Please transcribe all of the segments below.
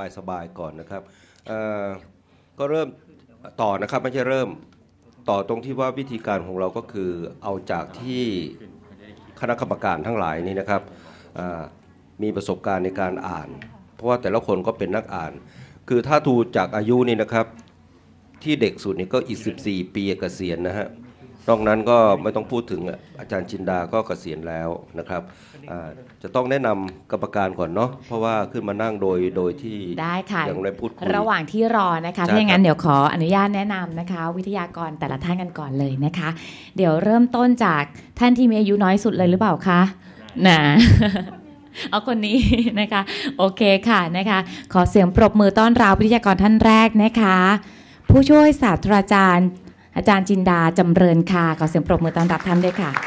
สบายๆก่อนนะครับก็เริ่มต่อนะครับไม่ใช่เริ่มต่อตรงที่ว่าวิธีการของเราก็คือเอาจากที่คณะกรรมการทั้งหลายนี่นะครับมีประสบการณ์ในการอ่านเพราะว่าแต่ละคนก็เป็นนักอ่านคือถ้าดูจากอายุนี่นะครับที่เด็กสุดนี่ก็อีก14 ปีเกษียณนะฮะนอกนั้นก็ไม่ต้องพูดถึงอาจารย์จินดาก็เกษียณแล้วนะครับจะต้องแนะนำกรรมการก่อนเนาะเพราะว่าขึ้นมานั่งโดยที่ได้ค่ะยังได้พูดคุยระหว่างที่รอนะคะถ้าอย่างนั้นเดี๋ยวขออนุญาตแนะนำนะคะวิทยากรแต่ละท่านกันก่อนเลยนะคะเดี๋ยวเริ่มต้นจากท่านที่มีอายุน้อยสุดเลยหรือเปล่าคะนะเอาคนนี้นะคะโอเคค่ะนะคะขอเสียงปรบมือต้อนรับวิทยากรท่านแรกนะคะผู้ช่วยศาสตราจารย์อาจารย์จินดาจำเริญค่ะขอเสียงปรบมือต้อนรับท่านด้วยค่ะ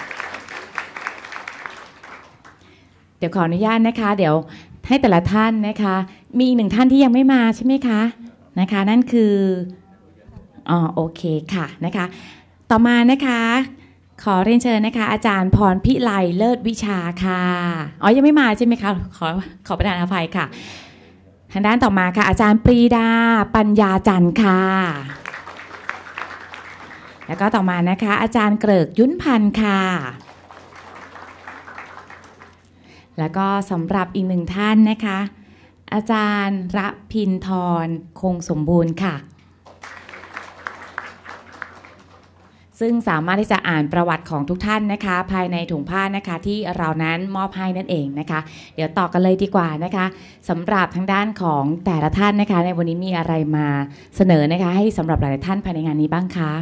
เดี๋ยวขออนุญาตนะคะเดี๋ยวให้แต่ละท่านนะคะมีอีกหนึ่งท่านที่ยังไม่มาใช่ไหมคะนะคะนั่นคือโอเคค่ะนะคะต่อมานะคะขอเรียนเชิญนะคะอาจารย์พรพิไลเลิศวิชาค่ะยังไม่มาใช่ไหมคะขอประทานอภัยค่ะทางด้านต่อมาค่ะอาจารย์ปรีดาปัญญาจันทร์ค่ะแล้วก็ต่อมานะคะอาจารย์เกริกยุ้นพันธ์ค่ะแล้วก็สำหรับอีกหนึ่งท่านนะคะอาจารย์ระพินทรคงสมบูรณ์ค่ะซึ่งสามารถที่จะอ่านประวัติของทุกท่านนะคะภายในถุงผ้านะคะที่เรานั้นมอบให้นั่นเองนะคะเดี๋ยวต่อกันเลยดีกว่านะคะสำหรับทางด้านของแต่ละท่านนะคะในวันนี้มีอะไรมาเสนอนะคะให้สำหรับหลายๆท่านภายในงานนี้บ้างคะ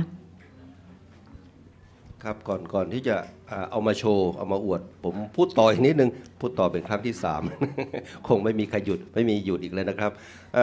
ครับก่อนที่จะเอามาโชว์เอามาอวดผมพูดต่ออีกนิดนึงพูดต่อเป็นครั้งที่3 คงไม่มีใครหยุดไม่มีหยุดอีกเลยนะครับ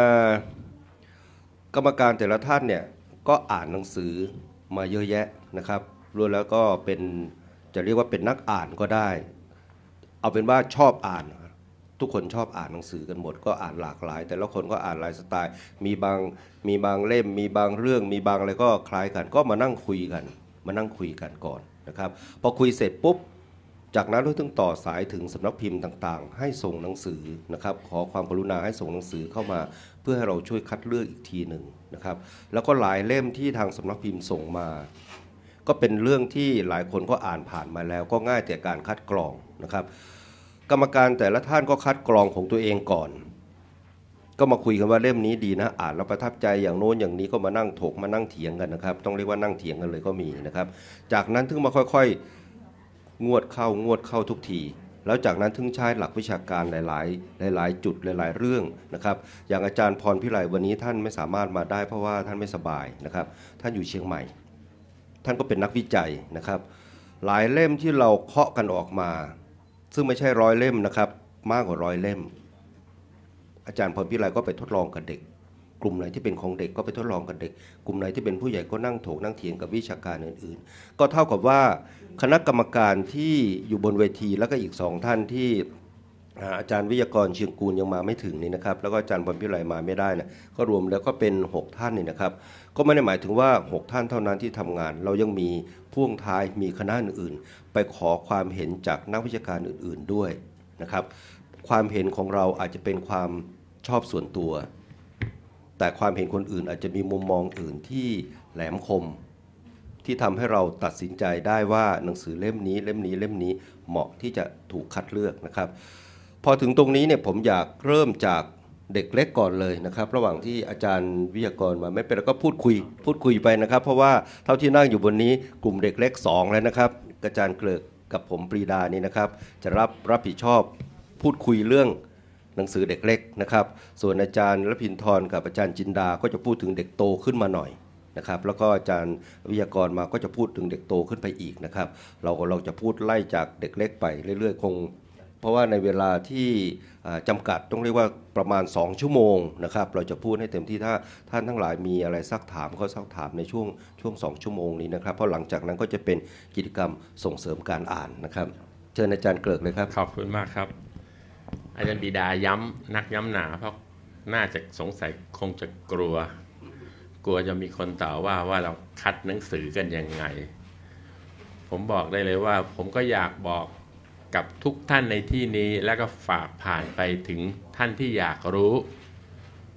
กรรมการแต่ละท่านเนี่ยก็อ่านหนังสือมาเยอะแยะนะครับรวมแล้วก็เป็นจะเรียกว่าเป็นนักอ่านก็ได้เอาเป็นว่าชอบอ่านทุกคนชอบอ่านหนังสือกันหมดก็อ่านหลากหลายแต่ละคนก็อ่านหลายสไตล์มีบางเล่มมีบางเรื่องมีบางอะไรก็คล้ายกันก็มานั่งคุยกันก่อนนะครับพอคุยเสร็จปุ๊บจากนั้นเราถึงต่อสายถึงสำนักพิมพ์ต่างๆให้ส่งหนังสือนะครับขอความกรุณาให้ส่งหนังสือเข้ามาเพื่อให้เราช่วยคัดเลือกอีกทีหนึ่งนะครับแล้วก็หลายเล่มที่ทางสำนักพิมพ์ส่งมาก็เป็นเรื่องที่หลายคนก็อ่านผ่านมาแล้วก็ง่ายแต่การคัดกรองนะครับกรรมการแต่ละท่านก็คัดกรองของตัวเองก่อนก็มาคุยกันว่าเล่มนี้ดีนะอ่านแล้วประทับใจอย่างโน้นอย่างนี้ก็มานั่งถกมานั่งเถียงกันนะครับต้องเรียกว่านั่งเถียงกันเลยก็มีนะครับจากนั้นถึงมาค่อยๆงวดเข้าทุกทีแล้วจากนั้นถึงใช้หลักวิชาการหลายจุดหลายเรื่องนะครับอย่างอาจารย์พรพิไลวันนี้ท่านไม่สามารถมาได้เพราะว่าท่านไม่สบายนะครับท่านอยู่เชียงใหม่ท่านก็เป็นนักวิจัยนะครับหลายเล่มที่เราเคาะกันออกมาซึ่งไม่ใช่100 เล่มนะครับมากกว่า100 เล่มอาจารย์พรพิไลก็ไปทดลองกับเด็กกลุ่มไหนที่เป็นของเด็กก็ไปทดลองกับเด็กกลุ่มไหนที่เป็นผู้ใหญ่ก็นั่งถกนั่งเถียงกับวิชาการอื่นๆก็เท่ากับว่าคณะกรรมการที่อยู่บนเวทีแล้วก็อีก2 ท่านที่อาจารย์วิทยากรเชียงกูลยังมาไม่ถึงนี่นะครับแล้วก็อาจารย์พรพิไลมาไม่ได้นะก็รวมแล้วก็เป็น6 ท่านนี่นะครับก็ไม่ได้หมายถึงว่า6 ท่านเท่านั้นที่ทำงานเรายังมีพ่วงท้ายมีคณะอื่นๆไปขอความเห็นจากนักวิชาการอื่นๆด้วยนะครับความเห็นของเราอาจจะเป็นความชอบส่วนตัวแต่ความเห็นคนอื่นอาจจะมีมุมมองอื่นที่แหลมคมที่ทำให้เราตัดสินใจได้ว่าหนังสือเล่มนี้เหมาะที่จะถูกคัดเลือกนะครับพอถึงตรงนี้เนี่ยผมอยากเริ่มจากเด็กเล็กก่อนเลยนะครับระหว่างที่อาจารย์วิทยากรมาไม่เป็นไรก็พูดคุยไปนะครับเพราะว่าเท่าที่นั่งอยู่บนนี้กลุ่มเด็กเล็ก2แล้วนะครับอาจารย์เกริกกับผมปรีดานี่นะครับจะรับผิดชอบพูดคุยเรื่องหนังสือเด็กเล็กนะครับส่วนอาจารย์ระพินทรกับอาจารย์จินดาก็จะพูดถึงเด็กโตขึ้นมาหน่อยนะครับแล้วก็อาจารย์วิทยากรมาก็จะพูดถึงเด็กโตขึ้นไปอีกนะครับเราจะพูดไล่จากเด็กเล็กไปเรื่อยๆคงเพราะว่าในเวลาที่จำกัดต้องเรียกว่าประมาณ2 ชั่วโมงนะครับเราจะพูดให้เต็มที่ถ้าท่านทั้งหลายมีอะไรซักถามก็ซักถามในช่วง2 ชั่วโมงนี้นะครับเพราะหลังจากนั้นก็จะเป็นกิจกรรมส่งเสริมการอ่านนะครับเชิญอาจารย์เกริกเลยครับขอบคุณมากครับอาจารย์บิดาย้ำหนาเพราะน่าจะสงสัยคงจะกลัวจะมีคนต่อว่าเราคัดหนังสือกันยังไงผมบอกได้เลยว่าผมก็อยากบอกกับทุกท่านในที่นี้แล้วก็ฝากผ่านไปถึงท่านที่อยากรู้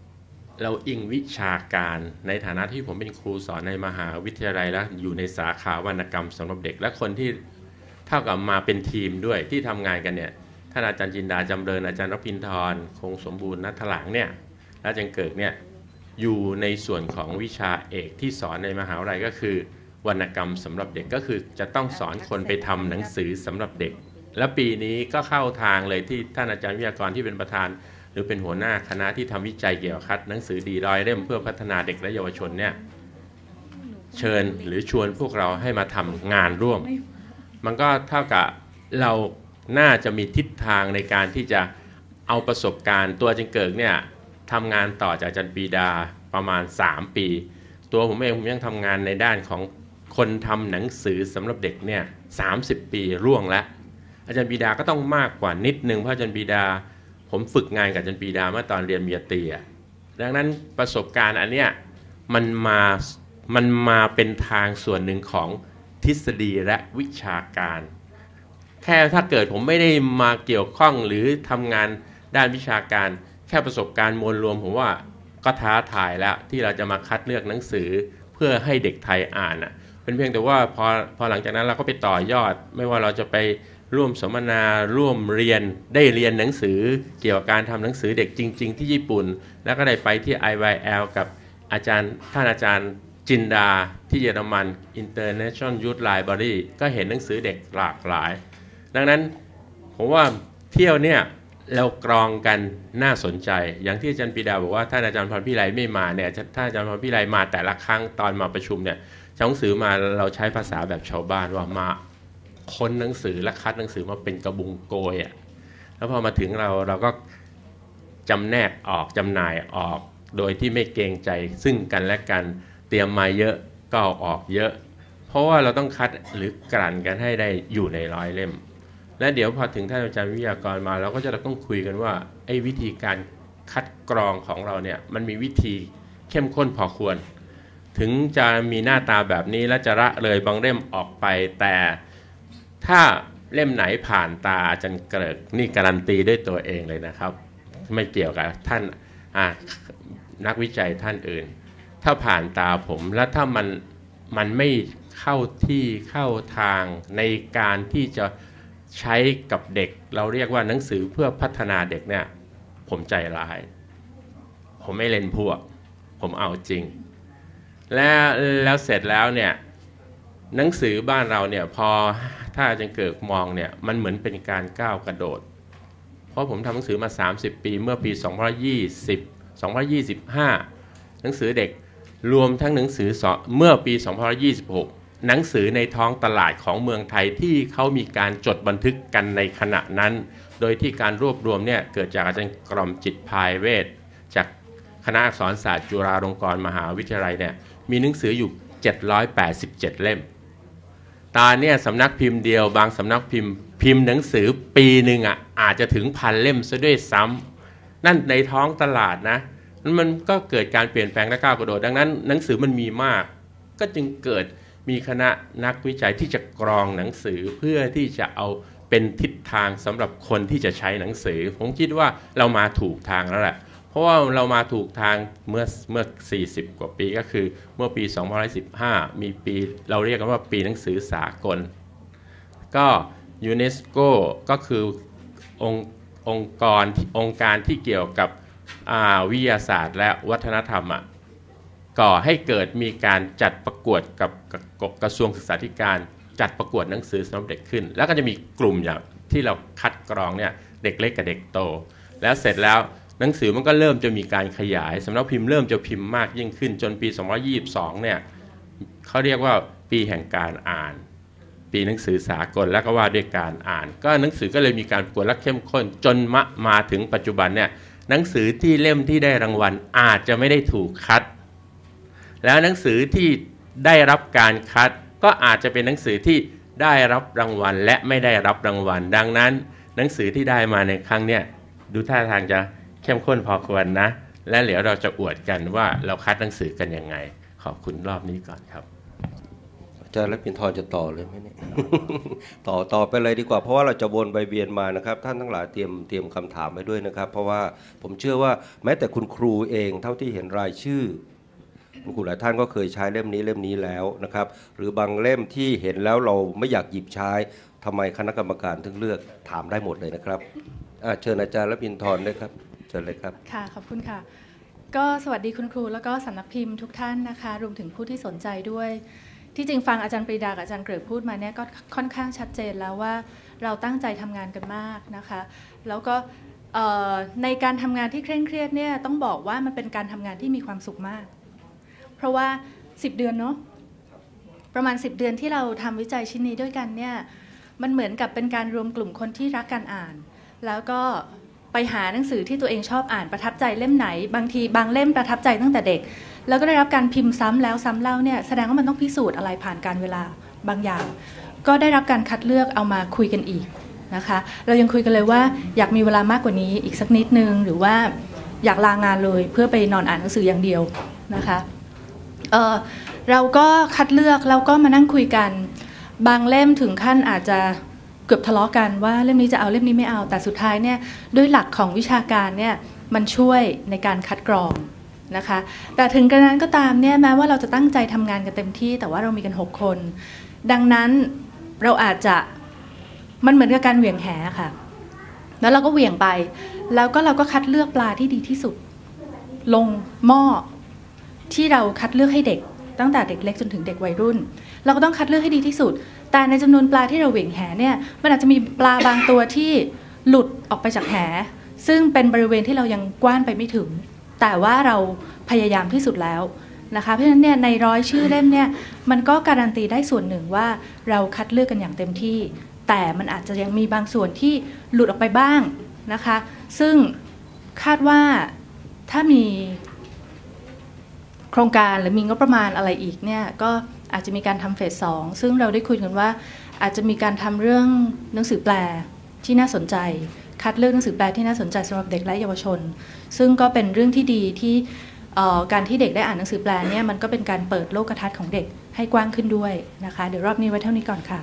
เราอิงวิชาการในฐานะที่ผมเป็นครูสอนในมหาวิทยาลัยและอยู่ในสาขาวรรณกรรมสำหรับเด็กและคนที่เท่ากับมาเป็นทีมด้วยที่ทำงานกันเนี่ยท่านอาจารย์จินดาจำเริญอาจารย์รพินทร์คงสมบูรณ์นัทถลังเนี่ยและอาจารย์เกิดเนี่ยอยู่ในส่วนของวิชาเอกที่สอนในมหาวิทยาลัยก็คือวรรณกรรมสำหรับเด็กก็คือจะต้องสอนคนไปทำหนังสือสำหรับเด็กและปีนี้ก็เข้าทางเลยที่ท่านอาจารย์วิทยากรที่เป็นประธานหรือเป็นหัวหน้าคณะที่ทำวิจัยเกี่ยวกับคัดหนังสือดี100 เล่มเพื่อพัฒนาเด็กและเยาวชนเนี่ยเชิญหรือชวนพวกเราให้มาทำงานร่วมมันก็เท่ากับเราน่าจะมีทิศทางในการที่จะเอาประสบการณ์ตัวอาจารย์เกิดเนี่ยทำงานต่อจากอาจารย์ปรีดาประมาณ3 ปีตัวผมเองผมยังทำงานในด้านของคนทำหนังสือสำหรับเด็กเนี่ย30 ปีร่วงแล้วอาจารย์ปรีดาก็ต้องมากกว่านิดนึงเพราะอาจารย์ปรีดาผมฝึกงานกับอาจารย์ปรีดาเมื่อตอนเรียนปริญญาตรีดังนั้นประสบการณ์อันเนี้ยมันมาเป็นทางส่วนหนึ่งของทฤษฎีและวิชาการแค่ถ้าเกิดผมไม่ได้มาเกี่ยวข้องหรือทำงานด้านวิชาการแค่ประสบการณ์มวลรวมผมว่าก็ท้าทายแล้วที่เราจะมาคัดเลือกหนังสือเพื่อให้เด็กไทยอ่านเป็นเพียงแต่ว่าพอหลังจากนั้นเราก็ไปต่อยอดไม่ว่าเราจะไปร่วมสัมมนาร่วมเรียนได้เรียนหนังสือเกี่ยวกับการทำหนังสือเด็กจริงๆที่ญี่ปุ่นแล้วก็ได้ไปที่ IYL กับท่านอาจารย์จินดาที่เยอรมัน International Youth Library ก็เห็นหนังสือเด็กหลากหลายดังนั้นผมว่าเที่ยวเนี่ยเรากรองกันน่าสนใจอย่างที่อาจารย์ปรีดาบอกว่าท่านอาจารย์พรพิไลไม่มาเนี่ยท่านอาจารย์พรพิไลมาแต่ละครั้งตอนมาประชุมเนี่ยหนังสือมาเราใช้ภาษาแบบชาวบ้านว่ามาค้นหนังสือและคัดหนังสือมาเป็นกระบุงโกยแล้วพอมาถึงเราก็จำแนกออกจำหน่ายออกโดยที่ไม่เกรงใจซึ่งกันและกันเตรียมมาเยอะก็เอาออกเยอะเพราะว่าเราต้องคัดหรือกลั่นกันให้ได้อยู่ใน100 เล่มและเดี๋ยวพอถึงท่านอาจารย์วิทยากรมาเราก็จะต้องคุยกันว่าไอ้วิธีการคัดกรองของเราเนี่ยมันมีวิธีเข้มข้นพอควรถึงจะมีหน้าตาแบบนี้และจะละเลยบางเล่มออกไปแต่ถ้าเล่มไหนผ่านตาอาจารย์เกริกนี่การันตีด้วยตัวเองเลยนะครับไม่เกี่ยวกับท่านนักวิจัยท่านอื่นถ้าผ่านตาผมและถ้ามันไม่เข้าที่เข้าทางในการที่จะใช้กับเด็กเราเรียกว่าหนังสือเพื่อพัฒนาเด็กเนี่ยผมใจร้ายผมไม่เล่นพวกผมเอาจริงแล้วเสร็จแล้วเนี่ยหนังสือบ้านเราเนี่ยพอถ้าอาจารย์เกิดมองเนี่ยมันเหมือนเป็นการก้าวกระโดดเพราะผมทำหนังสือมา30 ปีเมื่อปี2025หนังสือเด็กรวมทั้งหนังสือเมื่อปี2026หนังสือในท้องตลาดของเมืองไทยที่เขามีการจดบันทึกกันในขณะนั้นโดยที่การรวบรวมเนี่ยเกิดจากอาจารย์กรมจิตพายเวทจากคณะอักษรศาสตร์จุฬาลงกรณ์มหาวิทยาลัยเนี่ยมีหนังสืออยู่787 เล่มตอนนี้สำนักพิมพ์เดียวบางสำนักพิมพ์หนังสือปีหนึ่งอาจจะถึง1,000 เล่มซะด้วยซ้ำนั่นในท้องตลาดนะมันก็เกิดการเปลี่ยนแปลงและก้าวกระโดดดังนั้นหนังสือมันมีมากก็จึงเกิดมีคณะนักวิจัยที่จะกรองหนังสือเพื่อที่จะเอาเป็นทิศทางสำหรับคนที่จะใช้หนังสือผมคิดว่าเรามาถูกทางแล้วแหละเพราะว่าเรามาถูกทางเมื่อ40 กว่าปีก็คือเมื่อปี2015มีปีเราเรียกกันว่าปีหนังสือสากลก็ยูเนสโกก็คือองค์การที่เกี่ยวกับวิทยาศาสตร์และวัฒนธรรมก่อให้เกิดมีการจัดประกวดกับกระทรวงศึกษาธิการจัดประกวดหนังสือสำหรับเด็กขึ้นแล้วก็จะมีกลุ่มอย่างที่เราคัดกรองเนี่ยเด็กเล็กกับเด็กโตแล้วเสร็จแล้วหนังสือมันก็เริ่มจะมีการขยายสำนักพิมพ์เริ่มจะพิมพ์มากยิ่งขึ้นจนปี2022เนี่ยเขาเรียกว่าปีแห่งการอ่านปีหนังสือสากลแล้วก็ว่าด้วยการอ่านก็หนังสือก็เลยมีการประกวดและเข้มข้นจนมาถึงปัจจุบันเนี่ยหนังสือที่เล่มที่ได้รางวัลอาจจะไม่ได้ถูกคัดแล้วหนังสือที่ได้รับการคัดก็อาจจะเป็นหนังสือที่ได้รับรางวัลและไม่ได้รับรางวัลดังนั้นหนังสือที่ได้มาในครั้งเนี้ยดูท่าทางจะเข้มข้นพอควรนะและเดี๋ยวเราจะอวดกันว่าเราคัดหนังสือกันยังไงขอบคุณรอบนี้ก่อนครับอาจารย์และปิ่นทองจะต่อเลยไหมเนี่ย ต่อไปเลยดีกว่าเพราะว่าเราจะวนไปเวียนมานะครับท่านทั้งหลายเตรียมคำถามไว้ด้วยนะครับเพราะว่าผมเชื่อว่าแม้แต่คุณครูเองเท่าที่เห็นรายชื่อคุณครูหลายท่านก็เคยใช้เล่มนี้แล้วนะครับหรือบางเล่มที่เห็นแล้วเราไม่อยากหยิบใช้ทำไมคณะกรรมการถึงเลือกถามได้หมดเลยนะครับเชิญอาจารย์และปิ่นทองด้วยครับเชิญเลยครับค่ะขอบคุณค่ะก็สวัสดีคุณครูแล้วก็สำนักพิมพ์ทุกท่านนะคะรวมถึงผู้ที่สนใจด้วยที่จริงฟังอาจารย์ปรีดากับอาจารย์เกริกพูดมาเนี่ยก็ค่อนข้างชัดเจนแล้วว่าเราตั้งใจทำงานกันมากนะคะแล้วก็ในการทำงานที่เคร่งเครียดเนี่ยต้องบอกว่ามันเป็นการทำงานที่มีความสุขมากเพราะว่า10 เดือนเนาะประมาณ10 เดือนที่เราทำวิจัยชิ้นนี้ด้วยกันเนี่ยมันเหมือนกับเป็นการรวมกลุ่มคนที่รักการอ่านแล้วก็ไปหาหนังสือที่ตัวเองชอบอ่านประทับใจเล่มไหนบางทีบางเล่มประทับใจตั้งแต่เด็กแล้วก็ได้รับการพิมพ์ซ้ำแล้วซ้ำเล่าเนี่ยแสดงว่ามันต้องพิสูจน์อะไรผ่านการเวลาบางอย่างก็ได้รับการคัดเลือกเอามาคุยกันอีกนะคะเรายังคุยกันเลยว่าอยากมีเวลามากกว่านี้อีกสักนิดนึงหรือว่าอยากลางานเลยเพื่อไปนอนอ่านหนังสืออย่างเดียวนะคะเราก็คัดเลือกแล้วก็มานั่งคุยกันบางเล่มถึงขั้นอาจจะเกือบทะเลาะกันว่าเล่มนี้จะเอาเล่มนี้ไม่เอาแต่สุดท้ายเนี่ยด้วยหลักของวิชาการเนี่ยมันช่วยในการคัดกรองนะคะแต่ถึงกระนั้นก็ตามเนี่ยแม้ว่าเราจะตั้งใจทำงานกันเต็มที่แต่ว่าเรามีกัน6 คนดังนั้นเราอาจจะมันเหมือนกับการเหวี่ยงแหค่ะแล้วเราก็เหวี่ยงไปแล้วก็เราก็คัดเลือกปลาที่ดีที่สุดลงหม้อที่เราคัดเลือกให้เด็กตั้งแต่เด็กเล็กจนถึงเด็กวัยรุ่นเราก็ต้องคัดเลือกให้ดีที่สุดแต่ในจำนวนปลาที่เราเหวี่ยงแหเนี่ยมันอาจจะมีปลาบางตัวที่หลุดออกไปจากแหซึ่งเป็นบริเวณที่เรายังกว้านไปไม่ถึงแต่ว่าเราพยายามที่สุดแล้วนะคะเพราะฉะนั้นเนี่ยใน100 ชื่อเล่มเนี่ยมันก็การันตีได้ส่วนหนึ่งว่าเราคัดเลือกกันอย่างเต็มที่แต่มันอาจจะยังมีบางส่วนที่หลุดออกไปบ้างนะคะซึ่งคาดว่าถ้ามีโครงการหรือมีงบประมาณอะไรอีกเนี่ยก็อาจจะมีการทำเฟส 2ซึ่งเราได้คุยกันว่าอาจจะมีการทำเรื่องหนังสือแปลที่น่าสนใจคัดเลือกหนังสือแปลที่น่าสนใจสำหรับเด็กและเยาวชนซึ่งก็เป็นเรื่องที่ดีที่การที่เด็กได้อ่านหนังสือแปลเนี่ยมันก็เป็นการเปิดโลกทัศน์ของเด็กให้กว้างขึ้นด้วยนะคะเดี๋ยวรอบนี้ไว้เท่านี้ก่อนค่ะ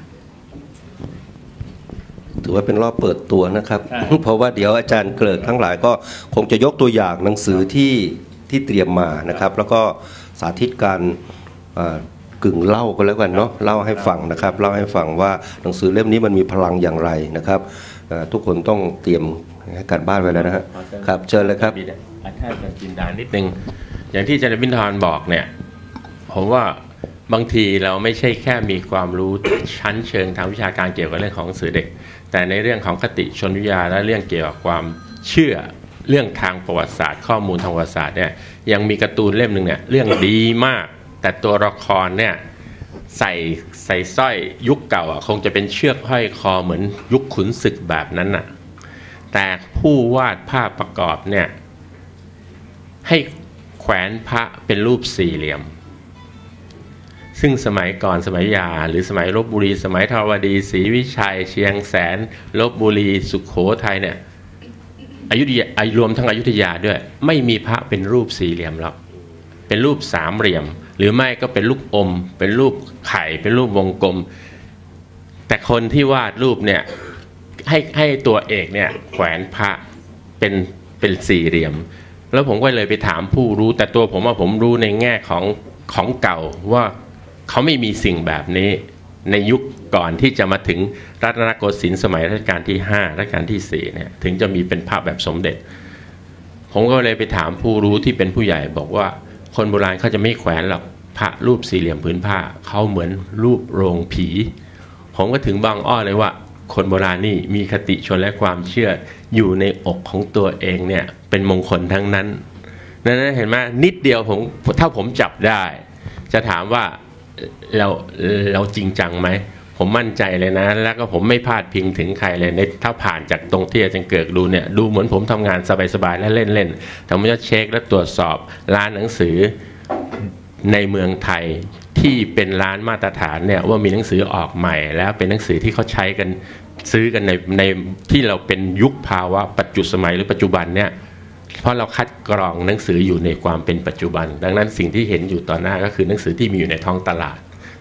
ถือว่าเป็นรอบเปิดตัวนะครับ เพราะว่าเดี๋ยวอาจารย์เกริกทั้งหลายก็คงจะยกตัวอย่างหนังสือที่เตรียมมานะครับแล้วก็สาธิตการกึ่งเล่าก็แล้วกันเนาะเล่าให้ฟังนะครับเล่าให้ฟังว่าหนังสือเล่มนี้มันมีพลังอย่างไรนะครับทุกคนต้องเตรียมการบ้านไว้แล้วนะฮะครับเชิญเลยครับถ้าจะจินดานิดนึงอย่างที่อาจารย์บิณฑรบอกเนี่ยผมว่าบางทีเราไม่ใช่แค่มีความรู้ชั้นเชิงทางวิชาการเกี่ยวกับเรื่องของหนังสือเด็กแต่ในเรื่องของคติชนวิทยาและเรื่องเกี่ยวกับความเชื่อเรื่องทางประวัติศาสตร์ข้อมูลทางประวัติศาสตร์เนี่ยยังมีการ์ตูนเล่มหนึ่งเนี่ยเรื่องดีมากแต่ตัวละครเนี่ยใส่สร้อยยุคเก่าคงจะเป็นเชือกห้อยคอเหมือนยุคขุนศึกแบบนั้นน่ะแต่ผู้วาดภาพประกอบเนี่ยให้แขวนพระเป็นรูปสี่เหลี่ยมซึ่งสมัยก่อนสมัยยาหรือสมัยลพบุรีสมัยธรวดีศรีวิชัยเชียงแสนลพบุรีสุโขทัยเนี่ยอยุธยารวมทั้งอยุธยาด้วยไม่มีพระเป็นรูปสี่เหลี่ยมแล้วเป็นรูปสามเหลี่ยมหรือไม่ก็เป็นรูปอมเป็นรูปไข่เป็นรูปวงกลมแต่คนที่วาดรูปเนี่ยให้ตัวเอกเนี่ยแขวนพระเป็นสี่เหลี่ยมแล้วผมก็เลยไปถามผู้รู้แต่ตัวผมว่าผมรู้ในแง่ของเก่าว่าเขาไม่มีสิ่งแบบนี้ในยุคก่อนที่จะมาถึงรัตนโกสินทร์สมัยรัชกาลที่5รัชกาลที่4เนี่ยถึงจะมีเป็นพระแบบสมเด็จผมก็เลยไปถามผู้รู้ที่เป็นผู้ใหญ่บอกว่าคนโบราณเขาจะไม่แขวนหรอกพระรูปสี่เหลี่ยมผืนผ้าเขาเหมือนรูปโรงผีผมก็ถึงบางอ้อเลยว่าคนโบราณนี่มีคติชนและความเชื่ออยู่ในอกของตัวเองเนี่ยเป็นมงคลทั้งนั้นนั่นเห็นไหมนิดเดียวถ้าผมจับได้จะถามว่าเราจริงจังไหมผมมั่นใจเลยนะแล้วก็ผมไม่พลาดพิงถึงใครเลยในถ้าผ่านจากตรงที่อาจารย์เกิดดูเนี่ยดูเหมือนผมทำงานสบายๆและเล่นๆแต่ผมจะเช็คและตรวจสอบร้านหนังสือในเมืองไทยที่เป็นร้านมาตรฐานเนี่ยว่ามีหนังสือออกใหม่แล้วเป็นหนังสือที่เขาใช้กันซื้อกันในที่เราเป็นยุคภาวะปัจจุสมัยหรือปัจจุบันเนี่ยเพราะเราคัดกรองหนังสืออยู่ในความเป็นปัจจุบันดังนั้นสิ่งที่เห็นอยู่ต่อหน้าก็คือหนังสือที่มีอยู่ในท้องตลาด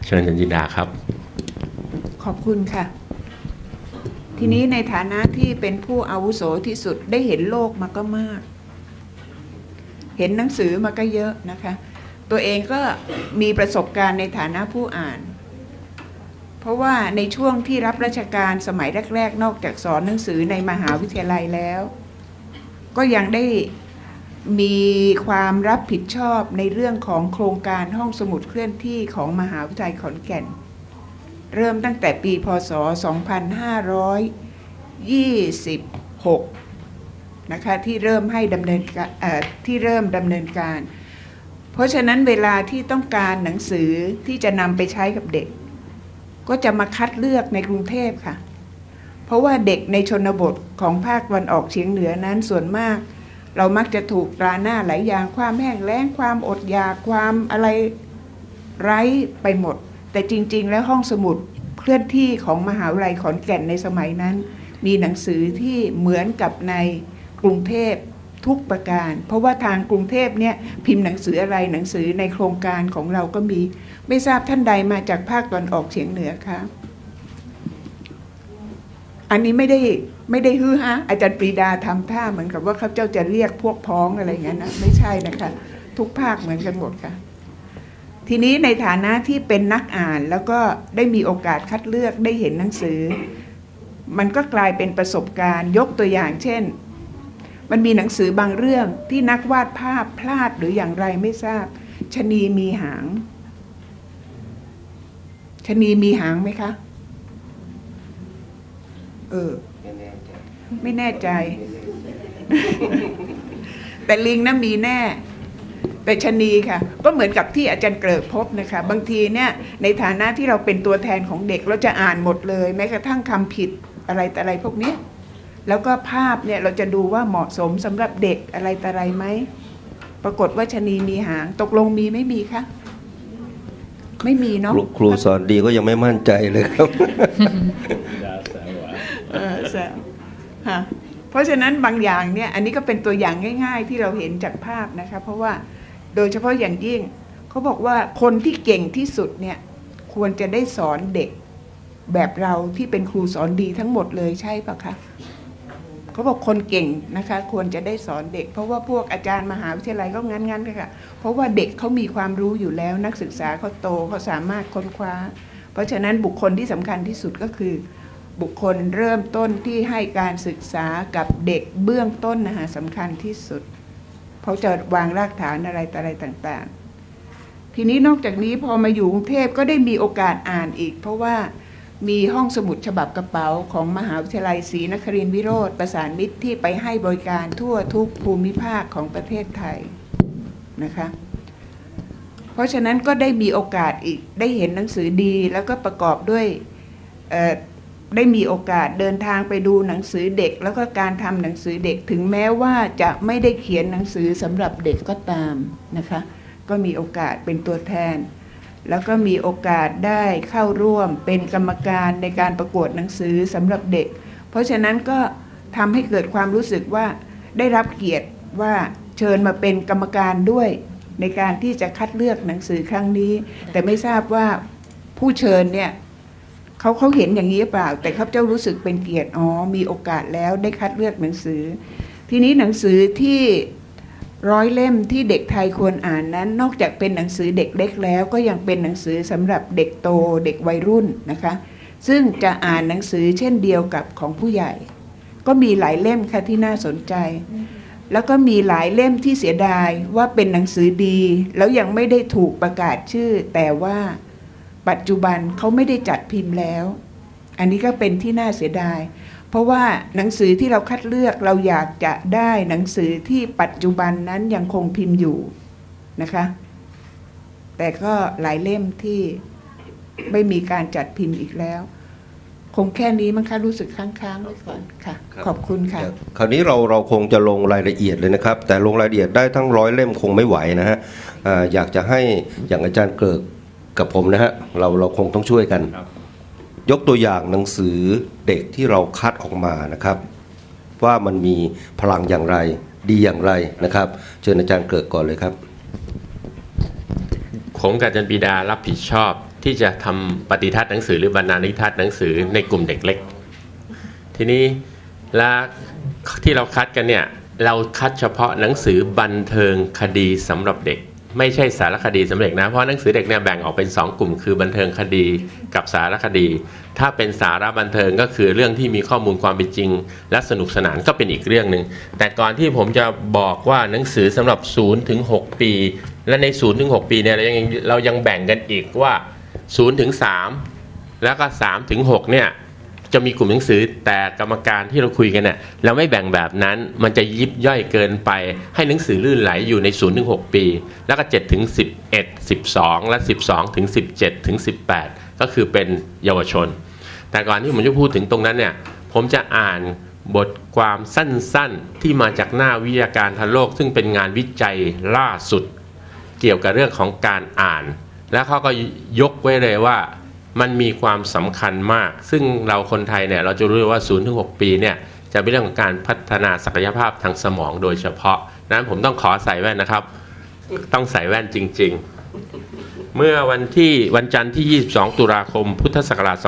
เชิญอาจารย์จินดาครับขอบคุณค่ะ ทีนี้ในฐานะที่เป็นผู้อาวุโสที่สุดได้เห็นโลกมาก็มาก เห็นหนังสือมาก็เยอะนะคะ ตัวเองก็มีประสบการณ์ในฐานะผู้อ่าน เพราะว่าในช่วงที่รับราชการสมัยแรกๆนอกจากสอนหนังสือในมหาวิทยาลัยแล้ว ก็ยังได้มีความรับผิดชอบในเรื่องของโครงการห้องสมุดเคลื่อนที่ของมหาวิทยาลัยขอนแก่น เริ่มตั้งแต่ปีพ.ศ. 2526 นะคะที่เริ่มดำเนินการ เพราะฉะนั้นเวลาที่ต้องการหนังสือที่จะนำไปใช้กับเด็กก็จะมาคัดเลือกในกรุงเทพค่ะเพราะว่าเด็กในชนบทของภาคตะวันออกเฉียงเหนือนั้นส่วนมากเรามักจะถูกตราหน้าหลายอย่างความแห้งแล้งความอดอยากความอะไรไร้ไปหมดแต่จริงๆแล้วห้องสมุดเคลื่อนที่ของมหาวิทยาลัยขอนแก่นในสมัยนั้นมีหนังสือที่เหมือนกับในกรุงเทพทุกประการเพราะว่าทางกรุงเทพเนี่ยพิมพ์หนังสืออะไรหนังสือในโครงการของเราก็มีไม่ทราบท่านใดมาจากภาคตะวันออกเฉียงเหนือคะอันนี้ไม่ได้ฮือฮาอาจารย์ปรีดาทำท่าเหมือนกับว่าเขาเจ้าจะเรียกพวกพ้องอะไรอย่างนั้นนะไม่ใช่นะคะทุกภาคเหมือนกันหมดค่ะทีนี้ในฐานะที่เป็นนักอ่านแล้วก็ได้มีโอกาสคัดเลือกได้เห็นหนังสือมันก็กลายเป็นประสบการณ์ยกตัวอย่างเช่นมันมีหนังสือบางเรื่องที่นักวาดภาพพลาดหรืออย่างไรไม่ทราบชะนีมีหางชะนีมีหางไหมคะไม่แน่ใจ แต่ลิงนะมีแน่แต่ชะนีค่ะก็เหมือนกับที่อาจารย์เกริกพบนะคะบางทีเนี่ยในฐานะที่เราเป็นตัวแทนของเด็กเราจะอ่านหมดเลยแม้กระทั่งคำผิดอะไรแต่อะไรพวกนี้แล้วก็ภาพเนี่ยเราจะดูว่าเหมาะสมสำหรับเด็กอะไรแต่อะไรไหมปรากฏว่าชะนีมีหางตกลงมีไม่มีคะไม่มีเนาะครูสอนดีก็ยังไม่มั่นใจเลยครับเพราะฉะนั้นบางอย่างเนี่ยอันนี้ก็เป็นตัวอย่างง่ายๆที่เราเห็นจากภาพนะคะเพราะว่าโดยเฉพาะอย่างยิ่งเขาบอกว่าคนที่เก่งที่สุดเนี่ยควรจะได้สอนเด็กแบบเราที่เป็นครูสอนดีทั้งหมดเลยใช่ปะคะเขาบอกคนเก่งนะคะควรจะได้สอนเด็กเพราะว่าพวกอาจารย์มหาวิทยาลัยก็งั้นๆค่ะเพราะว่าเด็กเขามีความรู้อยู่แล้วนักศึกษาเขาโตเขาสามารถค้นคว้าเพราะฉะนั้นบุคคลที่สำคัญที่สุดก็คือบุคคลเริ่มต้นที่ให้การศึกษากับเด็กเบื้องต้นนะคะสำคัญที่สุดเขาจะวางรากฐานอะไรต่างๆทีนี้นอกจากนี้พอมาอยู่กรุงเทพก็ได้มีโอกาสอ่านอีกเพราะว่ามีห้องสมุดฉบับกระเป๋าของมหาวิทยาลัยศรีนครินทรวิโรธประสานมิตรที่ไปให้บริการทั่วทุกภูมิภาคของประเทศไทยนะคะเพราะฉะนั้นก็ได้มีโอกาสอีกได้เห็นหนังสือดีแล้วก็ประกอบด้วยได้มีโอกาสเดินทางไปดูหนังสือเด็กแล้วก็การทำหนังสือเด็กถึงแม้ว่าจะไม่ได้เขียนหนังสือสำหรับเด็กก็ตามนะคะก็มีโอกาสเป็นตัวแทนแล้วก็มีโอกาสได้เข้าร่วมเป็นกรรมการในการประกวดหนังสือสำหรับเด็กเพราะฉะนั้นก็ทำให้เกิดความรู้สึกว่าได้รับเกียรติว่าเชิญมาเป็นกรรมการด้วยในการที่จะคัดเลือกหนังสือครั้งนี้แต่ไม่ทราบว่าผู้เชิญเนี่ยเขาเห็นอย่างนี้หรือเปล่าแต่เขาเจ้ารู้สึกเป็นเกียรติมีโอกาสแล้วได้คัดเลือกหนังสือทีนี้หนังสือที่100 เล่มที่เด็กไทยควรอ่านนั้นนอกจากเป็นหนังสือเด็กเล็กแล้วก็ยังเป็นหนังสือสำหรับเด็กโตเด็กวัยรุ่นนะคะซึ่งจะอ่านหนังสือเช่นเดียวกับของผู้ใหญ่ก็มีหลายเล่มค่ะที่น่าสนใจแล้วก็มีหลายเล่มที่เสียดายว่าเป็นหนังสือดีแล้วยังไม่ได้ถูกประกาศชื่อแต่ว่าปัจจุบันเขาไม่ได้จัดพิมพ์แล้วอันนี้ก็เป็นที่น่าเสียดายเพราะว่าหนังสือที่เราคัดเลือกเราอยากจะได้หนังสือที่ปัจจุบันนั้นยังคงพิมพ์อยู่นะคะแต่ก็หลายเล่มที่ไม่มีการจัดพิมพ์อีกแล้วคงแค่นี้มั้งคะรู้สึกค้างๆไว้ก่อนค่ะขอบคุณค่ะคราวนี้เราคงจะลงรายละเอียดเลยนะครับแต่ลงรายละเอียดได้ทั้ง100 เล่มคงไม่ไหวนะฮะอยากจะให้อย่างอาจารย์เกิดกับผมนะฮะเราคงต้องช่วยกันยกตัวอย่างหนังสือเด็กที่เราคัดออกมานะครับว่ามันมีพลังอย่างไรดีอย่างไรนะครับเชิญอาจารย์เกิดก่อนเลยครับผมกับอาจารย์ปรีดารับผิดชอบที่จะทำปฏิทัศน์หนังสือหรือบรรณานิทัศน์หนังสือในกลุ่มเด็กเล็กทีนี้และที่เราคัดกันเนี่ยเราคัดเฉพาะหนังสือบันเทิงคดีสำหรับเด็กไม่ใช่สารคดีสำหรับเด็กนะเพราะหนังสือเด็กเนี่ยแบ่งออกเป็น2กลุ่มคือบันเทิงคดีกับสารคดีถ้าเป็นสาระบันเทิงก็คือเรื่องที่มีข้อมูลความเป็นจริงและสนุกสนานก็เป็นอีกเรื่องหนึ่งแต่ก่อนที่ผมจะบอกว่าหนังสือสำหรับ0 ถึง 6 ปีและใน0 ถึง 6 ปีเนี่ยเรายังแบ่งกันอีกว่า0 ถึง 3แล้วก็3 ถึง 6เนี่ยจะมีกลุ่มหนังสือแต่กรรมการที่เราคุยกันเนี่ยเราไม่แบ่งแบบนั้นมันจะยิบย่อยเกินไปให้หนังสือลื่นไหลอยู่ใน0 ถึง 6 ปีแล้วก็7 ถึง 11 12และ12 ถึง 17 ถึง 18ก็คือเป็นเยาวชนแต่ก่อนที่ผมจะพูดถึงตรงนั้นเนี่ยผมจะอ่านบทความสั้นๆที่มาจากหน้าวิทยาการทันโลกซึ่งเป็นงานวิจัยล่าสุดเกี่ยวกับเรื่องของการอ่านแล้วเขาก็ยกไว้เลยว่ามันมีความสำคัญมากซึ่งเราคนไทยเนี่ยเราจะรู้ว่า 0-6 ปีเนี่ยจะเป็นเรื่องของการพัฒนาศักยภาพทางสมองโดยเฉพาะนั้นผมต้องขอใส่แว่นนะครับต้องใส่แว่นจริงๆเมื่อวันจันทร์ที่ 22 ตุลาคม พุทธศักราช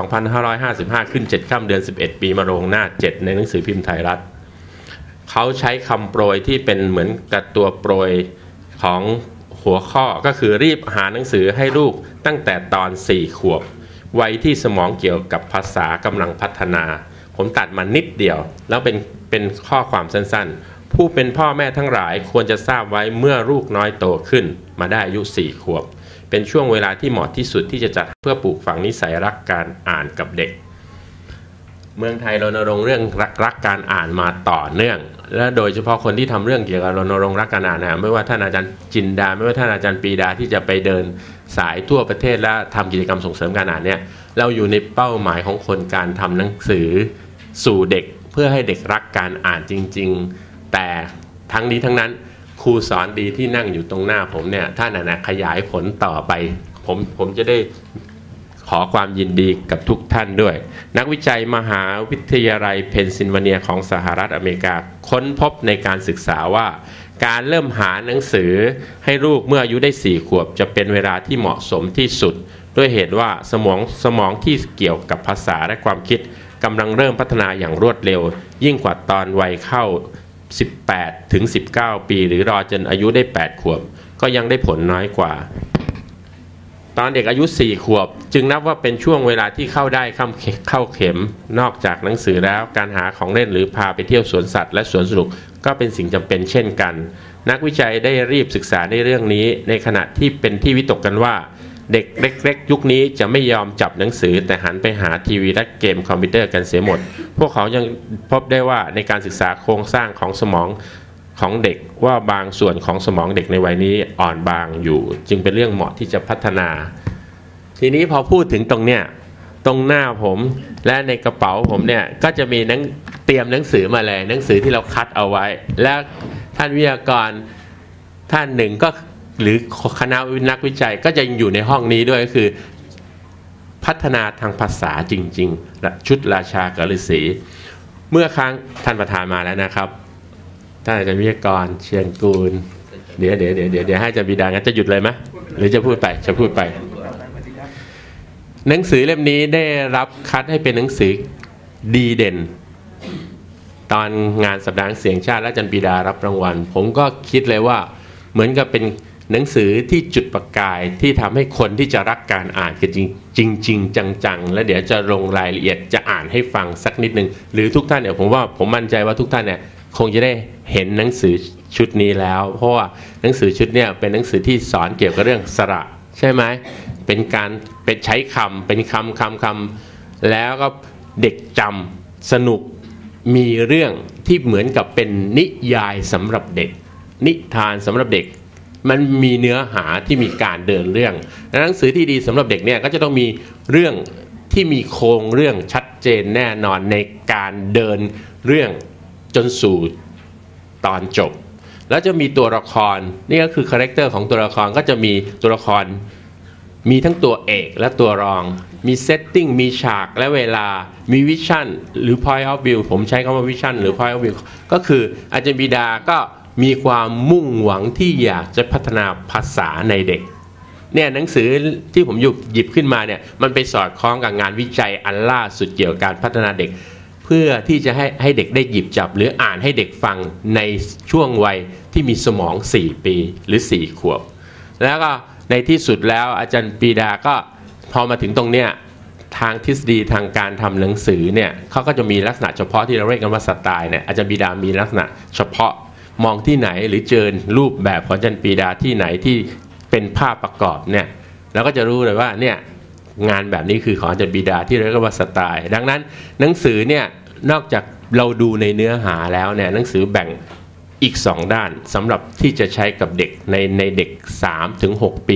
2555 ขึ้น 7 ค่ำเดือน 11 ปีมะโรงหน้า 7 ในหนังสือพิมพ์ไทยรัฐเขาใช้คำโปรยที่เป็นเหมือนกับตัวโปรยของหัวข้อก็คือรีบหาหนังสือให้ลูกตั้งแต่ตอน 4 ขวบวัยที่สมองเกี่ยวกับภาษากำลังพัฒนาผมตัดมานิดเดียวแล้วเป็นข้อความสั้นๆผู้เป็นพ่อแม่ทั้งหลายควรจะทราบไว้เมื่อลูกน้อยโตขึ้นมาได้อายุ 4 ขวบเป็นช่วงเวลาที่เหมาะที่สุดที่จะจัดเพื่อปลูกฝังนิสัยรักการอ่านกับเด็กเมืองไทยรณรงค์เรื่องรักการอ่านมาต่อเนื่องและโดยเฉพาะคนที่ทำเรื่องเกี่ยวกับรณรงค์รักการอ่านนะไม่ว่าท่านอาจารย์จินดาไม่ว่าท่านอาจารย์ปรีดาที่จะไปเดินสายทั่วประเทศและทำกิจกรรมส่งเสริมการอ่านเนี่ยเราอยู่ในเป้าหมายของคนการทำหนังสือสู่เด็กเพื่อให้เด็กรักการอ่านจริงๆแต่ทั้งนี้ทั้งนั้นครูสอนดีที่นั่งอยู่ตรงหน้าผมเนี่ยท่านนะขยายผลต่อไปผมจะได้ขอความยินดีกับทุกท่านด้วยนักวิจัยมหาวิทยาลัยเพนซิลเวเนียของสหรัฐอเมริกาค้นพบในการศึกษาว่าการเริ่มหาหนังสือให้ลูกเมื่ออายุได้4 ขวบจะเป็นเวลาที่เหมาะสมที่สุดด้วยเหตุว่าสมองที่เกี่ยวกับภาษาและความคิดกำลังเริ่มพัฒนาอย่างรวดเร็วยิ่งกว่าตอนวัยเข้า18 ถึง 19 ปีหรือรอจนอายุได้8 ขวบก็ยังได้ผลน้อยกว่าตอนเด็กอายุ4 ขวบจึงนับว่าเป็นช่วงเวลาที่เข้าได้เข้าเข็มนอกจากหนังสือแล้วการหาของเล่นหรือพาไปเที่ยวสวนสัตว์และสวนสนุกก็เป็นสิ่งจำเป็นเช่นกันนักวิจัยได้รีบศึกษาในเรื่องนี้ในขณะที่เป็นที่วิตกกันว่าเด็กเล็กๆยุคนี้จะไม่ยอมจับหนังสือแต่หันไปหาทีวีและเกมคอมพิวเตอร์กันเสียหมดพวกเขายังพบได้ว่าในการศึกษาโครงสร้างของสมองของเด็กว่าบางส่วนของสมองเด็กในวัยนี้อ่อนบางอยู่จึงเป็นเรื่องเหมาะที่จะพัฒนาทีนี้พอพูดถึงตรงเนี้ยตรงหน้าผมและในกระเป๋าผมเนี่ยก็จะมีเตรียมหนังสือมาเลยหนังสือที่เราคัดเอาไว้แล้วท่านวิทยากรท่านหนึ่งก็หรือคณะนักวิจัยก็จะอยู่ในห้องนี้ด้วยก็คือพัฒนาทางภาษาจริงๆชุดราชากฤษีเมื่อครั้งท่านประธานมาแล้วนะครับท่านอาจารย์วิทยากรเชียงกูลเดี๋ยวให้อาจารย์บิดางั้นจะหยุดเลยไหมหรือจะพูดไปหนังสือเล่มนี้ได้รับคัดให้เป็นหนังสือดีเด่นตอนงานสัปดาห์เสียงชาติและอาจารย์บิดารับรางวัลผมก็คิดเลยว่าเหมือนกับเป็นหนังสือที่จุดประกายที่ทำให้คนที่จะรักการอ่านกันจริงจังๆและเดี๋ยวจะลงรายละเอียดจะอ่านให้ฟังสักนิดนึงหรือทุกท่านเนี่ยผมมั่นใจว่าทุกท่านเนี่ยคงจะได้เห็นหนังสือชุดนี้แล้วเพราะว่าหนังสือชุดเนี่ยเป็นหนังสือที่สอนเกี่ยวกับเรื่องสระใช่ไหมเป็นการเป็นใช้คำเป็นคำแล้วก็เด็กจำสนุกมีเรื่องที่เหมือนกับเป็นนิยายสำหรับเด็กนิทานสำหรับเด็กมันมีเนื้อหาที่มีการเดินเรื่องหนังสือที่ดีสำหรับเด็กเนี่ยก็จะต้องมีเรื่องที่มีโครงเรื่องชัดเจนแน่นอนในการเดินเรื่องจนสู่ตอนจบแล้วจะมีตัวละครนี่ก็คือคาแรคเตอร์ของตัวละครก็จะมีตัวละครมีทั้งตัวเอกและตัวรองมีเซตติ้งมีฉากและเวลามีวิชั่นหรือ point of view ผมใช้คำว่าวิชั่นหรือ point of view ก็คืออาจารย์บิดาก็มีความมุ่งหวังที่อยากจะพัฒนาภาษาในเด็กเนี่ยหนังสือที่ผมหยิบขึ้นมาเนี่ยมันไปสอดคล้องกับงานวิจัยอันล่าสุดเกี่ยวกับการพัฒนาเด็กเพื่อที่จะให้เด็กได้หยิบจับหรืออ่านให้เด็กฟังในช่วงวัยที่มีสมอง4 ปีหรือ4 ขวบแล้วก็ในที่สุดแล้วอาจารย์ปรีดาก็พอมาถึงตรงเนี้ยทางทฤษฎีทางการทำหนังสือเนี่ยเขาก็จะมีลักษณะเฉพาะที่เราเรียกกันว่าสไตล์เนี่ยอาจารย์ปรีดามีลักษณะเฉพาะมองที่ไหนหรือเจอรูปแบบของอาจารย์ปรีดาที่ไหนที่เป็นภาพประกอบเนี่ยเราก็จะรู้เลยว่าเนี่ยงานแบบนี้คือของอาจารย์ปรีดาที่เรียกว่าสไตล์ดังนั้นหนังสือเนี่ยนอกจากเราดูในเนื้อหาแล้วเนี่ยหนังสือแบ่งอีก2 ด้านสำหรับที่จะใช้กับเด็กในเด็ก 3-6 ปี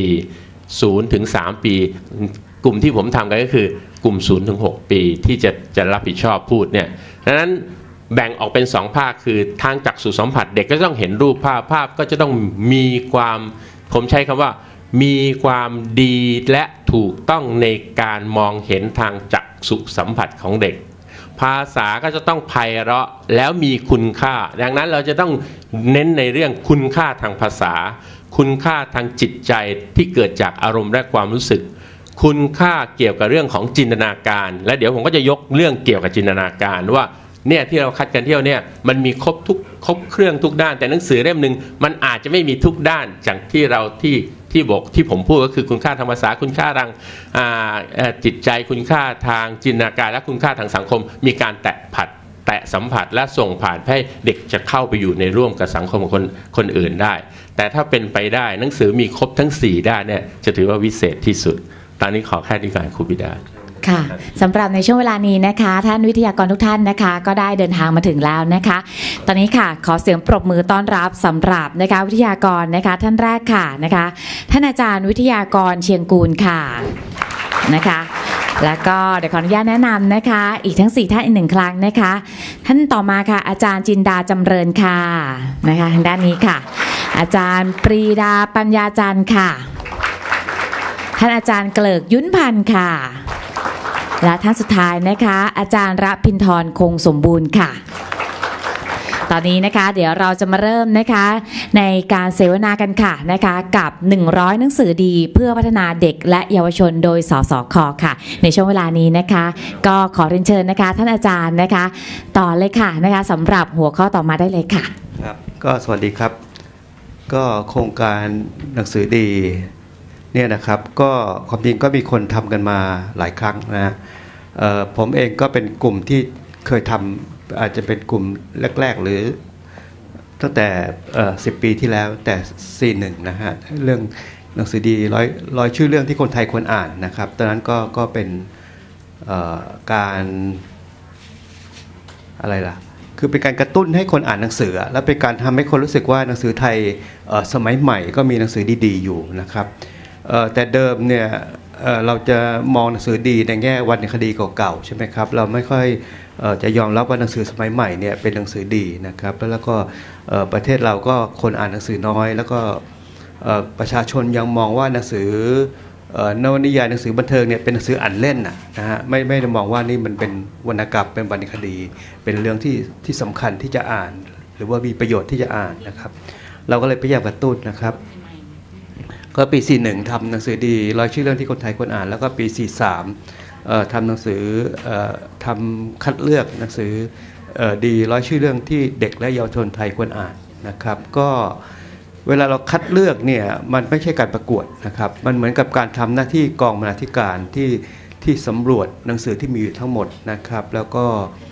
0-3 ปีกลุ่มที่ผมทำกันก็คือกลุ่ม 0-6 ปีที่จะรับผิดชอบพูดเนี่ยดังนั้นแบ่งออกเป็น2 ภาคคือทางจักษุสัมผัสเด็กก็ต้องเห็นรูปภาพก็จะต้องมีความผมใช้คำว่ามีความดีและถูกต้องในการมองเห็นทางจักษุสัมผัสของเด็กภาษาก็จะต้องไพเราะแล้วมีคุณค่าดังนั้นเราจะต้องเน้นในเรื่องคุณค่าทางภาษาคุณค่าทางจิตใจที่เกิดจากอารมณ์และความรู้สึกคุณค่าเกี่ยวกับเรื่องของจินตนาการและเดี๋ยวผมก็จะยกเรื่องเกี่ยวกับจินตนาการว่าเนี่ยที่เราคัดกันเที่ยวเนี่ยมันมีครบเครื่องทุกด้านแต่หนังสือเล่มหนึ่งมันอาจจะไม่มีทุกด้านจากที่เราที่ผมพูดก็คือคุณค่าทางภาษาคุณค่าทางจิตใจคุณค่าทางจินตนาการและคุณค่าทางสังคมมีการแตะสัมผัสและส่งผ่านให้เด็กจะเข้าไปอยู่ในร่วมกับสังคมของคนอื่นได้แต่ถ้าเป็นไปได้หนังสือมีครบทั้ง4 ด้านเนี่ยจะถือว่าวิเศษที่สุดตอนนี้ขอแค่นี้ก่อนครูบิดาค่ะสำหรับในช่วงเวลานี้นะคะท่านวิทยากรทุกท่านนะคะก็ได้เดินทางมาถึงแล้วนะคะตอนนี้ค่ะขอเสียงปรบมือต้อนรับสำหรับนะคะวิทยากรนะคะท่านแรกค่ะนะคะท่านอาจารย์วิทยากรเชียงกูลค่ะนะคะแล้วก็เดี๋ยวขออนุญาตแนะนำนะคะอีกทั้ง4 ท่านอีก1 ครั้งนะคะท่านต่อมาค่ะอาจารย์จินดาจำเริญค่ะนะคะทางด้านนี้ค่ะอาจารย์ปรีดาปัญญาจันทร์ค่ะท่านอาจารย์เกลิกยุ้นพันธ์ค่ะและท่านสุดท้ายนะคะอาจารย์ระพินทรคงสมบูรณ์ค่ะตอนนี้นะคะเดี๋ยวเราจะมาเริ่มนะคะในการเสวนากันค่ะนะคะกับ100หนังสือดีเพื่อพัฒนาเด็กและเยาวชนโดยสสค.ค่ะในช่วงเวลานี้นะคะก็ขอเรียนเชิญนะคะท่านอาจารย์นะคะต่อเลยค่ะนะคะสำหรับหัวข้อต่อมาได้เลยค่ะครับก็สวัสดีครับก็โครงการหนังสือดีเนี่ยนะครับก็ความจริงก็มีคนทำกันมาหลายครั้งนะผมเองก็เป็นกลุ่มที่เคยทำอาจจะเป็นกลุ่มแรกๆหรือตั้งแต่10 ปีที่แล้วแต่41นะฮะเรื่องหนังสือดีร้อยชื่อเรื่องที่คนไทยควรอ่านนะครับตอนนั้นก็เป็นการอะไรล่ะคือเป็นการกระตุ้นให้คนอ่านหนังสือและเป็นการทำให้คนรู้สึกว่าหนังสือไทยสมัยใหม่ก็มีหนังสือดีๆอยู่นะครับแต่เดิมเนี่ยเราจะมองหนังสือดีในแง่วรรณคดีเก่าๆใช่ไหมครับเราไม่ค่อยจะยอมรับว่าหนังสือสมัยใหม่เนี่ยเป็นหนังสือดีนะครับแล้วก็ประเทศเราก็คนอ่านหนังสือน้อยแล้วก็ประชาชนยังมองว่าหนังสือนวนิยายหนังสือบันเทิงเนี่ยเป็นหนังสืออ่านเล่นนะฮะไม่ได้มองว่านี่มันเป็นวรรณกรรมเป็นวรรณคดีเป็นเรื่องที่สำคัญที่จะอ่านหรือว่ามีประโยชน์ที่จะอ่านนะครับเราก็เลยพยายามกระตุ้นนะครับก็ปี41ทำหนังสือดี100ชื่อเรื่องที่คนไทยควรอ่านแล้วก็ปี43ทำหนังสือทำคัดเลือกหนังสือดี100ชื่อเรื่องที่เด็กและเยาวชนไทยควรอ่านนะครับก็เวลาเราคัดเลือกเนี่ยมันไม่ใช่การประกวดนะครับมันเหมือนกับการทำหน้าที่กองบรรณาธิการที่สำรวจหนังสือที่มีอยู่ทั้งหมดนะครับแล้วก็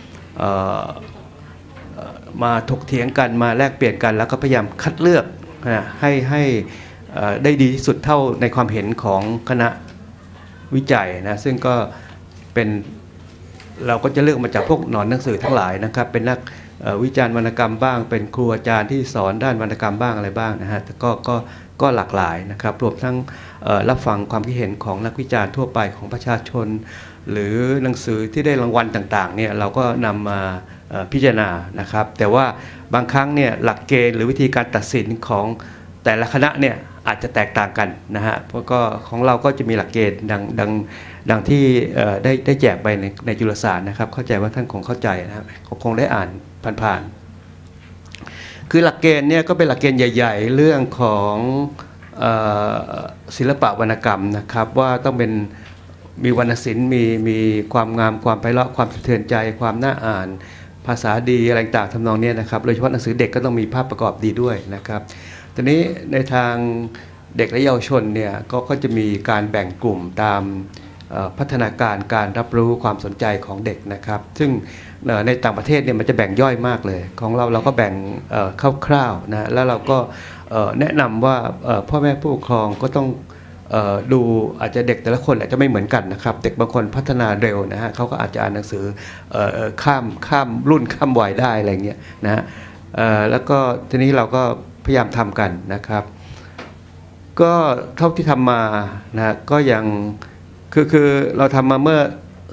มาถกเถียงกันมาแลกเปลี่ยนกันแล้วก็พยายามคัดเลือกให้ได้ดีที่สุดเท่าในความเห็นของคณะวิจัยนะซึ่งก็เป็นเราก็จะเลือกมาจากพวกหนอนหนังสือทั้งหลายนะครับเป็นนักวิจารณ์วรรณกรรมบ้างเป็นครูอาจารย์ที่สอนด้านวรรณกรรมบ้างอะไรบ้างนะฮะแต่ก็หลากหลายนะครับรวมทั้งรับฟังความคิดเห็นของนักวิจารณ์ทั่วไปของประชาชนหรือหนังสือที่ได้รางวัลต่างๆเนี่ยเราก็นำมาพิจารณานะครับแต่ว่าบางครั้งเนี่ยหลักเกณฑ์หรือวิธีการตัดสินของแต่ละคณะเนี่ยอาจจะแตกต่างกันนะฮะเพราะก็ของเราก็จะมีหลักเกณฑ์ดังที่ได้แจกไปในจุลสารนะครับเข้าใจว่าท่านคงเข้าใจนะครับคงได้อ่านผ่านๆคือหลักเกณฑ์เนี่ยก็เป็นหลักเกณฑ์ใหญ่ๆเรื่องของศิลปะวรรณกรรมนะครับว่าต้องเป็นมีวรรณศิลป์มีความงามความไพเราะความสะเทือนใจความน่าอ่านภาษาดีอะไรต่างๆทำนองนี้นะครับโดยเฉพาะหนังสือเด็กก็ต้องมีภาพประกอบดีด้วยนะครับทีนี้ในทางเด็กและเยาวชนเนี่ยก็จะมีการแบ่งกลุ่มตามพัฒนาการการรับรู้ความสนใจของเด็กนะครับซึ่งในต่างประเทศเนี่ยมันจะแบ่งย่อยมากเลยของเราก็แบ่งคร่าวๆนะแล้วเราก็แนะนำว่าพ่อแม่ผู้ปกครองก็ต้องดูอาจจะเด็กแต่ละคนอาจจะไม่เหมือนกันนะครับเด็กบางคนพัฒนาเร็วนะฮะเขาก็อาจจะอ่านหนังสือข้ามรุ่นข้ามวัยได้อะไรเงี้ยนะฮะแล้วก็ทีนี้เราก็พยายามทำกันนะครับก็เท่าที่ทำมานะก็ยังคือเราทำมาเมื่อ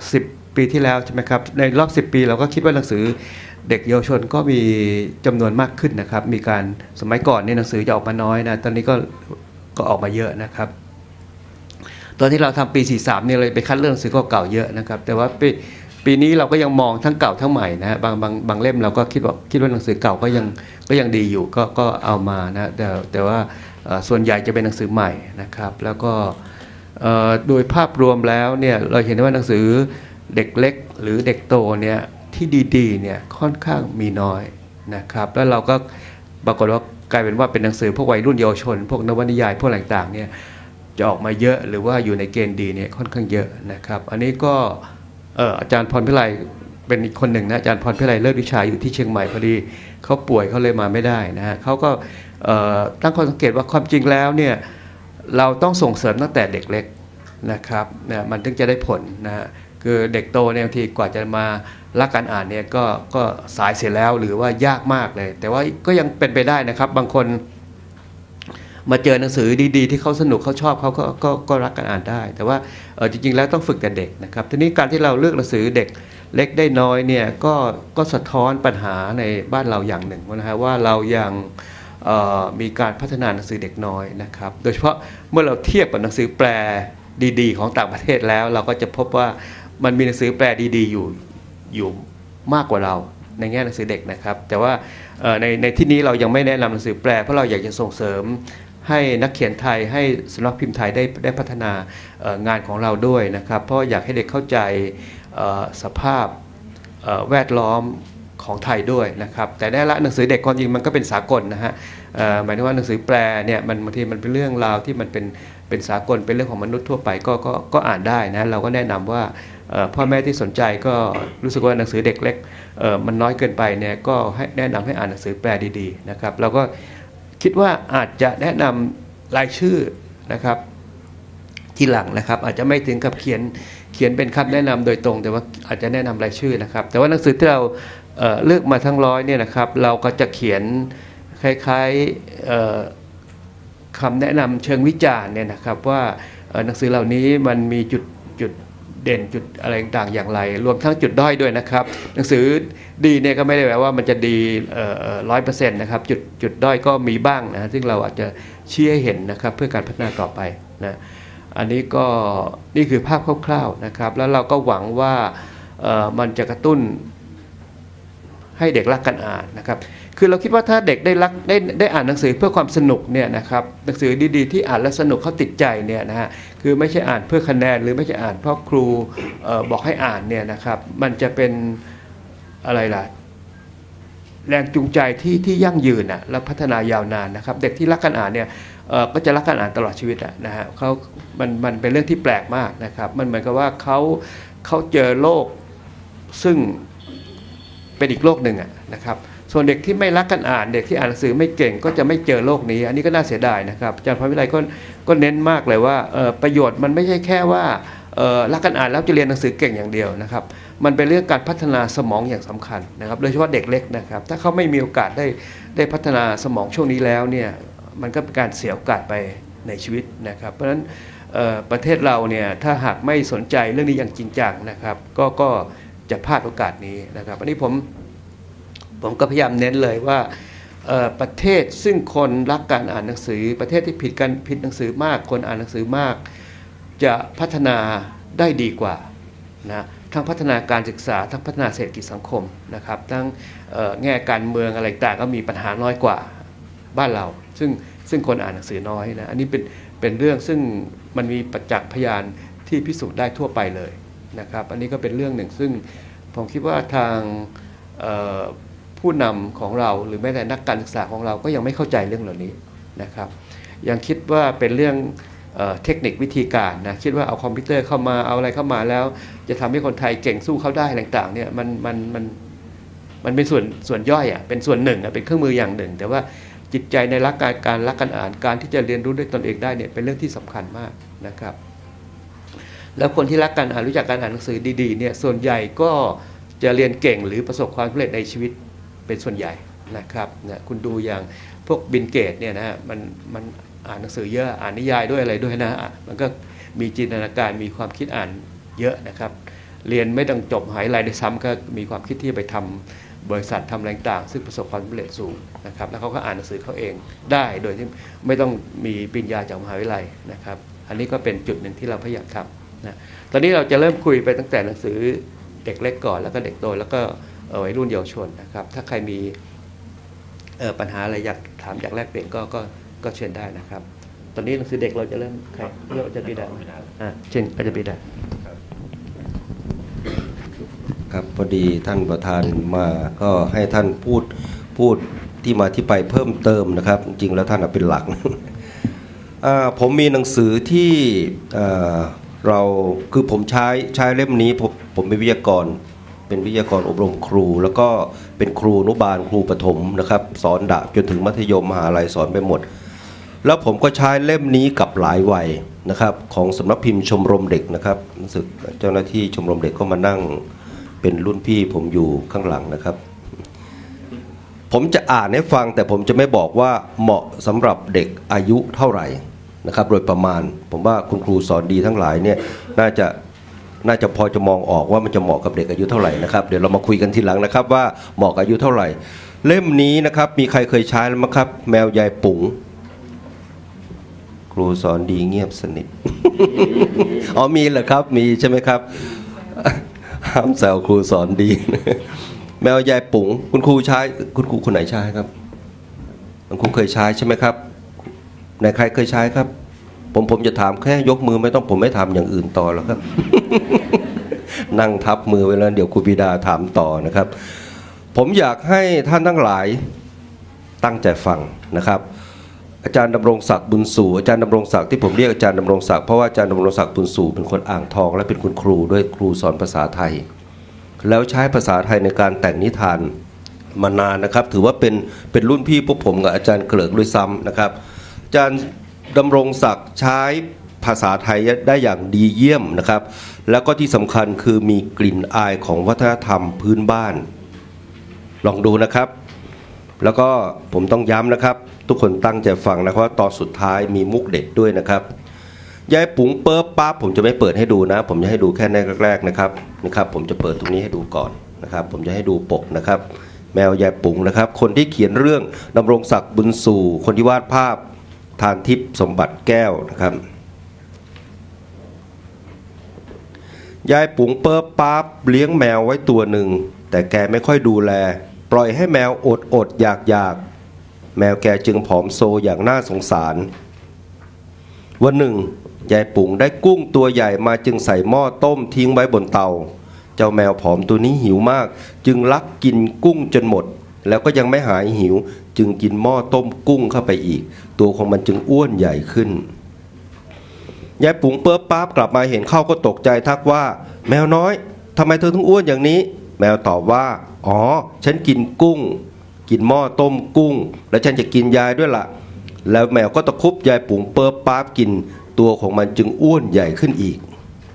10 ปีที่แล้วใช่ไหมครับในรอบ10 ปีเราก็คิดว่าหนังสือเด็กเยาวชนก็มีจำนวนมากขึ้นนะครับมีการสมัยก่อนนี่หนังสือจะออกมาน้อยนะตอนนี้ก็ออกมาเยอะนะครับตอนที่เราทำปี43เนี่ยเลยไปคัดเรื่องหนังสือเก่าๆเยอะนะครับแต่ว่าปีนี้เราก็ยังมองทั้งเก่าทั้งใหม่นะฮะบางเล่มเราก็คิดว่าหนังสือเก่าก็ยังดีอยู่ก็เอามานะแต่ว่าส่วนใหญ่จะเป็นหนังสือใหม่นะครับแล้วก็โดยภาพรวมแล้วเนี่ยเราเห็นว่าหนังสือเด็กเล็กหรือเด็กโตเนี่ยที่ดีๆเนี่ยค่อนข้างมีน้อยนะครับแล้วเราก็ปรากฏว่ากลายเป็นว่าเป็นหนังสือพวกวัยรุ่นเยาวชนพวกนวนิยายพวกต่างๆเนี่ยจะออกมาเยอะหรือว่าอยู่ในเกณฑ์ดีเนี่ยค่อนข้างเยอะนะครับอันนี้ก็อาจารย์พรพิไลเป็นอีกคนหนึ่งนะอาจารย์พรพิไลเลิศวิชาอยู่ที่เชียงใหม่พอดีเขาป่วยเขาเลยมาไม่ได้นะฮะเขาก็ตั้งข้อสังเกตว่าความจริงแล้วเนี่ยเราต้องส่งเสริมตั้งแต่เด็กเล็กนะครับเนี่ยมันถึงจะได้ผลนะฮะคือเด็กโตเนี่ยบางทีกว่าจะมารักการอ่านเนี่ยก็สายเสียแล้วหรือว่ายากมากเลยแต่ว่าก็ยังเป็นไปได้นะครับบางคนมาเจอหนังสือดีๆที่เขาสนุกเขาชอบเขาก็รักการอ่านได้แต่ว่าจริงๆแล้วต้องฝึกแต่เด็กนะครับทีนี้การที่เราเลือกหนังสือเด็กเล็กได้น้อยเนี่ยก็สะท้อนปัญหาในบ้านเราอย่างหนึ่งนะฮะว่าเรายังมีการพัฒนาหนังสือเด็กน้อยนะครับโดยเฉพาะเมื่อเราเทียบกับหนังสือแปลดีๆของต่างประเทศแล้วเราก็จะพบว่ามันมีหนังสือแปลดีๆอยู่มากกว่าเราในแง่หนังสือเด็กนะครับแต่ว่าในที่นี้เรายังไม่แนะนำหนังสือแปลเพราะเราอยากจะส่งเสริมให้นักเขียนไทยให้สำนักพิมพ์ไทยได้พัฒนางานของเราด้วยนะครับเพราะอยากให้เด็กเข้าใจสภาพแวดล้อมของไทยด้วยนะครับแต่ได้ละหนังสือเด็กความจริงมันก็เป็นสากลนะฮะหมายถึงว่าหนังสือแปลเนี่ยมันบางทีมันเป็นเรื่องราวที่มันเป็นสากลเป็นเรื่องของมนุษย์ทั่วไปก็อ่านได้นะเราก็แนะนำว่าพ่อแม่ที่สนใจก็รู้สึกว่าหนังสือเด็กเล็กมันน้อยเกินไปเนี่ยก็ให้แนะนำให้อ่านหนังสือแปลดีๆนะครับเราก็คิดว่าอาจจะแนะนำรายชื่อนะครับทีหลังนะครับอาจจะไม่ถึงกับเขียนเป็นคำแนะนำโดยตรงแต่ว่าอาจจะแนะนำรายชื่อนะครับแต่ว่าหนังสือที่เราเลือกมาทั้ง100เนี่ยนะครับเราก็จะเขียนคล้ายๆคำแนะนำเชิงวิจารณ์เนี่ยนะครับว่าหนังสือเหล่านี้มันมีจุดเด่นจุดอะไรต่างๆอย่างไรรวมทั้งจุดด้อยด้วยนะครับหนังสือดีเนี่ยก็ไม่ได้แปลว่ามันจะดี100%นะครับจุดด้อยก็มีบ้างนะซึ่งเราอาจจะชี้ให้เห็นนะครับเพื่อการพัฒนาต่อไปนะอันนี้ก็นี่คือภาพคร่าวๆนะครับแล้วเราก็หวังว่ามันจะกระตุ้นให้เด็กรักการอ่านนะครับคือเราคิดว่าถ้าเด็กได้อ่านหนังสือเพื่อความสนุกเนี่ยนะครับหนังสือดีๆที่อ่านแล้วสนุกเขาติดใจเนี่ยนะฮะคือไม่ใช่อ่านเพื่อคะแนนหรือไม่ใช่อ่านเพราะครูบอกให้อ่านเนี่ยนะครับมันจะเป็นอะไรล่ะแรงจูงใจที่ยั่งยืนนะและพัฒนายาวนานนะครับเด็กที่รักการอ่านเนี่ยก็จะรักการอ่านตลอดชีวิตนะฮะมันเป็นเรื่องที่แปลกมากนะครับมันเหมือนกับว่าเขาเจอโลกซึ่งเป็นอีกโลกหนึ่งนะครับส่วนเด็กที่ไม่รักการอ่านเด็กที่อ่านหนังสือไม่เก่งก็จะไม่เจอโลกนี้อันนี้ก็น่าเสียดายนะครับอาจารย์พรพิไลก็เน้นมากเลยว่าประโยชน์มันไม่ใช่แค่ว่ารักการอ่านแล้วจะเรียนหนังสือเก่งอย่างเดียวนะครับมันเป็นเรื่องการพัฒนาสมองอย่างสำคัญนะครับโดยเฉพาะเด็กเล็กนะครับถ้าเขาไม่มีโอกาสได้พัฒนาสมองช่วงนี้แล้วเนี่ยมันก็เป็นการเสียโอกาสไปในชีวิตนะครับเพราะฉะนั้นประเทศเราเนี่ยถ้าหากไม่สนใจเรื่องนี้อย่างจริงจังนะครับก็จะพลาดโอกาสนี้นะครับอันนี้ผมก็พยายามเน้นเลยว่าประเทศซึ่งคนรักการอ่านหนังสือประเทศที่ผิดหนังสือมากคนอ่านหนังสือมากจะพัฒนาได้ดีกว่านะทั้งพัฒนาการศึกษาทั้งพัฒนาเศรษฐกิจสังคมนะครับทั้งแง่การเมืองอะไรต่างก็มีปัญหาน้อยกว่าบ้านเราซึ่งซึ่งคนอ่านหนังสือน้อยนะอันนี้เป็นเรื่องซึ่งมันมีประจักษ์พยานที่พิสูจน์ได้ทั่วไปเลยนะครับอันนี้ก็เป็นเรื่องหนึ่งซึ่งผมคิดว่าทางผู้นำของเราหรือแม้แต่นักการศึกษาของเราก็ยังไม่เข้าใจเรื่องเหล่านี้นะครับยังคิดว่าเป็นเรื่องเทคนิควิธีการนะคิดว่าเอาคอมพิวเตอร์เข้ามาเอาอะไรเข้ามาแล้วจะทำให้คนไทยเก่งสู้เขาได้ต่างๆเนี่ยมันเป็นส่วนย่อยอ่ะเป็นส่วนหนึ่งอ่ะเป็นเครื่องมืออย่างหนึ่งแต่ว่าจิตใจในรักการรักการอ่านการที่จะเรียนรู้ด้วยตนเองได้เนี่ยเป็นเรื่องที่สำคัญมากนะครับแล้วคนที่รักการอ่านรู้จักการอ่านหนังสือดีๆเนี่ยส่วนใหญ่ก็จะเรียนเก่งหรือประสบความสำเร็จในชีวิตเป็นส่วนใหญ่นะครับนะคุณดูอย่างพวกบิลเกตเนี่ยนะมันอ่านหนังสือเยอะอ่านนิยายด้วยอะไรด้วยนะมันก็มีจินตนาการมีความคิดอ่านเยอะนะครับเรียนไม่ต้องจบมหาวิทยาลัยด้วยซ้ำก็มีความคิดที่ไปทำบริษัททำอะไรต่างซึ่งประสบความสำเร็จสูงนะครับแล้วเขาก็อ่านหนังสือเขาเองได้โดยที่ไม่ต้องมีปริญญาจากมหาวิทยาลัยนะครับอันนี้ก็เป็นจุดหนึ่งที่เราพยายามทำนะตอนนี้เราจะเริ่มคุยไปตั้งแต่หนังสือเด็กเล็กก่อนแล้วก็เด็กโตแล้วก็วัยรุ่นเยาวชนนะครับถ้าใครมีปัญหาอะไรอยากถามอยากแลกเปลี่ยนก็เชิญได้นะครับตอนนี้หนังสือเด็กเราจะเริ่มใครเริ่มอาจารย์ปิดาเช่นอาจารย์ปิดาครับพอดีท่านประธานมาก็ให้ท่านพูดที่มาที่ไปเพิ่มเติมนะครับจริงๆแล้วท่านเป็นหลัก ผมมีหนังสือที่เราคือผมใช้เล่มนี้ผมเป็นวิทยากรอบรมครูแล้วก็เป็นครูอนุบาลครูประถมนะครับสอนดะจนถึงมัธยมมหาลัยสอนไปหมดแล้วผมก็ใช้เล่มนี้กับหลายวัยนะครับของสำนักพิมพ์ชมรมเด็กนะครับรู้สึกเจ้าหน้าที่ชมรมเด็กก็มานั่งเป็นรุ่นพี่ผมอยู่ข้างหลังนะครับผมจะอ่านให้ฟังแต่ผมจะไม่บอกว่าเหมาะสำหรับเด็กอายุเท่าไหร่นะครับโดยประมาณผมว่าคุณครูสอนดีทั้งหลายเนี่ยน่าจะพอจะมองออกว่ามันจะเหมาะกับเด็กอายุเท่าไหร่นะครับเดี๋ยวเรามาคุยกันทีหลังนะครับว่าเหมาะกับอายุเท่าไหร่เล่มนี้นะครับมีใครเคยใช้แล้วมั้งครับแมวยายปุ๋งครูสอนดีเงียบสนิท อ๋อมีเหรอครับมีใช่ไหมครับห้ามแซวครูสอนดี แมวยายปุ๋งคุณครูใช้คุณครูคนไหนใช้ครับคุณครูเคยใช้ใช่ไหมครับไหนใครเคยใช้ครับผมจะถามแค่ยกมือไม่ต้องผมไม่ถามอย่างอื่นต่อหรอกครับ นั่งทับมือไว้แล้วเดี๋ยวครูบิดาถามต่อนะครับผมอยากให้ท่านทั้งหลายตั้งใจฟังนะครับอาจารย์ดำรงศักดิ์บุญสู่อาจารย์ดำรงศักดิ์ที่ผมเรียกอาจารย์ดำรงศักดิ์เพราะว่าอาจารย์ดำรงศักดิ์บุญสู่เป็นคนอ่างทองและเป็นคุณครูด้วยครูสอนภาษาไทยแล้วใช้ภาษาไทยในการแต่งนิทานมานานนะครับถือว่าเป็นรุ่นพี่พวกผมกับอาจารย์เกลิกด้วยซ้ำนะครับอาจารย์ดำรงศักดิ์ใช้ภาษาไทยได้อย่างดีเยี่ยมนะครับแล้วก็ที่สำคัญคือมีกลิ่นอายของวัฒนธรรมพื้นบ้านลองดูนะครับแล้วก็ผมต้องย้ำนะครับทุกคนตั้งใจฟังนะครับว่าตอนสุดท้ายมีมุกเด็ดด้วยนะครับยายปุ๋งเปิ๊บปั๊บผมจะไม่เปิดให้ดูนะผมจะให้ดูแค่ในแรกๆนะครับผมจะเปิดตรงนี้ให้ดูก่อนนะครับผมจะให้ดูปกนะครับแมวยายปุ๋งนะครับคนที่เขียนเรื่องดำรงศักดิ์บุญสู่คนที่วาดภาพทานทิพย์สมบัติแก้วนะครับยายปุ๋งเปิ๊บปั๊บเลี้ยงแมวไว้ตัวหนึ่งแต่แกไม่ค่อยดูแลปล่อยให้แมวอดอยากแมวแกจึงผอมโซอย่างน่าสงสารวันหนึ่งยายปุ๋งได้กุ้งตัวใหญ่มาจึงใส่หม้อต้มทิ้งไว้บนเตาเจ้าแมวผอมตัวนี้หิวมากจึงลักกินกุ้งจนหมดแล้วก็ยังไม่หายหิวจึงกินหม้อต้มกุ้งเข้าไปอีกตัวของมันจึงอ้วนใหญ่ขึ้นยายปุ๋งเปิ๊บปั๊บกลับมาเห็นเข้าก็ตกใจทักว่าแมวน้อยทำไมเธอถึงอ้วนอย่างนี้แมวตอบว่าอ๋อฉันกินกุ้งกินหม้อต้มกุ้งแล้วฉันจะกินยายด้วยล่ะแล้วแมวก็ตะคุบยายปุ๋งเปิ๊บปั๊บกินตัวของมันจึงอ้วนใหญ่ขึ้นอีก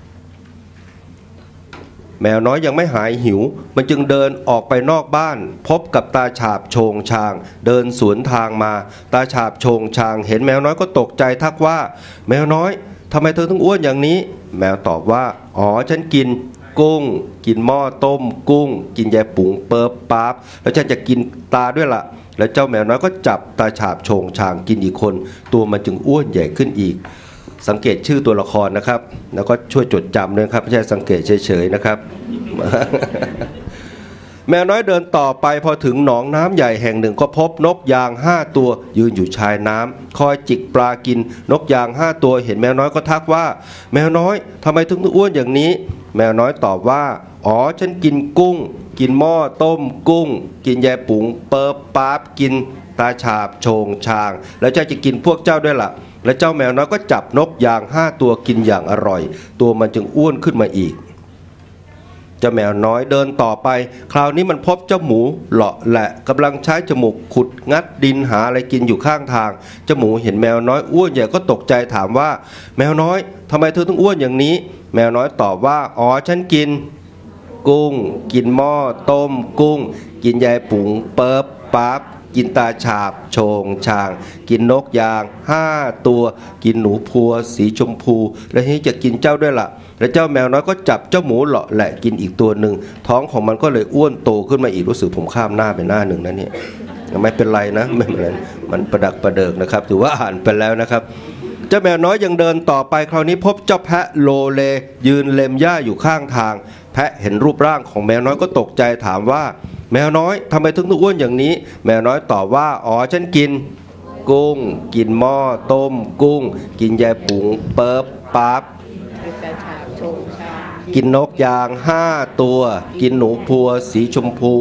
แมวน้อยยังไม่หายหิวมันจึงเดินออกไปนอกบ้านพบกับตาฉาบโชงชางเดินสวนทางมาตาฉาบโชงชางเห็นแมวน้อยก็ตกใจทักว่าแมวน้อยทำไมเธอถึงอ้วนอย่างนี้แมวตอบว่าอ๋อฉันกินกุ้งกินหม้อต้มกุ้งกินยายปุ๋งเปิ๊บปั๊บแล้วฉันจะกินตาด้วยล่ะแล้วเจ้าแมวน้อยก็จับตาฉาบโชงชางกินอีกคนตัวมันจึงอ้วนใหญ่ขึ้นอีกสังเกตชื่อตัวละครนะครับแล้วก็ช่วยจดจำด้วยครับไม่ใช่สังเกตเฉยๆนะครับแมวน้อยเดินต่อไปพอถึงหนองน้ำใหญ่แห่งหนึ่งก็พบนกยาง5 ตัวยืนอยู่ชายน้ำคอยจิกปลากินนกยาง5 ตัวเห็นแมวน้อยก็ทักว่าแมวน้อยทำไมถึงอ้วนอย่างนี้แมวน้อยตอบว่าอ๋อฉันกินกุ้งกินหม้อต้มกุ้งกินยายปุ๋งเปิบป๊าบกินตาฉาบโชงชางแล้วจะกินพวกเจ้าด้วยล่ะและเจ้าแมวน้อยก็จับนกยาง5 ตัวกินอย่างอร่อยตัวมันจึงอ้วนขึ้นมาอีกเจ้าแมวน้อยเดินต่อไปคราวนี้มันพบเจ้าหมูเหลาะแหละกำลังใช้จมูกขุดงัดดินหาอะไรกินอยู่ข้างทางเจ้าหมูเห็นแมวน้อยอ้วนใหญ่ก็ตกใจถามว่าแมวน้อยทำไมเธอถึงอ้วนอย่างนี้แมวน้อยตอบว่าอ๋อฉันกินกุ้งกินหม้อต้มกุ้งกินยายปุ๋งเปิบปั๊บกินตาฉาบโชงชางกินนกยาง5 ตัวกินหนูพัวสีชมพูและทีนี้จะกินเจ้าด้วยล่ะและเจ้าแมวน้อยก็จับเจ้าหมูเหลาะแหละกินอีกตัวหนึ่งท้องของมันก็เลยอ้วนโตขึ้นมาอีกรู้สึกผมข้ามหน้าไปหน้าหนึ่งนะเนี่ยไม่เป็นไรนะไม่เป็นไรมันประดักประเดิกนะครับถือว่าอ่านไปแล้วนะครับเจ้าแมวน้อยยังเดินต่อไปคราวนี้พบเจ้าแพะโลเลยืนเล็มหญ้าอยู่ข้างทางแพะเห็นรูปร่างของแมวน้อยก็ตกใจถามว่าแมวน้อยทำไมถึงอ้วนอย่างนี้แมวน้อยตอบว่าอ๋อฉันกินกุ้งกินหม้อต้มกุ้งกินยายปุ๋งเปิบปั๊บกินนกยาง5 ตัวกินหนูพัวสีชมพู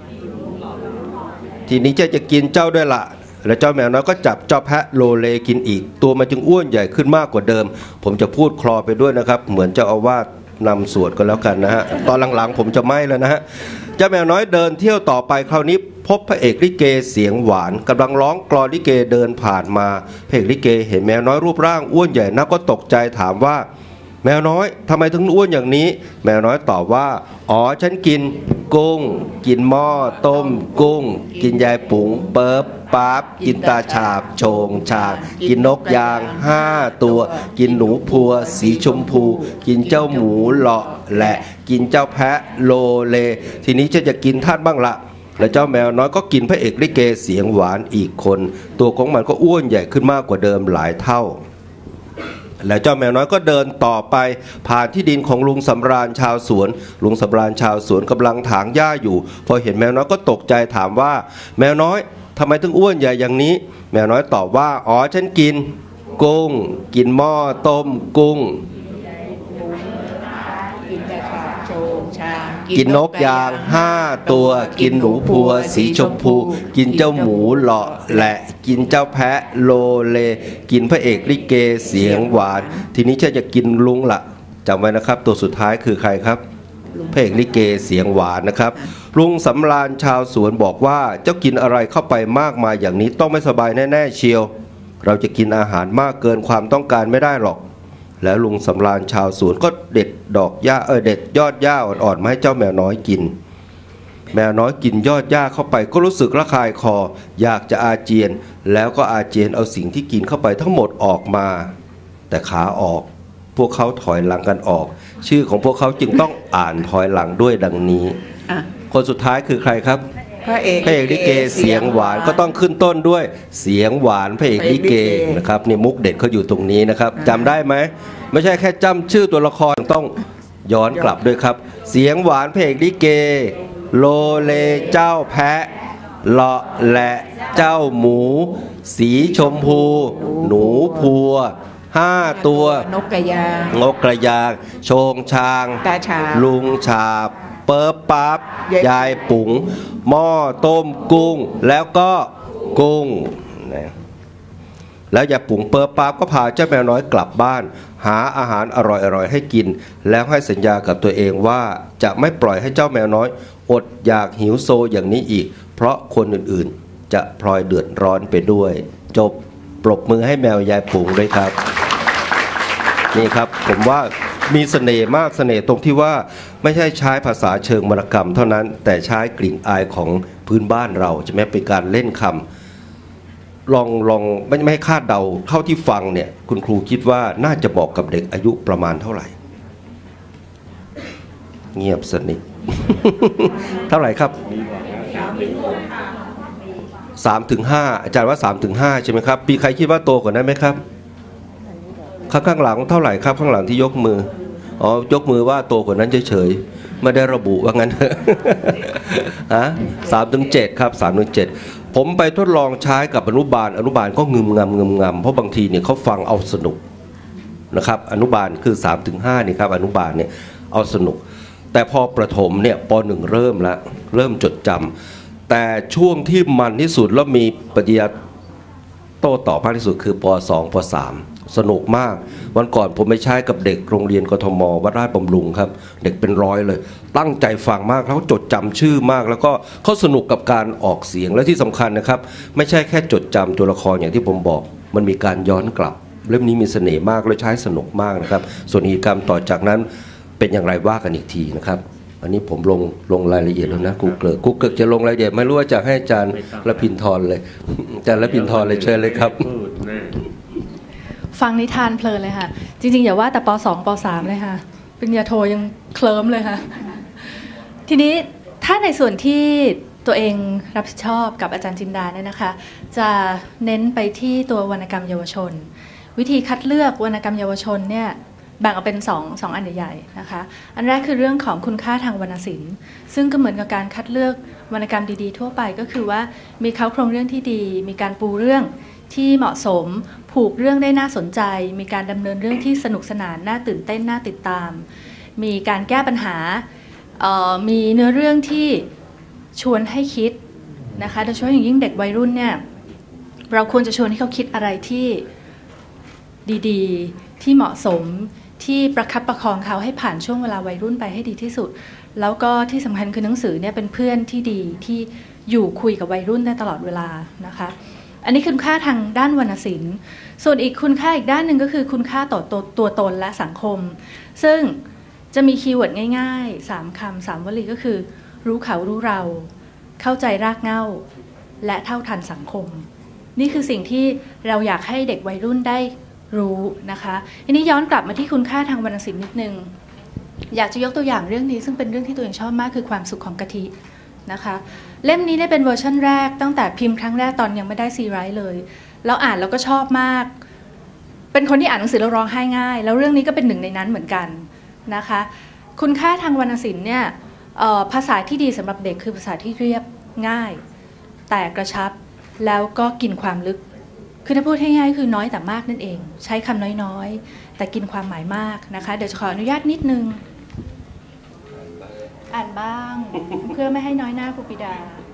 ทีนี้จะกินเจ้าด้วยละแล้วเจ้าแมวน้อยก็จับเจ้าแพะโลเลกินอีกตัวมันจึงอ้วนใหญ่ขึ้นมากกว่าเดิมผมจะพูดคลอไปด้วยนะครับเหมือนเจ้าอาวาสนำสวดก็แล้วกันนะฮะตอนหลังๆผมจะไม่แล้วนะฮะเจ้าแมวน้อยเดินเที่ยวต่อไปคราวนี้พบพระเอกลิเกเสียงหวานกำลังร้องกลอนลิเกเดินผ่านมาพระเอกลิเกเห็นแมวน้อยรูปร่างอ้วนใหญ่นักก็ตกใจถามว่าแมวน้อยทำไมถึงอ้วนอย่างนี้แมวน้อยตอบว่าอ๋อฉันกินกุ้งกินหม้อต้มกุ้งกินยายปุ๋งเปิบปั๊บกินตาฉาบโชงชางกินนกยาง5 ตัวกินหนูพัวสีชมพูกินเจ้าหมูเหลาะแหละกินเจ้าแพะโลเลทีนี้จะกินท่านบ้างละและเจ้าแมวน้อยก็กินพระเอกลิเกเสียงหวานอีกคนตัวของมันก็อ้วนใหญ่ขึ้นมากกว่าเดิมหลายเท่าแล้วเจ้าแมวน้อยก็เดินต่อไปผ่านที่ดินของลุงสำราญชาวสวนลุงสำราญชาวสวนกำลังถางหญ้าอยู่พอเห็นแมวน้อยก็ตกใจถามว่าแมวน้อยทำไมถึงอ้วนใหญ่อย่างนี้แมวน้อยตอบว่าอ๋อฉันกินกุ้งกินหม้อต้มกุ้งกินนกยาง5 ตัวกินหนูพัวสีชมพูกินเจ้าหมูเหลาะแหละกินเจ้าแพะโลเลกินพระเอกลิเกเสียงหวานทีนี้จะกินลุงละจำไว้นะครับตัวสุดท้ายคือใครครับพระเอกลิเกเสียงหวานนะครับลุงสำราญชาวสวนบอกว่าเจ้ากินอะไรเข้าไปมากมายอย่างนี้ต้องไม่สบายแน่ๆเชียวเราจะกินอาหารมากเกินความต้องการไม่ได้หรอกแล้วลุงสำราญชาวสวนก็เด็ดดอกหญ้าเด็ดยอดหญ้าอ่อนๆมาให้เจ้าแมวน้อยกินแมวน้อยกินยอดหญ้าเข้าไปก็รู้สึกระคายคออยากจะอาเจียนแล้วก็อาเจียนเอาสิ่งที่กินเข้าไปทั้งหมดออกมาแต่ขาออกพวกเขาถอยหลังกันออกชื่อของพวกเขาจึงต้องอ่านถอยหลังด้วยดังนี้คนสุดท้ายคือใครครับพระเอกลิเกเสียงหวานก็ต้องขึ้นต้นด้วยเสียงหวานพระเอกลิเกนะครับนี่มุกเด็ดเขาอยู่ตรงนี้นะครับจำได้ไหมไม่ใช่แค่จำชื่อตัวละครต้องย้อนกลับด้วยครับเสียงหวานพระเอกลิเกโลเลเจ้าแพะเลาะแหละเจ้าหมูสีชมพูหนูพัว5 ตัวนกกระยางโชงชางลุงฉาบเปิบปั๊บยายปุ๋งหม้อต้มกุ้งแล้วก็กุ้งแล้วยายปุ๋งเปิบปั๊บก็พาเจ้าแมวน้อยกลับบ้านหาอาหารอร่อยๆให้กินแล้วให้สัญญากับตัวเองว่าจะไม่ปล่อยให้เจ้าแมวน้อยอดอยากหิวโซอย่างนี้อีกเพราะคนอื่นๆจะพลอยเดือดร้อนไปด้วยจบปรบมือให้แมวยายปุ๋งด้วยครับนี่ครับผมว่ามีเสน่ห์มากเสน่ห์ตรงที่ว่าไม่ใช่ใช้ภาษาเชิงวรรณกรรมเท่านั้นแต่ใช้กลิ่นอายของพื้นบ้านเราใช่ไหมเป็นการเล่นคำลองไม่ให้คาดเดาเท่าที่ฟังเนี่ยคุณครูคิดว่าน่าจะบอกกับเด็กอายุประมาณเท่าไหร่เงียบสนิท เท่าไหร่ครับ 3-5 อาจารย์ว่า 3-5 ใช่ไหมครับปีใครคิดว่าโตกว่านั้นไหมครับข้างหลังเท่าไหร่ครับข้างหลังที่ยกมืออ๋อยกมือว่าโตกว่านั้นเฉยๆไม่ได้ระบุว่างั้น ฮะ3-7 ครับ3-7 ผมไปทดลองใช้กับอนุบาลก็งึมงำเพราะบางทีเนี่ยเขาฟังเอาสนุกนะครับอนุบาลคือ 3-5 นี่ครับอนุบาลเนี่ยเอาสนุกแต่พอประถมเนี่ยป .1 เริ่มจดจำแต่ช่วงที่มันที่สุดแล้วมีปฏิกิริยาโต้ตอบมากที่สุดคือป .2 ป .3 สนุกมากวันก่อนผมไปใช้กับเด็กโรงเรียนกทม.วัดราชบำรุงครับเด็กเป็นร้อยเลยตั้งใจฟังมากเขาจดจำชื่อมากแล้วก็เขาสนุกกับการออกเสียงและที่สำคัญนะครับไม่ใช่แค่จดจำตัวละครอย่างที่ผมบอกมันมีการย้อนกลับเล่มนี้มีเสน่ห์มากและใช้สนุกมากนะครับส่วนกิจกรรมต่อจากนั้นเป็นอย่างไรว่ากันอีกทีนะครับอันนี้ผมลงรายละเอียดแล้วนะกูเกิลจะลงรายละเอียดไม่รู้ว่าจะให้อาจารย์ละพินทรเลยอาจารย์ละพินทรเลยเชิญเลยครับฟังนิทานเพลินเลยค่ะจริงๆอย่าว่าแต่ป .2 ป .3 เลยค่ะปริญญาโทยังเคลิ้มเลยค่ะทีนี้ถ้าในส่วนที่ตัวเองรับผิดชอบกับอาจารย์จินดาเนี่ยนะคะจะเน้นไปที่ตัววรรณกรรมเยาวชนวิธีคัดเลือกวรรณกรรมเยาวชนเนี่ยแบ่งออกเป็นสองอันใหญ่ๆนะคะอันแรกคือเรื่องของคุณค่าทางวรรณศิลป์ซึ่งก็เหมือนกับการคัดเลือกวรรณกรรมดีๆทั่วไปก็คือว่ามีโครงเรื่องที่ดีมีการปูเรื่องที่เหมาะสมผูกเรื่องได้น่าสนใจมีการดำเนินเรื่องที่สนุกสนานน่าตื่นเต้นน่าติดตามมีการแก้ปัญหามีเนื้อเรื่องที่ชวนให้คิดนะคะโดยเฉพาะอย่างยิ่งเด็กวัยรุ่นเนี่ยเราควรจะชวนให้เขาคิดอะไรที่ดีๆที่เหมาะสมที่ประคับประคองเขาให้ผ่านช่วงเวลาวัยรุ่นไปให้ดีที่สุดแล้วก็ที่สำคัญคือหนังสือเนี่ยเป็นเพื่อนที่ดีที่อยู่คุยกับวัยรุ่นได้ตลอดเวลานะคะอันนี้คุณค่าทางด้านวรรณศิลป์ส่วนอีกคุณค่าอีกด้านหนึ่งก็คือคุณค่าต่อตัวตนและสังคมซึ่งจะมีคีย์เวิร์ดง่ายๆ3 คำ 3 วลีก็คือรู้เขารู้เราเข้าใจรากเหง้าและเท่าทันสังคมนี่คือสิ่งที่เราอยากให้เด็กวัยรุ่นได้รู้นะคะทีนี้ย้อนกลับมาที่คุณค่าทางวรรณศิลป์นิดนึงอยากจะยกตัวอย่างเรื่องนี้ซึ่งเป็นเรื่องที่ตัวเองชอบมากคือความสุขของกะทินะคะเล่มนี้ได้เป็นเวอร์ชันแรกตั้งแต่พิมพ์ครั้งแรกตอนยังไม่ได้ซีไรต์เลยแล้วอ่านแล้วก็ชอบมากเป็นคนที่อ่านหนังสือแล้วร้องไห้ง่ายแล้วเรื่องนี้ก็เป็นหนึ่งในนั้นเหมือนกันนะคะคุณค่าทางวรรณศิลป์เนี่ยภาษาที่ดีสำหรับเด็กคือภาษาที่เรียบง่ายแต่กระชับแล้วก็กินความลึกคือถ้าพูดให้ง่ายคือน้อยแต่มากนั่นเองใช้คำน้อยๆแต่กินความหมายมากนะคะเดี๋ยวจะขออนุญาตนิดนึงอ่านบ้างเพื่อไม่ให้น้อยหน้าครูปิดา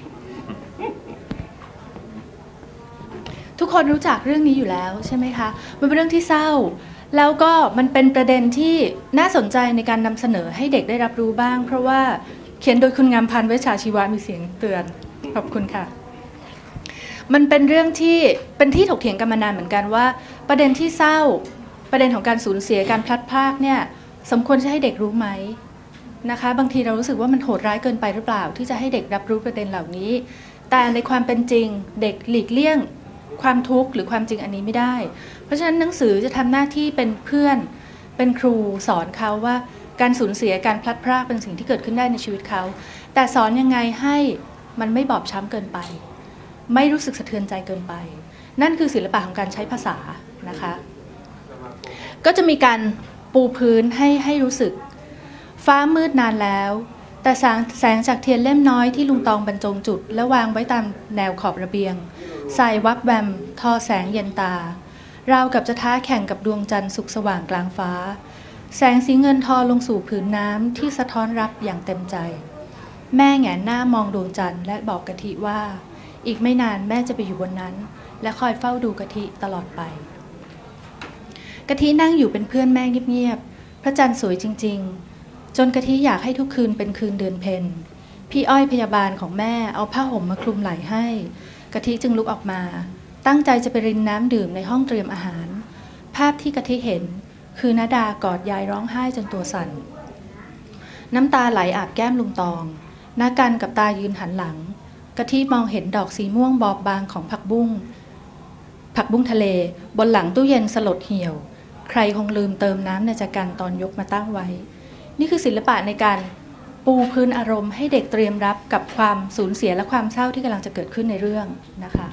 ทุกคนรู้จักเรื่องนี้อยู่แล้วใช่ไหมคะมันเป็นเรื่องที่เศร้าแล้วก็มันเป็นประเด็นที่น่าสนใจในการนำเสนอให้เด็กได้รับรู้บ้างเพราะว่าเขียนโดยคุณงามพันธ์เวชชาชีวะมีเสียงเตือนขอบคุณค่ะมันเป็นเรื่องที่เป็นที่ถกเถียงกันมานานเหมือนกันว่าประเด็นที่เศร้าประเด็นของการสูญเสียการพลัดพรากเนี่ยสมควรจะให้เด็กรู้ไหมนะคะบางทีเรารู้สึกว่ามันโหดร้ายเกินไปหรือเปล่าที่จะให้เด็กรับรู้ประเด็นเหล่านี้แต่ในความเป็นจริงเด็กหลีกเลี่ยงความทุกข์หรือความจริงอันนี้ไม่ได้เพราะฉะนั้นหนังสือจะทำหน้าที่เป็นเพื่อนเป็นครูสอนเขาว่าการสูญเสียการพลัดพรากเป็นสิ่งที่เกิดขึ้นได้ในชีวิตเขาแต่สอนยังไงให้มันไม่บอบช้ำเกินไปไม่รู้สึกสะเทือนใจเกินไปนั่นคือศิลปะของการใช้ภาษานะคะก็จะมีการปูพื้นให้รู้สึกฟ้ามืดนานแล้วแต่แสงจากเทียนเล่มน้อยที่ลุงตองบรรจงจุดและวางไว้ตามแนวขอบระเบียงใส่วับแวมทอแสงเย็นตาราวกับจะท้าแข่งกับดวงจันทร์สุกสว่างกลางฟ้าแสงสีเงินทอลงสู่ผืนน้ำที่สะท้อนรับอย่างเต็มใจแม่แหงนหน้ามองดวงจันทร์และบอกกะทิว่าอีกไม่นานแม่จะไปอยู่บนนั้นและคอยเฝ้าดูกะทิตลอดไปกะทินั่งอยู่เป็นเพื่อนแม่เงียบๆพระจันทร์สวยจริงๆจนกะทิอยากให้ทุกคืนเป็นคืนเดือนเพ็ญพี่อ้อยพยาบาลของแม่เอาผ้าห่มมาคลุมไหล่ให้กะทิจึงลุกออกมาตั้งใจจะไปรินน้ำดื่มในห้องเตรียมอาหารภาพที่กะทิเห็นคือณดากอดยายร้องไห้จนตัวสั่นน้ำตาไหลอาบแก้มลุงตองนากันกับตายืนหันหลังกะทิมองเห็นดอกสีม่วงบอบบางของผักบุ้งทะเลบนหลังตู้เย็นสลดเหี่ยวใครคงลืมเติมน้ำในจักรันตอนยกมาตั้งไว้นี่คือศิลปะในการปูพื้นอารมณ์ให้เด็กเตรียมรับกับความสูญเสียและความเศร้าที่กำลังจะเกิดขึ้นในเรื่องนะคะ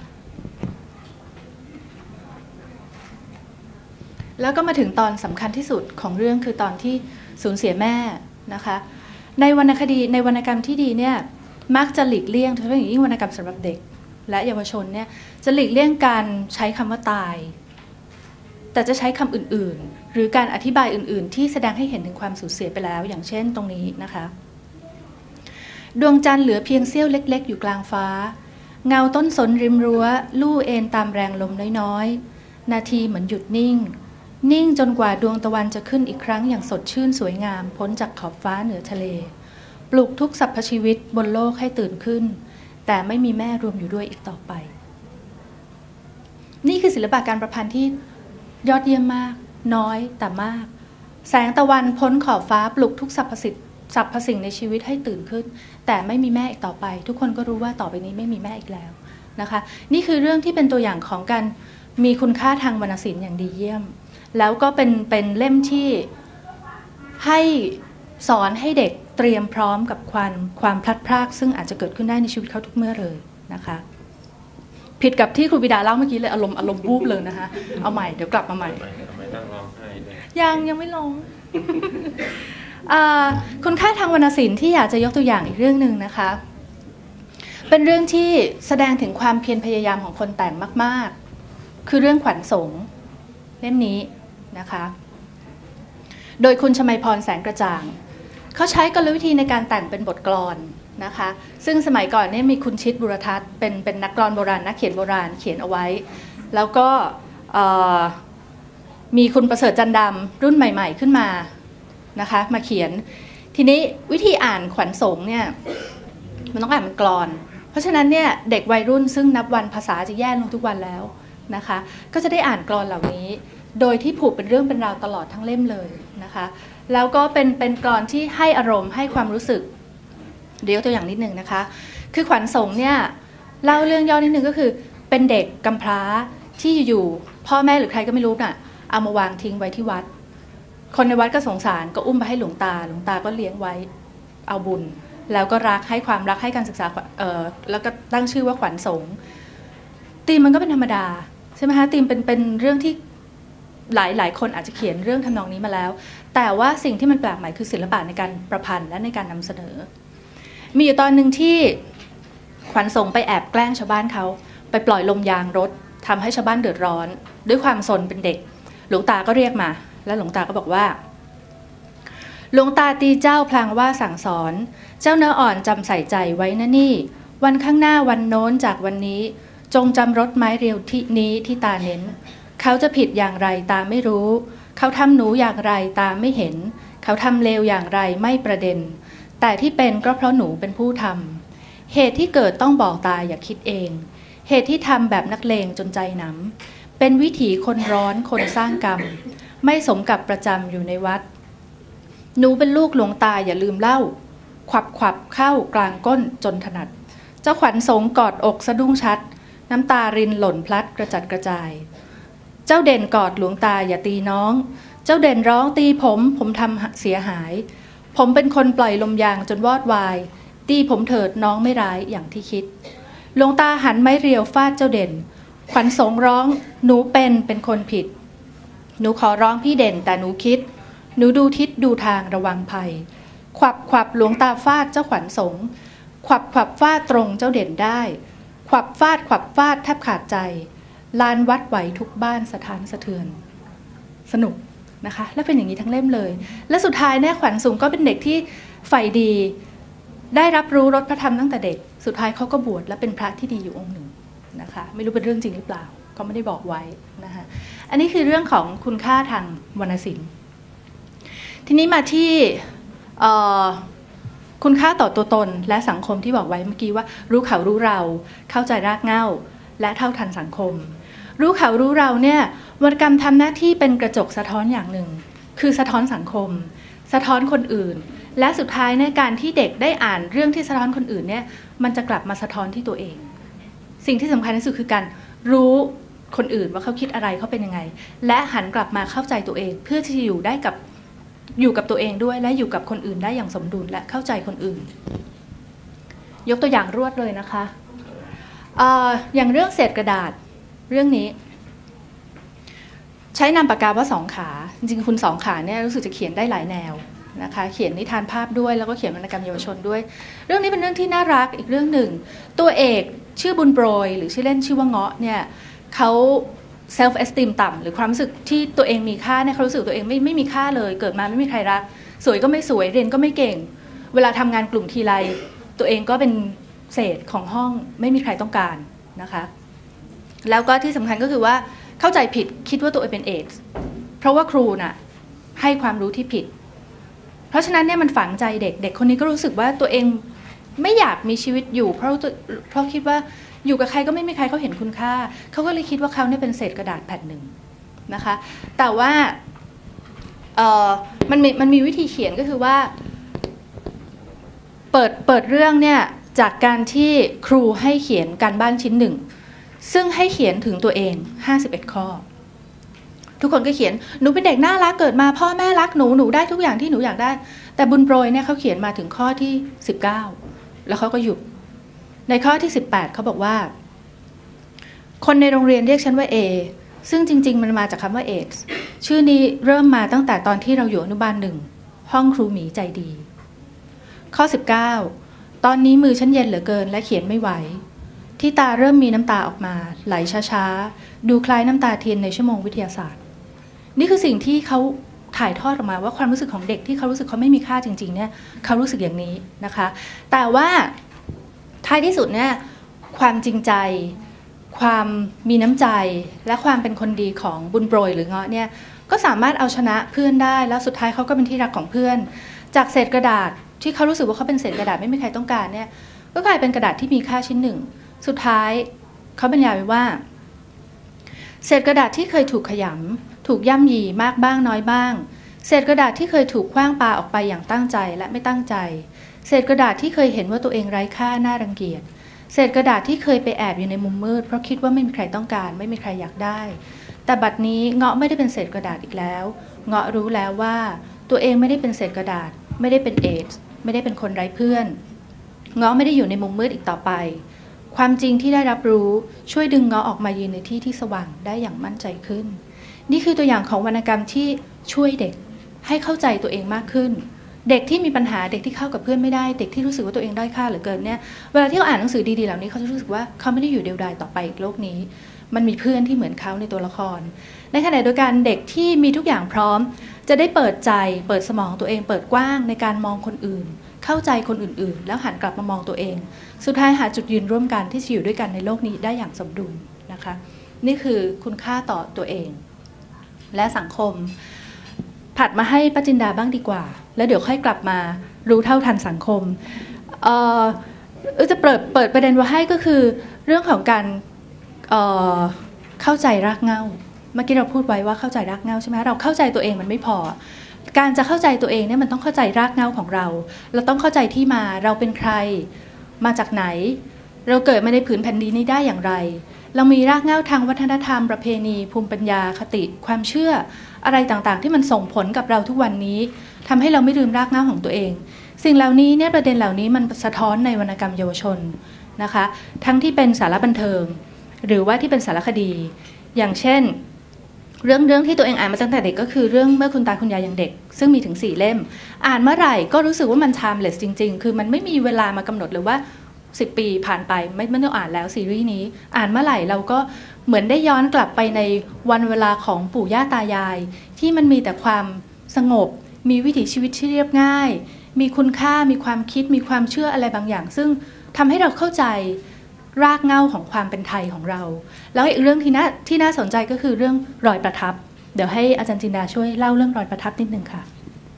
แล้วก็มาถึงตอนสำคัญที่สุดของเรื่องคือตอนที่สูญเสียแม่นะคะในวรรณคดีในวรรณกรรมที่ดีเนี่ยมักจะหลีกเลี่ยงโดยเฉพาะอย่างยิ่งวรรณกรรมสำหรับเด็กและเยาวชนเนี่ยจะหลีกเลี่ยงการใช้คำว่าตายแต่จะใช้คำอื่นๆหรือการอธิบายอื่นๆที่แสดงให้เห็นถึงความสูญเสียไปแล้วอย่างเช่นตรงนี้นะคะดวงจันทร์เหลือเพียงเสี้ยวเล็กๆอยู่กลางฟ้าเงาต้นสนริมรั้วลู่เอ็นตามแรงลมน้อยๆนาทีเหมือนหยุดนิ่งจนกว่าดวงตะวันจะขึ้นอีกครั้งอย่างสดชื่นสวยงามพ้นจากขอบฟ้าเหนือทะเลปลุกทุกสรรพชีวิตบนโลกให้ตื่นขึ้นแต่ไม่มีแม่รวมอยู่ด้วยอีกต่อไปนี่คือศิลปะการประพันธ์ที่ยอดเยี่ยมมากน้อยแต่มากแสงตะวันพ้นขอบฟ้าปลุกทุกสรรพสิ่งในชีวิตให้ตื่นขึ้นแต่ไม่มีแม่อีกต่อไปทุกคนก็รู้ว่าต่อไปนี้ไม่มีแม่อีกแล้วนะคะนี่คือเรื่องที่เป็นตัวอย่างของการมีคุณค่าทางวรรณศิลป์อย่างดีเยี่ยมแล้วก็เป็นเล่มที่ให้สอนให้เด็กเตรียมพร้อมกับความพลัดพรากซึ่งอาจจะเกิดขึ้นได้ในชีวิตเขาทุกเมื่อเลยนะคะผิดกับที่ครูบิดาเล่าเมื่อกี้เลยอารมณ์วูบเลยนะคะเอาใหม่เดี๋ยวกลับมาใหม่ทำไมต้องร้องไห้ด้วยยังไม่ลง คุณค่าทางวรรณศิลป์ที่อยากจะยกตัวอย่างอีกเรื่องหนึ่งนะคะเป็นเรื่องที่แสดงถึงความเพียรพยายามของคนแต่งมากๆคือเรื่องขวัญสงฆ์เล่มนี้นะคะโดยคุณชมัยพรแสงกระจ่างเขาใช้กลวิธีในการแต่งเป็นบทกลอนนะคะซึ่งสมัยก่อนเนี่ยมีคุณชิตบุรทัศน์เป็นนักกลอนโบราณนักเขียนโบราณเขียนเอาไว้แล้วก็มีคุณประเสริฐจันดำรุ่นใหม่ๆขึ้นมานะคะมาเขียนทีนี้วิธีอ่านขวัญสงฆ์เนี่ยมันต้องอ่านเป็นกลอนเพราะฉะนั้นเนี่ยเด็กวัยรุ่นซึ่งนับวันภาษาจะแย่ลงทุกวันแล้วนะคะก็จะได้อ่านกลอนเหล่านี้โดยที่ผูกเป็นเรื่องเป็นราวตลอดทั้งเล่มเลยนะคะแล้วก็เป็นกลอนที่ให้อารมณ์ให้ความรู้สึกเดี๋ยวตัวอย่างนิดนึงนะคะคือขวัญสงฆ์เนี่ยเล่าเรื่องย่อนิดนึงก็คือเป็นเด็กกำพร้าที่อยู่พ่อแม่หรือใครก็ไม่รู้น่ะเอามาวางทิ้งไว้ที่วัดคนในวัดก็สงสารก็อุ้มไปให้หลวงตาก็เลี้ยงไว้เอาบุญแล้วก็รักให้ความรักให้การศึกษาแล้วก็ตั้งชื่อว่าขวัญสงฆ์ธีมมันก็เป็นธรรมดาใช่ไหมคะธีมเป็นเรื่องที่หลายคนอาจจะเขียนเรื่องทำนองนี้มาแล้วแต่ว่าสิ่งที่มันแปลกใหม่คือศิลปะในการประพันธ์และในการนำเสนอมีอยู่ตอนหนึ่งที่ขวัญสงฆ์ไปแอบแกล้งชาวบ้านเขาไปปล่อยลมยางรถทำให้ชาวบ้านเดือดร้อนด้วยความซนเป็นเด็กหลวงตาก็เรียกมาแล้วหลวงตาก็บอกว่าหลวงตาตีเจ้าพลางว่าสั่งสอนเจ้าเนื้ออ่อนจำใส่ใจไว้นะนี่วันข้างหน้าวันโน้นจากวันนี้จงจำรถไม้เรียวที่นี้ที่ตาเน้นเขาจะผิดอย่างไรตาไม่รู้เขาทำหนูอย่างไรตาไม่เห็นเขาทำเลวอย่างไรไม่ประเด็นแต่ที่เป็นก็เพราะหนูเป็นผู้ทำเหตุที่เกิดต้องบอกตาอย่าคิดเองเหตุที่ทำแบบนักเลงจนใจหนำเป็นวิถีคนร้อนคนสร้างกรรมไม่สมกับประจำอยู่ในวัดหนูเป็นลูกหลวงตาอย่าลืมเล่าขวับเข้ากลางก้นจนถนัดเจ้าขวัญสงฆ์กอดอกสะดุ้งชัดน้ำตารินหล่นพลัดกระจัดกระจายเจ้าเด่นกอดหลวงตาอย่าตีน้องเจ้าเด่นร้องตีผมทำเสียหายผมเป็นคนปล่อยลมยางจนวอดวายตีผมเถิดน้องไม่ร้ายอย่างที่คิดหลวงตาหันไม้เรียวฟาดเจ้าเด่นขวัญสงฆ์ร้องหนูเป็นคนผิดหนูขอร้องพี่เด่นแต่หนูคิดหนูดูทิศดูทางระวังภัยขวับหลวงตาฟาดเจ้าขวัญสงฆ์ขวับฟาดตรงเจ้าเด่นได้ขวับฟาดแทบขาดใจลานวัดไหวทุกบ้านสถานสะเทือนสนุกนะคะและเป็นอย่างนี้ทั้งเล่มเลยและสุดท้ายเนี่ยขวัญสงฆ์ก็เป็นเด็กที่ใฝ่ดีได้รับรู้รสพระธรรมตั้งแต่เด็กสุดท้ายเขาก็บวชและเป็นพระที่ดีอยู่องค์หนึ่งนะคะไม่รู้เป็นเรื่องจริงหรือเปล่าก็ไม่ได้บอกไว้นะคะอันนี้คือเรื่องของคุณค่าทางวรรณศิลป์ทีนี้มาที่คุณค่าต่อตัวตนและสังคมที่บอกไว้เมื่อกี้ว่ารู้เขารู้เราเข้าใจรากเหง้าและเท่าทันสังคมรู้เขารู้เราเนี่ยวรรณกรรมทำหน้าที่เป็นกระจกสะท้อนอย่างหนึ่งคือสะท้อนสังคมสะท้อนคนอื่นและสุดท้ายในการที่เด็กได้อ่านเรื่องที่สะท้อนคนอื่นเนี่ยมันจะกลับมาสะท้อนที่ตัวเองสิ่งที่สำคัญที่สุดคือการรู้คนอื่นว่าเขาคิดอะไรเขาเป็นยังไงและหันกลับมาเข้าใจตัวเองเพื่อที่จะอยู่กับตัวเองด้วยและอยู่กับคนอื่นได้อย่างสมดุลและเข้าใจคนอื่นยกตัวอย่างรวดเลยนะคะอย่างเรื่องเศษกระดาษเรื่องนี้ใช้นามปากกาว่าสองขาจริงๆคุณสองขาเนี่ยรู้สึกจะเขียนได้หลายแนวนะคะเขียนนิทานภาพด้วยแล้วก็เขียนวรรณกรรมเยาวชนด้วยเรื่องนี้เป็นเรื่องที่น่ารักอีกเรื่องหนึ่งตัวเอกชื่อบุญโปรยหรือชื่อเล่นชื่อว่าเงาะเนี่ยเขาself esteem ต่ำหรือความรู้สึกที่ตัวเองมีค่าเนี่ยเขารู้สึกตัวเองไม่มีค่าเลยเกิดมาไม่มีใครรักสวยก็ไม่สวยเรียนก็ไม่เก่งเวลาทำงานกลุ่มทีไรตัวเองก็เป็นเศษของห้องไม่มีใครต้องการนะคะแล้วก็ที่สำคัญก็คือว่าเข้าใจผิดคิดว่าตัวเองเป็นเอดส์เพราะว่าครูน่ะให้ความรู้ที่ผิดเพราะฉะนั้นเนี่ยมันฝังใจเด็กคนนี้ก็รู้สึกว่าตัวเองไม่อยากมีชีวิตอยู่เพราะคิดว่าอยู่กับใครก็ไม่มีใครเขาเห็นคุณค่าเขาก็เลยคิดว่าเขาเนี่ยเป็นเศษกระดาษแผ่นหนึ่งนะคะแต่ว่ามันมีวิธีเขียนก็คือว่าเปิดเรื่องเนี่ยจากการที่ครูให้เขียนการบ้านชิ้นหนึ่งซึ่งให้เขียนถึงตัวเอง51ข้อทุกคนก็เขียนหนูเป็นเด็กน่ารักเกิดมาพ่อแม่รักหนูได้ทุกอย่างที่หนูอยากได้แต่บุญโปรยเนี่ยเขาเขียนมาถึงข้อที่19แล้วเขาก็หยุดในข้อที่18เขาบอกว่าคนในโรงเรียนเรียกฉันว่า A ซึ่งจริงๆมันมาจากคำว่า AIDS ชื่อนี้เริ่มมาตั้งแต่ตอนที่เราอยู่อนุบาล1ห้องครูหมีใจดีข้อ19ตอนนี้มือฉันเย็นเหลือเกินและเขียนไม่ไหวที่ตาเริ่มมีน้ำตาออกมาไหลช้าๆดูคล้ายน้ำตาเทียนในชั่วโมงวิทยาศาสตร์นี่คือสิ่งที่เขาถ่ายทอดออกมาว่าความรู้สึกของเด็กที่เขารู้สึกเขาไม่มีค่าจริงๆเนี่ยเขารู้สึกอย่างนี้นะคะแต่ว่าท้ายที่สุดเนี่ยความจริงใจความมีน้ำใจและความเป็นคนดีของบุญโปรยหรือเงาะเนี่ยก็สามารถเอาชนะเพื่อนได้แล้วสุดท้ายเขาก็เป็นที่รักของเพื่อนจากเศษกระดาษที่เขารู้สึกว่าเขาเป็นเศษกระดาษไม่มีใครต้องการเนี่ยก็กลายเป็นกระดาษที่มีค่าชิ้นหนึ่งสุดท้ายเขาบรรยายไว้ว่าเศษกระดาษที่เคยถูกขยำถูกย่ำยีมากบ้างน้อยบ้างเศษกระดาษที่เคยถูกขว้างปาออกไปอย่างตั้งใจและไม่ตั้งใจเศษกระดาษที่เคยเห็นว่าตัวเองไร้ค่าน่ารังเกียจเศษกระดาษที่เคยไปแอบอยู่ในมุมมืดเพราะคิดว่าไม่มีใครต้องการไม่มีใครอยากได้แต่บัดนี้เงาะไม่ได้เป็นเศษกระดาษอีกแล้วเงาะรู้แล้วว่าตัวเองไม่ได้เป็นเศษกระดาษไม่ได้เป็นเอดส์ไม่ได้เป็นคนไร้เพื่อนเงาะไม่ได้อยู่ในมุมมืดอีกต่อไปความจริงที่ได้รับรู้ช่วยดึงเงาะออกมายืนในที่ที่สว่างได้อย่างมั่นใจขึ้นนี่คือตัวอย่างของวรรณกรรมที่ช่วยเด็กให้เข้าใจตัวเองมากขึ้นเด็กที่มีปัญหาเด็กที่เข้ากับเพื่อนไม่ได้เด็กที่รู้สึกว่าตัวเองด้อยค่าเหลือเกินเนี่ยเวลาที่เขาอ่านหนังสือดีๆเหล่านี้เขาจะรู้สึกว่าเขาไม่ได้อยู่เดียวดายต่อไปอีกโลกนี้มันมีเพื่อนที่เหมือนเขาในตัวละครในขณะเดียวกันเด็กที่มีทุกอย่างพร้อมจะได้เปิดใจเปิดสมองตัวเองเปิดกว้างในการมองคนอื่นเข้าใจคนอื่นๆแล้วหันกลับมามองตัวเองสุดท้ายหาจุดยืนร่วมกันที่จะอยู่ด้วยกันในโลกนี้ได้อย่างสมดุลนะคะนี่คือคุณค่าต่อตัวเองและสังคมถัดมาให้ป้าจินดาบ้างดีกว่าแล้วเดี๋ยวค่อยกลับมารู้เท่าทันสังคมจะเปิดประเด็นไว้ให้ก็คือเรื่องของการเข้าใจรากเหง้าเมื่อกี้เราพูดไว้ว่าเข้าใจรากเหง้าใช่ไหมเราเข้าใจตัวเองมันไม่พอการจะเข้าใจตัวเองเนี่ยมันต้องเข้าใจรากเหง้าของเราต้องเข้าใจที่มาเราเป็นใครมาจากไหนเราเกิดมาในผืนแผ่นดินนี้ได้อย่างไรเรามีรากเหง้าทางวัฒนธรรมประเพณีภูมิปัญญาคติความเชื่ออะไรต่างๆที่มันส่งผลกับเราทุกวันนี้ทำให้เราไม่ลืมรากเหง้าของตัวเองสิ่งเหล่านี้เนี่ยประเด็นเหล่านี้มันสะท้อนในวรรณกรรมเยาวชนนะคะทั้งที่เป็นสาระบันเทิงหรือว่าที่เป็นสารคดีอย่างเช่นเรื่องที่ตัวเองอ่านมาตั้งแต่เด็กก็คือเรื่องเมื่อคุณตาคุณยายยังเด็กซึ่งมีถึง4เล่มอ่านเมื่อไหร่ก็รู้สึกว่ามัน timeless จริงๆคือมันไม่มีเวลามากำหนดเลยว่า10 ปีผ่านไปไม่ต้องอ่านแล้วซีรีส์นี้อ่านเมื่อไหร่เราก็เหมือนได้ย้อนกลับไปในวันเวลาของปู่ย่าตายายที่มันมีแต่ความสงบมีวิถีชีวิตที่เรียบง่ายมีคุณค่ามีความคิดมีความเชื่ออะไรบางอย่างซึ่งทำให้เราเข้าใจรากเหง้าของความเป็นไทยของเราแล้วอีกเรื่องที่น่าสนใจก็คือเรื่องรอยประทับเดี๋ยวให้อาจารย์จินดาช่วยเล่าเรื่องรอยประทับนิดนึงค่ะ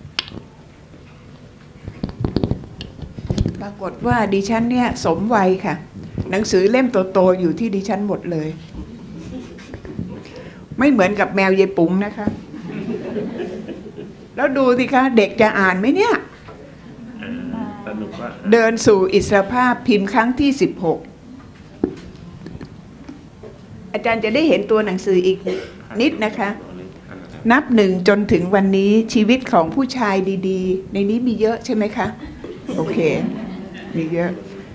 ปรากฏว่าดิฉันเนี่ยสมวัยค่ะหนังสือเล่มโตๆอยู่ที่ดิฉันหมดเลยไม่เหมือนกับแมวยายปุ๋งนะคะแล้วดูสิคะเด็กจะอ่านไหมเนี่ยเดินสู่อิสรภาพพิมพ์ครั้งที่16อาจารย์จะได้เห็นตัวหนังสืออีกนิดนะคะนับ1จนถึงวันนี้ชีวิตของผู้ชายดีๆในนี้มีเยอะใช่ไหมคะโอเคมีเยอะ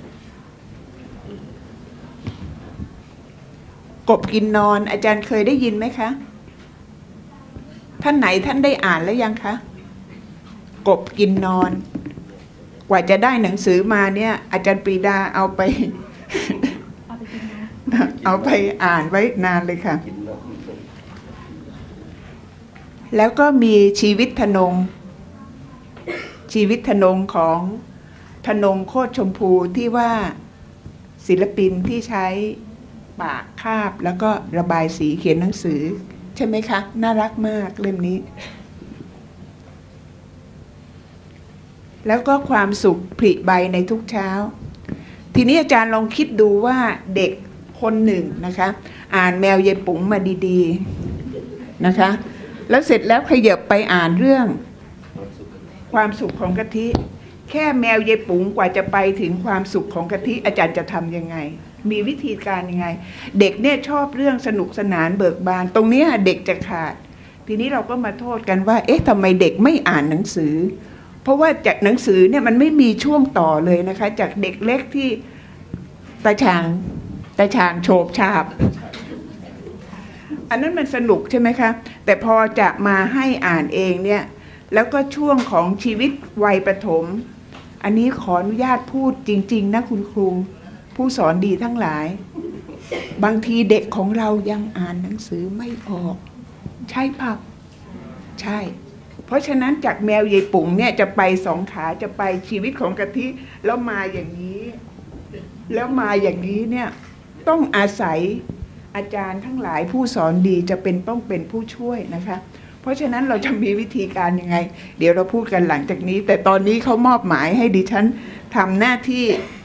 กบกินนอนอาจารย์เคยได้ยินไหมคะท่านไหนท่านได้อ่านแล้วยังคะกกบกินนอน กว่าจะได้หนังสือมาเนี่ยอาจารย์ปรีดาเอาไป เอาไปอ่านไว้นานเลยค่ะ แล้วก็มีชีวิตธนงของธนงโคตรชมพูที่ว่าศิลปินที่ใช้ปากคาบแล้วก็ระบายสีเขียนหนังสือใช่ไหมคะน่ารักมากเล่มนี้แล้วก็ความสุขผลิใบในทุกเช้าทีนี้อาจารย์ลองคิดดูว่าเด็กคนหนึ่งนะคะอ่านแมวยายปุ๋งมาดีๆนะคะแล้วเสร็จแล้วขยับไปอ่านเรื่องความสุขของกะทิแค่แมวยายปุ๋งกว่าจะไปถึงความสุขของกะทิอาจารย์จะทำยังไงมีวิธีการยังไงเด็กเนี่ยชอบเรื่องสนุกสนานเบิกบานตรงนี้เด็กจะขาดทีนี้เราก็มาโทษกันว่าเอ๊ะทำไมเด็กไม่อ่านหนังสือเพราะว่าจากหนังสือเนี่ยมันไม่มีช่วงต่อเลยนะคะจากเด็กเล็กที่ตาช่างโฉบฉาบอันนั้นมันสนุกใช่ไหมคะแต่พอจะมาให้อ่านเองเนี่ยแล้วก็ช่วงของชีวิตวัยประถมอันนี้ขออนุญาตพูดจริงๆนะคุณครูผู้สอนดีทั้งหลายบางทีเด็กของเรายังอ่านหนังสือไม่ออกใช่ป่ะใช่เพราะฉะนั้นจากแมวยายปุ๋งเนี่ยจะไปสองขาจะไปชีวิตของกะทิแล้วมาอย่างนี้เนี่ยต้องอาศัยอาจารย์ทั้งหลายผู้สอนดีจะต้องเป็นผู้ช่วยนะคะเพราะฉะนั้นเราจะมีวิธีการยังไงเดี๋ยวเราพูดกันหลังจากนี้แต่ตอนนี้เขามอบหมายให้ดิฉันทำหน้าที่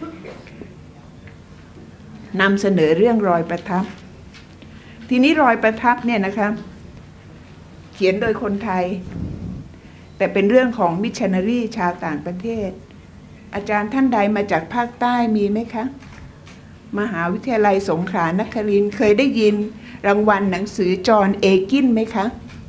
นำเสนอเรื่องรอยประทับทีนี้รอยประทับเนี่ยนะคะเขียนโดยคนไทยแต่เป็นเรื่องของมิชชันนารีชาวต่างประเทศอาจารย์ท่านใดมาจากภาคใต้มีไหมคะมหาวิทยาลัยสงขลานครินทร์เคยได้ยินรางวัลหนังสือจอห์นเอกินไหมคะ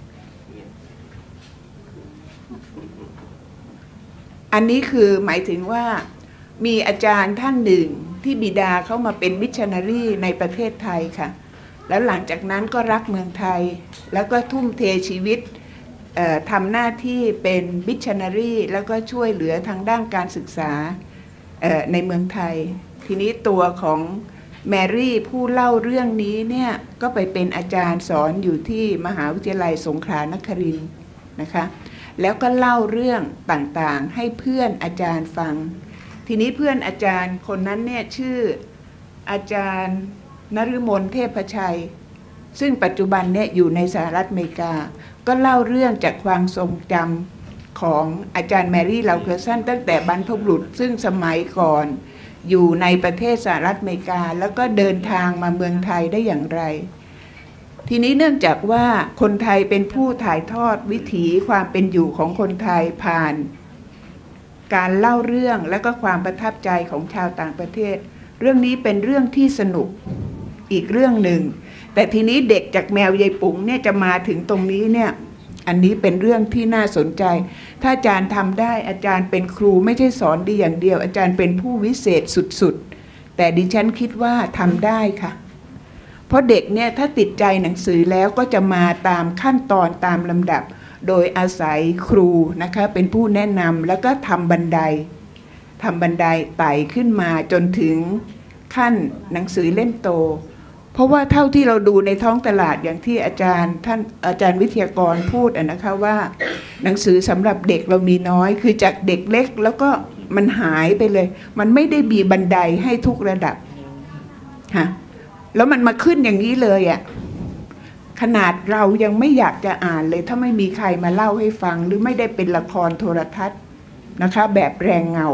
อันนี้คือหมายถึงว่ามีอาจารย์ท่านหนึ่งที่บิดาเข้ามาเป็นมิชชันนารีในประเทศไทยค่ะแล้วหลังจากนั้นก็รักเมืองไทยแล้วก็ทุ่มเทชีวิตทำหน้าที่เป็นมิชชันนารีแล้วก็ช่วยเหลือทางด้านการศึกษาในเมืองไทยทีนี้ตัวของแมรี่ผู้เล่าเรื่องนี้เนี่ยก็ไปเป็นอาจารย์สอนอยู่ที่มหาวิทยาลัยสงขลานครินทร์นะคะแล้วก็เล่าเรื่องต่างๆให้เพื่อนอาจารย์ฟังทีนี้เพื่อนอาจารย์คนนั้นเนี่ยชื่ออาจารย์นฤมลเทพชัยซึ่งปัจจุบันเนี่ยอยู่ในสหรัฐอเมริกาก็เล่าเรื่องจากความทรงจำของอาจารย์แมรี่เลาเคอร์สันตั้งแต่บรรพบุรุษซึ่งสมัยก่อนอยู่ในประเทศสหรัฐอเมริกาแล้วก็เดินทางมาเมืองไทยได้อย่างไรทีนี้เนื่องจากว่าคนไทยเป็นผู้ถ่ายทอดวิถีความเป็นอยู่ของคนไทยผ่านการเล่าเรื่องและก็ความประทับใจของชาวต่างประเทศเรื่องนี้เป็นเรื่องที่สนุกอีกเรื่องหนึ่งแต่ทีนี้เด็กจากแมวยายปุ๋งเนี่ยจะมาถึงตรงนี้เนี่ยอันนี้เป็นเรื่องที่น่าสนใจถ้าอาจารย์ทำได้อาจารย์เป็นครูไม่ใช่สอนดีอย่างเดียวอาจารย์เป็นผู้วิเศษสุดๆแต่ดิฉันคิดว่าทำได้ค่ะเพราะเด็กเนี่ยถ้าติดใจหนังสือแล้วก็จะมาตามขั้นตอนตามลำดับโดยอาศัยครูนะคะเป็นผู้แนะนำแล้วก็ทำบันไดไต่ขึ้นมาจนถึงขั้นหนังสือเล่มโตเพราะว่าเท่าที่เราดูในท้องตลาดอย่างที่อาจารย์วิทยากรพูดนะคะว่าหนังสือสำหรับเด็กเรามีน้อยคือจากเด็กเล็กแล้วก็มันหายไปเลยมันไม่ได้มีบันไดให้ทุกระดับฮะแล้วมันมาขึ้นอย่างนี้เลยอ่ะขนาดเรายังไม่อยากจะอ่านเลยถ้าไม่มีใครมาเล่าให้ฟังหรือไม่ได้เป็นละครโทรทัศน์นะคะแบบแรงเงา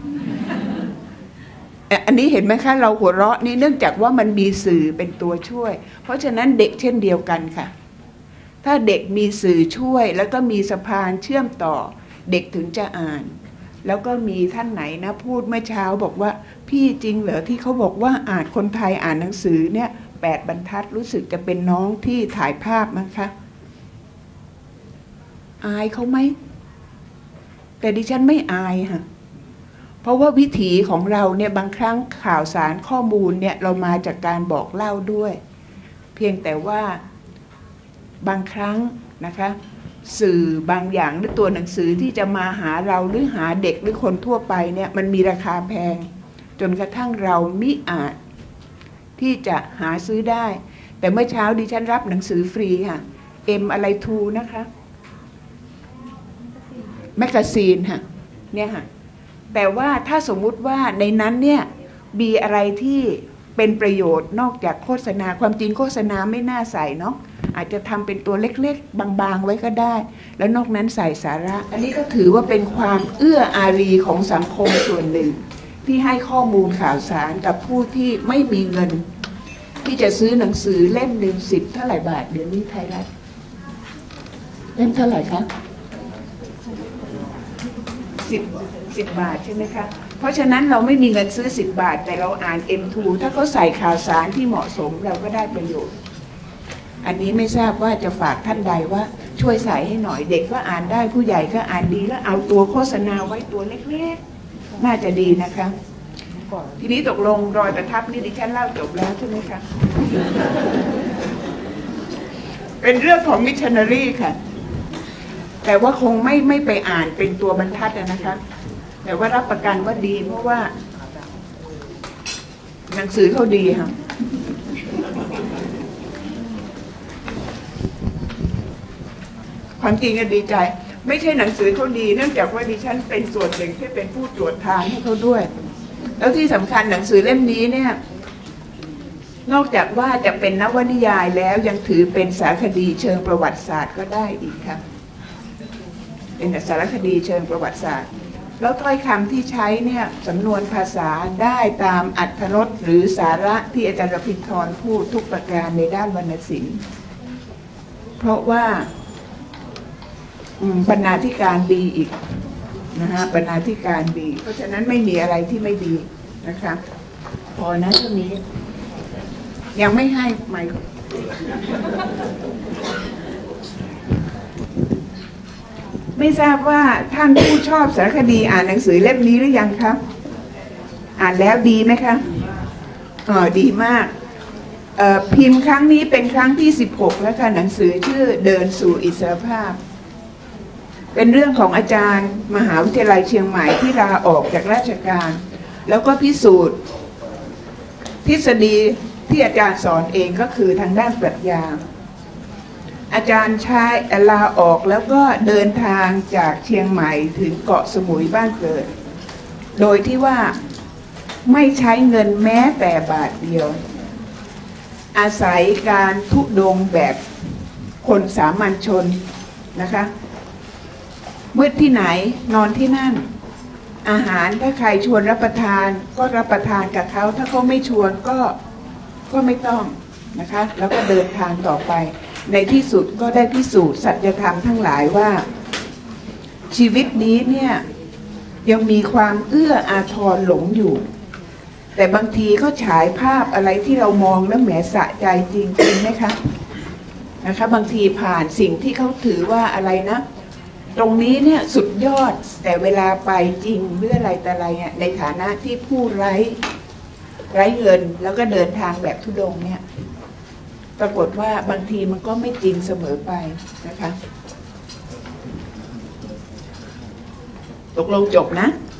อันนี้เห็นไหมคะเราหัวเราะนี่เนื่องจากว่ามันมีสื่อเป็นตัวช่วยเพราะฉะนั้นเด็กเช่นเดียวกันค่ะถ้าเด็กมีสื่อช่วยแล้วก็มีสะพานเชื่อมต่อเด็กถึงจะอ่านแล้วก็มีท่านไหนนะพูดเมื่อเช้าบอกว่าพี่จริงเหรอที่เขาบอกว่าอ่านคนไทยอ่านหนังสือเนี่ย8 บรรทัดรู้สึกจะเป็นน้องที่ถ่ายภาพมั้งคะอายเขาไหมแต่ดิฉันไม่อายค่ะเพราะว่าวิถีของเราเนี่ยบางครั้งข่าวสารข้อมูลเนี่ยเรามาจากการบอกเล่าด้วยเพียงแต่ว่าบางครั้งนะคะสื่อบางอย่างหรือตัวหนังสือที่จะมาหาเราหรือหาเด็กหรือคนทั่วไปเนี่ยมันมีราคาแพงจนกระทั่งเรามิอาจที่จะหาซื้อได้แต่เมื่อเช้าดิฉันรับหนังสือฟรีค่ะอะไรทูนะคะแมกกาซีนค่ะเนี่ยค่ะแต่ว่าถ้าสมมุติว่าในนั้นเนี่ยมีอะไรที่เป็นประโยชน์นอกจากโฆษณาความจริงโฆษณาไม่น่าใส่เนาะอาจจะทำเป็นตัวเล็กๆบางๆไว้ก็ได้แล้วนอกนั้นใส่สาระอันนี้ก็ถือว่าเป็นความเอื้ออารีของสังคมส่วนหนึ่งที่ให้ข้อมูลข่าวสารกับผู้ที่ไม่มีเงินที่จะซื้อหนังสือเล่มหนึ่ง10เท่าไหร่บาทเดี๋ยวนี้ไทยรัฐเล่มเท่าไหร่คะ10 บาทใช่ไหมคะเพราะฉะนั้นเราไม่มีเงินซื้อ10 บาทแต่เราอ่าน M2 ถ้าเขาใส่ข่าวสารที่เหมาะสมเราก็ได้ประโยชน์อันนี้ไม่ทราบว่าจะฝากท่านใดว่าช่วยใส่ให้หน่อยเด็กก็อ่านได้ผู้ใหญ่ก็อ่านดีแล้วเอาตัวโฆษณาไว้ตัวเล็กๆน่าจะดีนะคะทีนี้ตกลงรอยประทับนี่ดิฉันเล่าจบแล้วใช่ไหมคะเป็นเรื่องของมิชชันนารีค่ะแต่ว่าคงไม่ไปอ่านเป็นตัวบรรทัดนะคะแต่ว่ารับประกันว่าดีเพราะว่าหนังสือเขาดีค่ะความจริงก็ดีใจไม่ใช่หนังสือเขาดีเนื่องจากว่าดิฉันเป็นส่วนหนึ่งที่เป็นผู้ตรวจทานให้เขาด้วยแล้วที่สำคัญหนังสือเล่มนี้เนี่ยนอกจากว่าจะเป็นนวนิยายแล้วยังถือเป็นสารคดีเชิงประวัติศาสตร์ก็ได้อีกครับเป็นสารคดีเชิงประวัติศาสตร์แล้วถ้อยคำที่ใช้เนี่ยสำนวนภาษาได้ตามอรรถรสหรือสาระที่อาจารย์รพินทร์พูดทุกประการในด้านวรรณศิลป์เพราะว่าบรรณาธิการดีอีกนะฮะบรรณาธิการดีเพราะฉะนั้นไม่มีอะไรที่ไม่ดีนะคะพอนะช่วงนี้ยังไม่ให้ไมค์ไม่ทราบว่าท่านผู้ชอบสารคดีอ่านหนังสือเล่มนี้หรือยังครับอ่านแล้วดีไหมคะดีมากพิมพ์ครั้งนี้เป็นครั้งที่16แล้วค่ะหนังสือชื่อเดินสู่อิสรภาพเป็นเรื่องของอาจารย์มหาวิทยาลัยเชียงใหม่ที่ลาออกจากราชการแล้วก็พิสูจน์ทฤษฎีที่อาจารย์สอนเองก็คือทางด้านปรัชญาอาจารย์ใช้ลาออกแล้วก็เดินทางจากเชียงใหม่ถึงเกาะสมุยบ้านเกิดโดยที่ว่าไม่ใช้เงินแม้แต่บาทเดียวอาศัยการทุดงแบบคนสามัญชนนะคะมืดที่ไหนนอนที่นั่นอาหารถ้าใครชวนรับประทานก็รับประทานกับเขาถ้าเขาไม่ชวนก็ไม่ต้องนะคะแล้วก็เดินทางต่อไปในที่สุดก็ได้พิสูจน์สัจธรรมทั้งหลายว่าชีวิตนี้เนี่ยยังมีความเอื้ออาทรหลงอยู่แต่บางทีเขาฉายภาพอะไรที่เรามองแล้วแหมสะใจจริงๆไหมคะนะคะบางทีผ่านสิ่งที่เขาถือว่าอะไรนะตรงนี้เนี่ยสุดยอดแต่เวลาไปจริงหรืออะไรแต่อะไรเนี่ยในฐานะที่ผู้ไร้เงินแล้วก็เดินทางแบบทุดงเนี่ยปรากฏว่าบางทีมันก็ไม่จริงเสมอไปนะคะตกลงจบนะ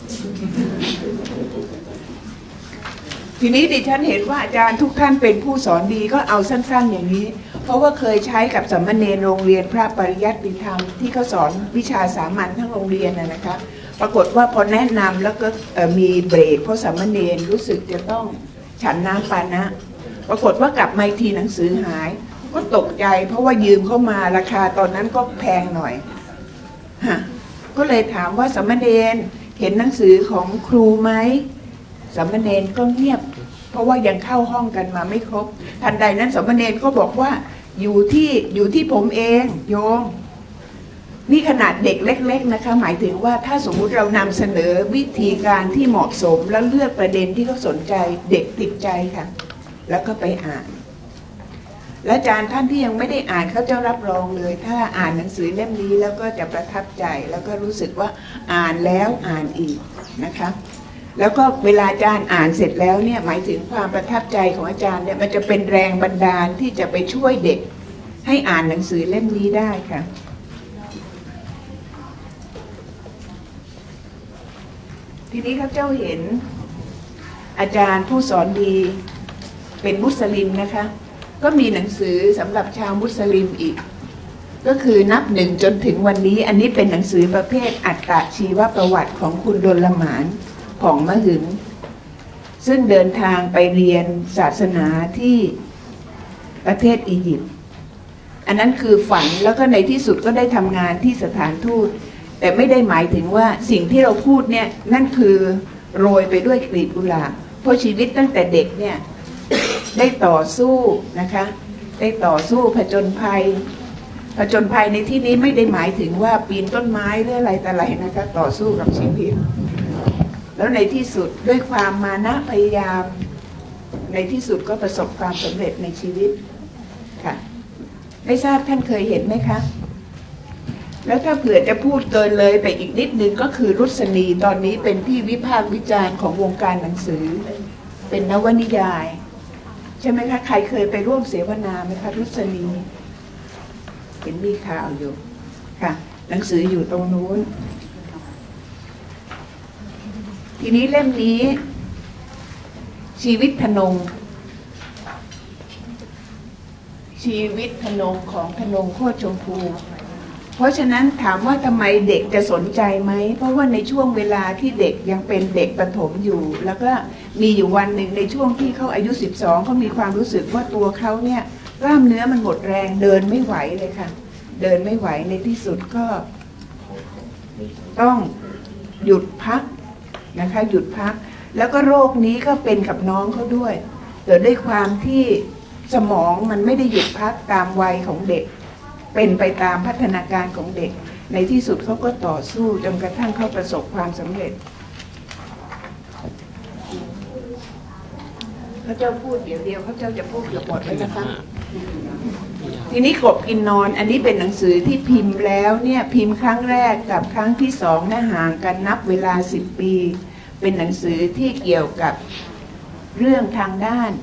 ทีนี้ดิฉันเห็นว่าอาจารย์ทุกท่านเป็นผู้สอนดีก็เอาสั้นๆอย่างนี้เพราะว่าเคยใช้กับสามเณรโรงเรียนพระปริยัติธรรมที่เขาสอนวิชาสามัญทั้งโรงเรียนนะคะปรากฏว่าพอแนะนำแล้วก็มีเบรกเพราะสามเณรรู้สึกจะต้องฉันน้ำปานะปรากฏว่ากลับมาทีหนังสือหายก็ตกใจเพราะว่ายืมเข้ามาราคาตอนนั้นก็แพงหน่อยก็เลยถามว่าสามเณรเห็นหนังสือของครูไหมสามเณรก็เงียบเพราะว่ายังเข้าห้องกันมาไม่ครบทันใดนั้นสามเณรก็บอกว่าอยู่ที่ผมเองโยมนี่ขนาดเด็กเล็กๆนะคะหมายถึงว่าถ้าสมมุติเรานำเสนอวิธีการที่เหมาะสมแล้วเลือกประเด็นที่เขาสนใจเด็กติดใจค่ะแล้วก็ไปอ่านและอาจารย์ท่านที่ยังไม่ได้อ่านเขาจะรับรองเลยถ้าอ่านหนังสือเล่มนี้แล้วก็จะประทับใจแล้วก็รู้สึกว่าอ่านแล้วอ่านอีกนะคะแล้วก็เวลาอาจารย์อ่านเสร็จแล้วเนี่ยหมายถึงความประทับใจของอาจารย์เนี่ยมันจะเป็นแรงบันดาลที่จะไปช่วยเด็กให้อ่านหนังสือเล่มนี้ได้ค่ะทีนี้ข้าเจ้าเห็นอาจารย์ผู้สอนดีเป็นมุสลิมนะคะ ก็มีหนังสือสำหรับชาวมุสลิมอีก ก็คือนับหนึ่งจนถึงวันนี้อันนี้เป็นหนังสือประเภทอัตตชีวประวัติของคุณดลหมานผ่องมหึงซึ่งเดินทางไปเรียนศาสนาที่ประเทศอียิปต์อันนั้นคือฝันแล้วก็ในที่สุดก็ได้ทำงานที่สถานทูตแต่ไม่ได้หมายถึงว่าสิ่งที่เราพูดเนี่ยนั่นคือโรยไปด้วยกลีบกุหลาบเพราะชีวิตตั้งแต่เด็กเนี่ยได้ต่อสู้นะคะได้ต่อสู้ผจญภัยในที่นี้ไม่ได้หมายถึงว่าปีนต้นไม้หรืออะไรแต่อะไรนะคะต่อสู้กับชีวิตแล้วในที่สุดด้วยความมานะพยายามในที่สุดก็ประสบความสำเร็จในชีวิตค่ะไม่ทราบท่านเคยเห็นไหมคะแล้วถ้าเผื่อจะพูดเกินเลยไปอีกนิดนึงก็คือรุษณีตอนนี้เป็นที่วิพากษ์วิจารณ์ของวงการหนังสือเป็นนวนิยายใช่ไหมคะใครเคยไปร่วมเสวนาไหมคะรุษณีเห็นมีข่าวอยู่ค่ะหนังสืออยู่ตรงนู้นทีนี้เล่มนี้ชีวิตธนงของธนงโคตรชมพูเพราะฉะนั้นถามว่าทำไมเด็กจะสนใจไหมเพราะว่าในช่วงเวลาที่เด็กยังเป็นเด็กประถมอยู่แล้วก็มีอยู่วันหนึ่งในช่วงที่เขาอายุ12เขามีความรู้สึกว่าตัวเขาเนี่ยกล้ามเนื้อมันหมดแรงเดินไม่ไหวเลยค่ะเดินไม่ไหวในที่สุดก็ต้องหยุดพักนะคะหยุดพักแล้วก็โรคนี้ก็เป็นกับน้องเขาด้วยแต่ด้วยความที่สมองมันไม่ได้หยุดพักตามวัยของเด็กเป็นไปตามพัฒนาการของเด็กในที่สุดเขาก็ต่อสู้จนกระทั่งเขาประสบความสำเร็จพระเจ้าพูดเดี๋ยวเดียวพระเจ้าจะพูดเกือบหมดแล้วนะคะทีนี้กบกินนอนอันนี้เป็นหนังสือที่พิมพ์แล้วเนี่ยพิมพ์ครั้งแรกกับครั้งที่สองน่าห่างกันนับเวลา10 ปีเป็นหนังสือที่เกี่ยวกับเรื่องทางด้าน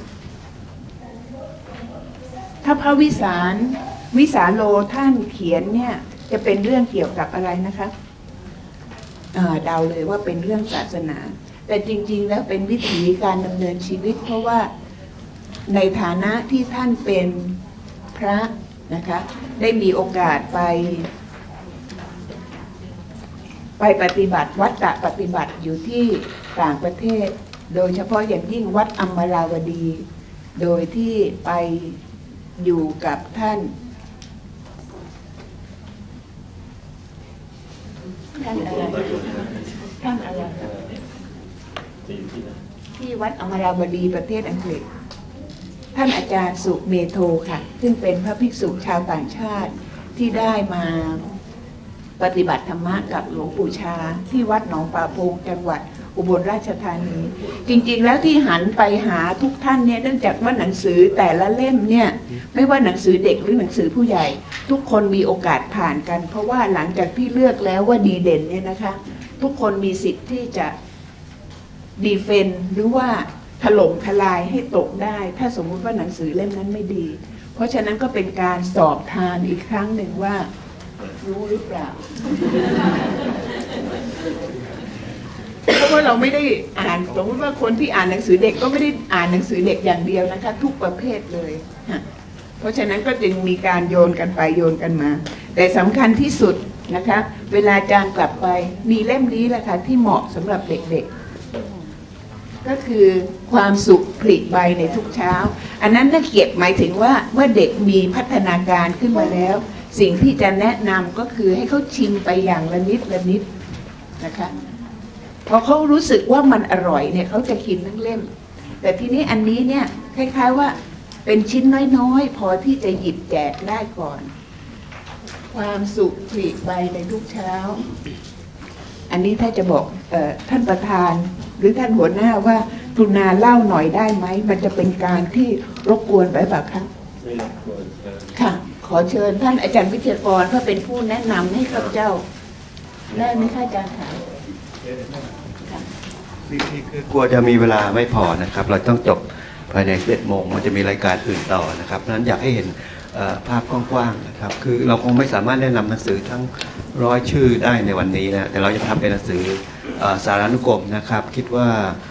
ถ้าพระวิสาโลท่านเขียนเนี่ยจะเป็นเรื่องเกี่ยวกับอะไรนะคะเดาเลยว่าเป็นเรื่องศาสนาแต่จริงๆแล้วเป็นวิถีการดำเนินชีวิตเพราะว่าในฐานะที่ท่านเป็นพระนะคะได้มีโอกาสไปปฏิบัติวัดปฏิบัติอยู่ที่ต่างประเทศโดยเฉพาะอย่างยิ่งวัดอมราวดีโดยที่ไปอยู่กับท่านอะไรที่วัดอมราวดีประเทศอังกฤษท่านอาจารย์สุเมโทค่ะซึ่งเป็นพระภิกษุชาวต่างชาติที่ได้มาปฏิบัติธรรมะกับหลวงปู่ชาที่วัดหนองป่าพงจังหวัดอุบลราชธานีจริงๆแล้วที่หันไปหาทุกท่านเนี่ยเนื่องจากว่าหนังสือแต่ละเล่มเนี่ยไม่ว่าหนังสือเด็กหรือหนังสือผู้ใหญ่ทุกคนมีโอกาสผ่านกันเพราะว่าหลังจากที่เลือกแล้วว่าดีเด่นเนี่ยนะคะทุกคนมีสิทธิ์ที่จะดีเฟนหรือว่าถล่มทลายให้ตกได้ถ้าสมมุติว่าหนังสือเล่มนั้นไม่ดีเพราะฉะนั้นก็เป็นการสอบทานอีกครั้งหนึ่งว่ารู้หรือเปล่า เพราะว่าเราไม่ได้อ่านสมมติว่าคนที่อ่านหนังสือเด็กก็ไม่ได้อ่านหนังสือเด็กอย่างเดียวนะคะทุกประเภทเลยเพราะฉะนั้นก็จึงมีการโยนกันไปโยนกันมาแต่สำคัญที่สุดนะคะเวลาอาจารย์กลับไปมีเล่มนี้แหละค่ะที่เหมาะสำหรับเด็กๆก็คือความสุขผลิใบในทุกเช้าอันนั้นน่าเก็บหมายถึงว่าเมื่อเด็กมีพัฒนาการขึ้นมาแล้วสิ่งที่จะแนะนำก็คือให้เขาชิมไปอย่างละนิดละนิดนะคะพอเขารู้สึกว่ามันอร่อยเนี่ยเขาจะกินทั้งเล่มแต่ทีนี้อันนี้เนี่ยคล้ายๆว่าเป็นชิ้นน้อยๆพอที่จะหยิบแจกได้ก่อนความสุขผลิใบในทุกเช้าอันนี้ถ้าจะบอกท่านประธานหรือท่านหัวหน้าว่ากรุณาเล่าหน่อยได้ไหมมันจะเป็นการที่รบกวนไปเปล่าคะไม่รบกวนค่ะขอเชิญท่านอาจารย์วิทยากรเพื่อเป็นผู้แนะนำให้ข้าพเจ้าได้ไหมคะอาจารย์คะคือกลัวจะมีเวลาไม่พอนะครับเราต้องจบภายใน11 โมงมันจะมีรายการอื่นต่อนะครับเพราะฉะนั้นอยากให้เห็นภาพกว้างๆนะครับคือเราคงไม่สามารถแนะนำหนังสือทั้ง 100 ชื่อได้ในวันนี้นะแต่เราจะทำเป็นหนังสือสารานุกรมนะครับคิดว่า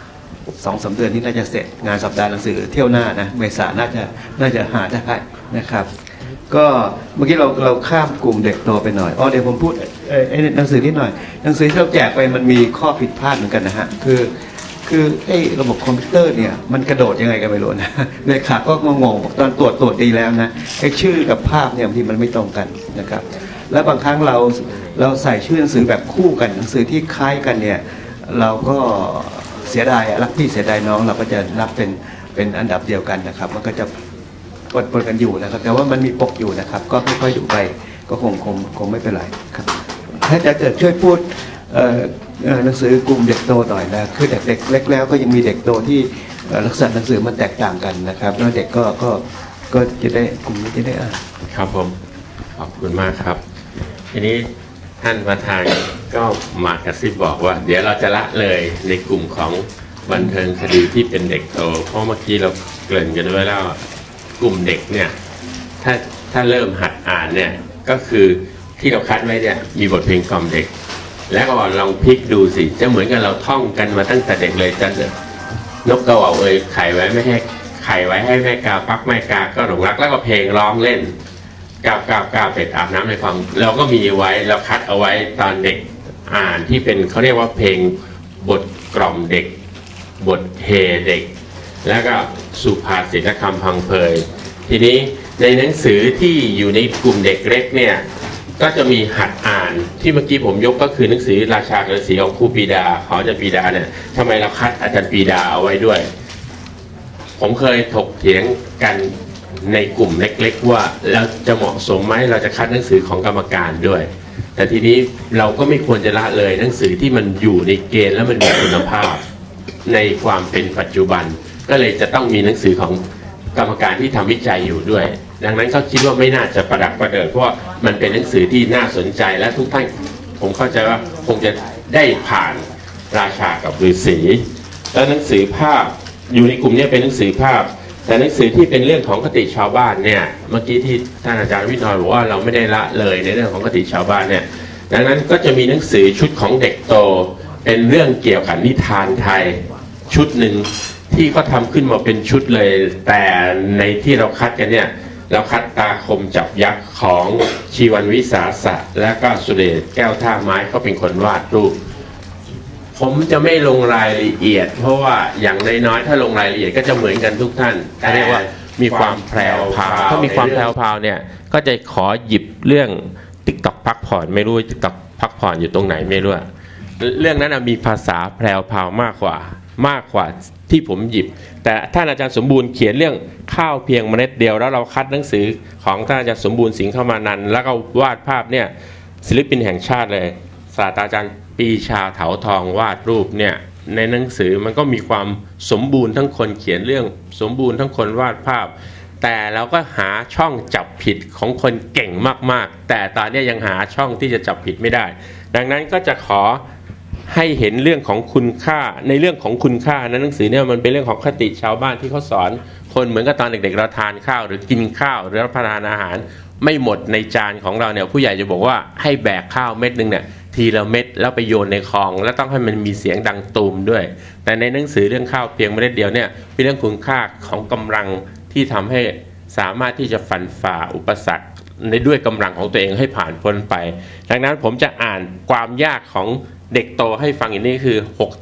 2-3 เดือนนี้น่าจะเสร็จงานสัปดาห์หนังสือเที่ยวหน้านะเมษาน่าจะหาได้นะครับก็เมื่อกี้เราข้ามกลุ่มเด็กโตไปหน่อยเดี๋ยวผมพูดไอ้หนังสือนิดหน่อยหนังสือที่เราแจกไปมันมีข้อผิดพลาดเหมือนกันนะฮะคือไอ้ระบบคอมพิวเตอร์เนี่ยมันกระโดดยังไงกันไม่รู้นะเลขาก็งงตอนตรวจดีแล้วนะไอ้ชื่อกับภาพเนี่ยบางทีมันไม่ตรงกันนะครับและบางครั้งเราใส่ชื่อหนังสือแบบคู่กันหนังสือที่คล้ายกันเนี่ยเราก็เสียดายรักพี่เสียดายน้องเราก็จะนับเป็นอันดับเดียวกันนะครับมันก็จะปนกันอยู่นะครับแต่ว่ามันมีปกอยู่นะครับก็ค่อยๆดูไปก็คงไม่เป็นไรครับถ้าจะเกิดช่วยพูดหนังสือกลุ่มเด็กโตหน่อยนะคือเด็กเล็กแล้วก็ยังมีเด็กโตที่ลักษณะหนังสือมันแตกต่างกันนะครับแล้วเด็กก็จะได้กลุ่มนี้จะได้อ่านครับผมขอบคุณมากครับทีนี้ท่านประธานก็มากระซิบบอกว่าเดี๋ยวเราจะละเลยในกลุ่มของบันเทิงคดีที่เป็นเด็กโตเพราะเมื่อกี้เราเกริ่นกันไว้แล้วกลุ่มเด็กเนี่ยถ้าเริ่มหัดอ่านเนี่ยก็คือที่เราคัดไว้เนี่ยมีบทเพลงกล่อมเด็กแล้วก็ลองพลิกดูสิจะเหมือนกับเราท่องกันมาตั้งแต่เด็กเลยจะนกกระเหว่าไข่ไว้ไม่ให้ไข่ไว้ให้แม่กาฟักแม่กาก็หลงรักแล้วก็เพลงร้องเล่นกาเป็ดอาบน้ำในฟังเราก็มีไว้เราคัดเอาไว้ตอนเด็กอ่านที่เป็นเขาเรียกว่าเพลงบทกล่อมเด็กบทเฮเด็กแล้วก็สุภาษิตคำพังเพยทีนี้ในหนังสือที่อยู่ในกลุ่มเด็กเล็กเนี่ยก็จะมีหัดอ่านที่เมื่อกี้ผมยกก็คือหนังสือราชาฤาษีของครูปรีดาของอาจารย์ปรีดาเนี่ยทำไมเราคัดอาจารย์ปรีดาเอาไว้ด้วยผมเคยถกเถียงกันในกลุ่มเล็กๆว่าเราจะเหมาะสมไหมเราจะคัดหนังสือของกรรมการด้วยแต่ทีนี้เราก็ไม่ควรจะละเลยหนังสือที่มันอยู่ในเกณฑ์และมันมีคุณภาพในความเป็นปัจจุบันก็เลยจะต้องมีหนังสือของกรรมการที่ทำวิจัยอยู่ด้วยดังนั้นเขาคิดว่าไม่น่าจะประดักประเดิดเพราะมันเป็นหนังสือที่น่าสนใจและทุกท่านผมเข้าใจว่าคงจะได้ผ่านราชากับฤาษีแล้วหนังสือภาพอยู่ในกลุ่มนี้เป็นหนังสือภาพแต่หนังสือที่เป็นเรื่องของคติชาวบ้านเนี่ยเมื่อกี้ที่ท่านอาจารย์วินทร์บอกว่าเราไม่ได้ละเลยในเรื่องของคติชาวบ้านเนี่ยดังนั้นก็จะมีหนังสือชุดของเด็กโตเป็นเรื่องเกี่ยวกับนิทานไทยชุดหนึ่งที่เขาทำขึ้นมาเป็นชุดเลยแต่ในที่เราคัดกันเนี่ยเราคัดตาคมจับยักษ์ของชีวันวิสาสะและก็สุเดชแก้วท่าไม้เขาเป็นคนวาดรูปผมจะไม่ลงรายละเอียดเพราะว่าอย่างน้อยๆถ้าลงรายละเอียดก็จะเหมือนกันทุกท่านเรียกว่ามีความแพรวพราวถ้ามีความแพรวพราวเนี่ยก็จะขอหยิบเรื่องTikTok พักผ่อนไม่รู้TikTok พักผ่อนอยู่ตรงไหนไม่รู้เรื่องนั้นมีภาษาแพรวพราวมากกว่าที่ผมหยิบแต่ท่านอาจารย์สมบูรณ์เขียนเรื่องข้าวเพียงเมล็ดเดียวแล้วเราคัดหนังสือของท่านอาจารย์สมบูรณ์สิงห์เข้ามานันแล้วก็วาดภาพเนี่ยศิลปินแห่งชาติเลยศาสตราจารย์ปีชาเถาทองวาดรูปเนี่ยในหนังสือมันก็มีความสมบูรณ์ทั้งคนเขียนเรื่องสมบูรณ์ทั้งคนวาดภาพแต่เราก็หาช่องจับผิดของคนเก่งมากๆแต่ตอนนี้ยังหาช่องที่จะจับผิดไม่ได้ดังนั้นก็จะขอให้เห็นเรื่องของคุณค่าในเรื่องของคุณค่าในหนังสือเนี่ยมันเป็นเรื่องของคติชาวบ้านที่เขาสอนคนเหมือนกับตอนเด็กๆเราทานข้าวหรือกินข้าวหรือรับประทานอาหารไม่หมดในจานของเราเนี่ยผู้ใหญ่จะบอกว่าให้แบกข้าวเม็ดนึงเนี่ยทีละเม็ดแล้วไปโยนในคลองแล้วต้องให้มันมีเสียงดังตูมด้วยแต่ในหนังสือเรื่องข้าวเพียงเม็ดเดียวเนี่ยเป็นเรื่องคุณค่าของกำลังที่ทำให้สามารถที่จะฟันฝ่าอุปสรรคในด้วยกำลังของตัวเองให้ผ่านพ้นไปดังนั้นผมจะอ่านความยากของเด็กโตให้ฟังอย่างนี้คือ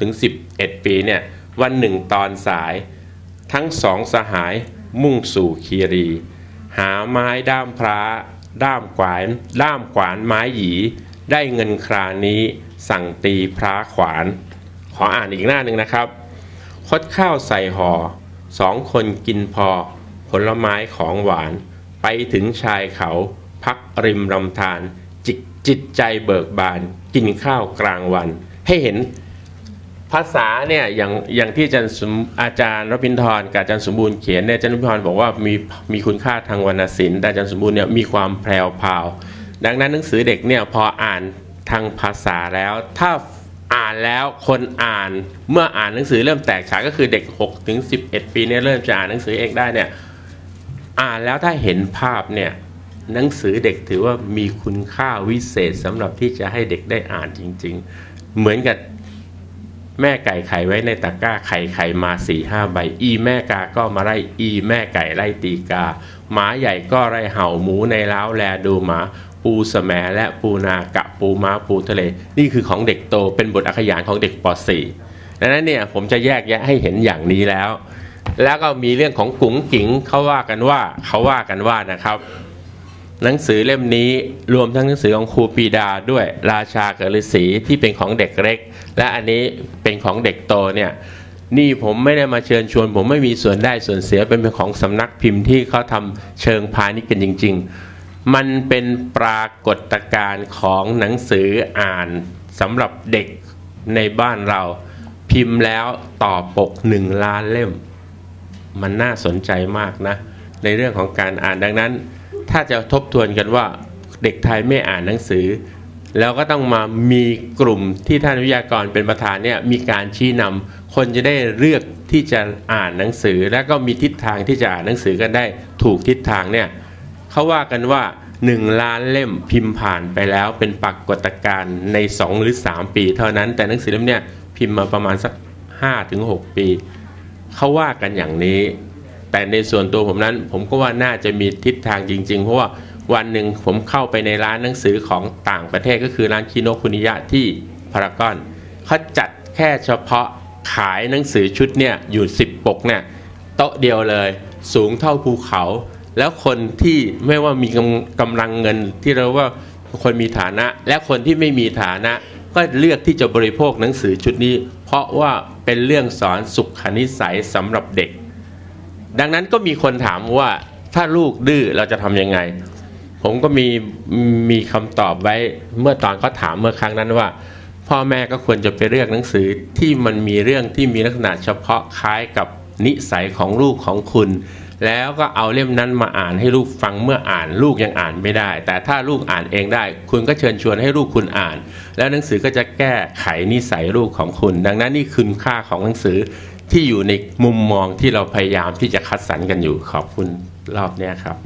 6-11 ปีเนี่ยวันหนึ่งตอนสายทั้งสองสหายมุ่งสู่คีรีหาไม้ด้ามพระด้ามขวานไม้หยีได้เงินครานี้สั่งตีพระขวานขออ่านอีกหน้าหนึ่งนะครับคดข้าวใส่ห่อ2 คนกินพอผลไม้ของหวานไปถึงชายเขาพักริมลำธารจิตใจเบิกบานกินข้าวกลางวันให้เห็นภาษาเนี่ยอย่างที่อาจารย์รพินทร์กับอาจารย์สมบูรณ์เขียนเนี่ยอาจารย์รพินทร์บอกว่ามีคุณค่าทางวรรณศิลป์แต่อาจารย์สมบูรณ์เนี่ยมีความแพรวพราวดังนั้นหนังสือเด็กเนี่ยพออ่านทางภาษาแล้วถ้าอ่านแล้วคนอ่านเมื่ออ่านหนังสือเริ่มแตกฉานก็คือเด็ก 6-11 ปีเนี่ยเริ่มจะอ่านหนังสือเองได้เนี่ยอ่านแล้วถ้าเห็นภาพเนี่ยหนังสือเด็กถือว่ามีคุณค่าวิเศษสำหรับที่จะให้เด็กได้อ่านจริงๆเหมือนกับแม่ไก่ไข่ไว้ในตะกร้าไข่มา 4-5 ใบอีแม่กาก็มาไล่อีแม่ไก่ไล่ตีกาหมาใหญ่ก็ไล่เห่าหมูในเล้าแลดูหมาปูแสมและปูนากะปูม้าปูทะเลนี่คือของเด็กโตเป็นบทอักขยานของเด็กป .4 ดังนั้นเนี่ยผมจะแยกแยะให้เห็นอย่างนี้แล้วก็มีเรื่องของกุ๋งกิ๋งเขาว่ากันว่านะครับหนังสือเล่มนี้รวมทั้งหนังสือของครูปีดาด้วยราชากับฤาษีที่เป็นของเด็กเล็กและอันนี้เป็นของเด็กโตเนี่ยนี่ผมไม่ได้มาเชิญชวนผมไม่มีส่วนได้ส่วนเสียเป็นของสำนักพิมพ์ที่เขาทำเชิงพาณิชย์กันจริงๆมันเป็นปรากฏการณ์ของหนังสืออ่านสำหรับเด็กในบ้านเราพิมพ์แล้วต่อปก1 ล้านเล่มมันน่าสนใจมากนะในเรื่องของการอ่านดังนั้นถ้าจะทบทวนกันว่าเด็กไทยไม่อ่านหนังสือแล้วก็ต้องมามีกลุ่มที่ท่านวิทยากรเป็นประธานเนี่ยมีการชี้นำคนจะได้เลือกที่จะอ่านหนังสือแล้วก็มีทิศทางที่จะอ่านหนังสือกันได้ถูกทิศทางเนี่ยเขาว่ากันว่า1 ล้านเล่มพิมพ์ผ่านไปแล้วเป็นปรากฏการณ์ใน2 หรือ 3 ปีเท่านั้นแต่หนังสือเล่มเนี่ยพิมพ์มาประมาณสัก 5-6 ปีเขาว่ากันอย่างนี้แต่ในส่วนตัวผมนั้นผมก็ว่าน่าจะมีทิศทางจริงๆเพราะว่าวันหนึ่งผมเข้าไปในร้านหนังสือของต่างประเทศก็คือร้านคิโนคุนิยะที่พารากอนเขาจัดแค่เฉพาะขายหนังสือชุดเนี่ยอยู่10 ปกเนี่ยโต๊ะเดียวเลยสูงเท่าภูเขาแล้วคนที่ไม่ว่ามีกำลังเงินที่เราว่าคนมีฐานะและคนที่ไม่มีฐานะก็เลือกที่จะบริโภคหนังสือชุดนี้เพราะว่าเป็นเรื่องสอนสุขนิสัยสำหรับเด็กดังนั้นก็มีคนถามว่าถ้าลูกดื้อเราจะทำยังไงผมก็มีคำตอบไว้เมื่อตอนเขาถามเมื่อครั้งนั้นว่าพ่อแม่ก็ควรจะไปเลือกหนังสือที่มันมีเรื่องที่มีลักษณะเฉพาะคล้ายกับนิสัยของลูกของคุณแล้วก็เอาเล่มนั้นมาอ่านให้ลูกฟังเมื่ออ่านลูกยังอ่านไม่ได้แต่ถ้าลูกอ่านเองได้คุณก็เชิญชวนให้ลูกคุณอ่านแล้วหนังสือก็จะแก้ไขนิสัยลูกของคุณดังนั้นนี่คุณค่าของหนังสือที่อยู่ในมุมมองที่เราพยายามที่จะคัดสรรกันอยู่ขอบคุณรอบนี้ครับ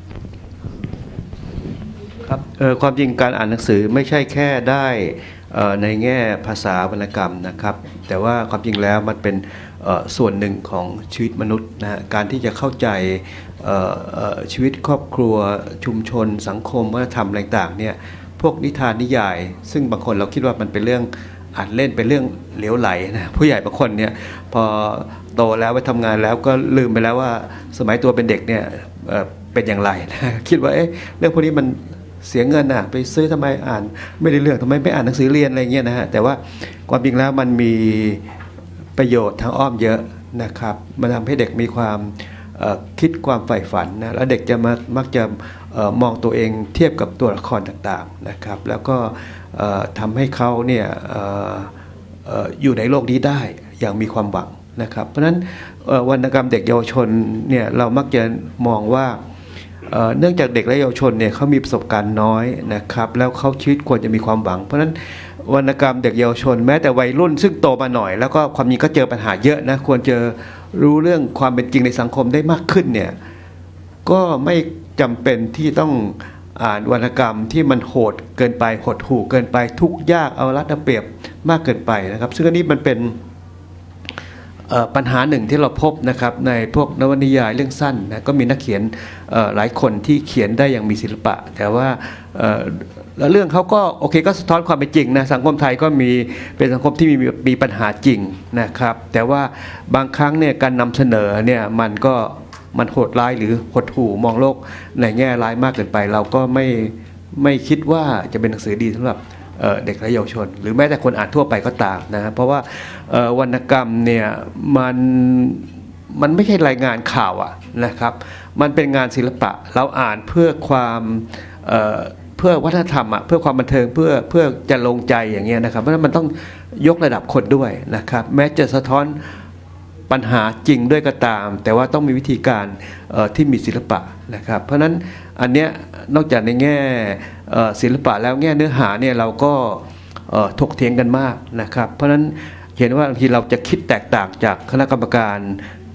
ครับความจริงการอ่านหนังสือไม่ใช่แค่ได้ในแง่ภาษาวรรณกรรมนะครับแต่ว่าความจริงแล้วมันเป็นส่วนหนึ่งของชีวิตมนุษย์นะการที่จะเข้าใจชีวิตครอบครัวชุมชนสังคมวัฒนธรรมอะไรต่างเนี่ยพวกนิทานนิยายซึ่งบางคนเราคิดว่ามันเป็นเรื่องอ่านเล่นเป็นเรื่องเหลวไหลนะผู้ใหญ่บางคนเนี่ยพอโตแล้วไปทำงานแล้วก็ลืมไปแล้วว่าสมัยตัวเป็นเด็กเนี่ยเป็นอย่างไรนะคิดว่าเรื่องพวกนี้มันเสียเงินน่ะไปซื้อทำไมอ่านไม่ได้เรื่องทำไมไม่อ่านหนังสือเรียนอะไรเงี้ยนะฮะแต่ว่าความจริงแล้วมันมีประโยชน์ทางอ้อมเยอะนะครับมันทำให้เด็กมีความคิดความใฝ่ฝันนะแล้วเด็กจะมักจะมองตัวเองเทียบกับตัวละครต่างๆนะครับแล้วก็ทำให้เขาเนี่ยอยู่ในโลกนี้ได้อย่างมีความหวังนะครับเพราะฉะนั้นวรรณกรรมเด็กเยาวชนเนี่ยเรามักจะมองว่าเนื่องจากเด็กและเยาวชนเนี่ยเขามีประสบการณ์น้อยนะครับแล้วเขาชีวิตควรจะมีความหวังเพราะฉะนั้นวรรณกรรมเด็กเยาวชนแม้แต่วัยรุ่นซึ่งโตมาหน่อยแล้วก็ความจริงก็เจอปัญหาเยอะนะควรจะรู้เรื่องความเป็นจริงในสังคมได้มากขึ้นเนี่ยก็ไม่จำเป็นที่ต้องอ่านวรรณกรรมที่มันโหดเกินไปหดหู่เกินไปทุกข์ยากเอารัดเอาเปรียบมากเกินไปนะครับซึ่งอันนี้มันเป็นปัญหาหนึ่งที่เราพบนะครับในพวกนวนิยายเรื่องสั้นนะก็มีนักเขียนหลายคนที่เขียนได้อย่างมีศิลปะแต่ว่าแล้วเรื่องเขาก็โอเคก็สะท้อนความเป็นจริงนะสังคมไทยก็เป็นสังคมที่มีปัญหาจริงนะครับแต่ว่าบางครั้งเนี่ยการนำเสนอเนี่ยมันโหดร้ายหรือหดหู่มองโลกในแง่ร้ายมากเกินไปเราก็ไม่คิดว่าจะเป็นหนังสือดีสำหรับเด็กและเยาวชนหรือแม้แต่คนอ่านทั่วไปก็ตามนะเพราะว่าวรรณกรรมเนี่ยมันไม่ใช่รายงานข่าวนะครับมันเป็นงานศิลปะเราอ่านเพื่อความเพื่อวัฒนธรรมเพื่อความบันเทิงเพื่อจะลงใจอย่างเงี้ยนะครับเพราะฉะนั้นมันต้องยกระดับคนด้วยนะครับแม้จะสะท้อนปัญหาจริงด้วยก็ตามแต่ว่าต้องมีวิธีการที่มีศิลปะนะครับเพราะฉะนั้นอันเนี้ยนอกจากในแง่ศิลปะแล้วแง่เนื้อหาเนี่ยเราก็ถกเถียงกันมากนะครับเพราะฉะนั้นเห็นว่าบางทีเราจะคิดแตกต่างจากคณะกรรมการ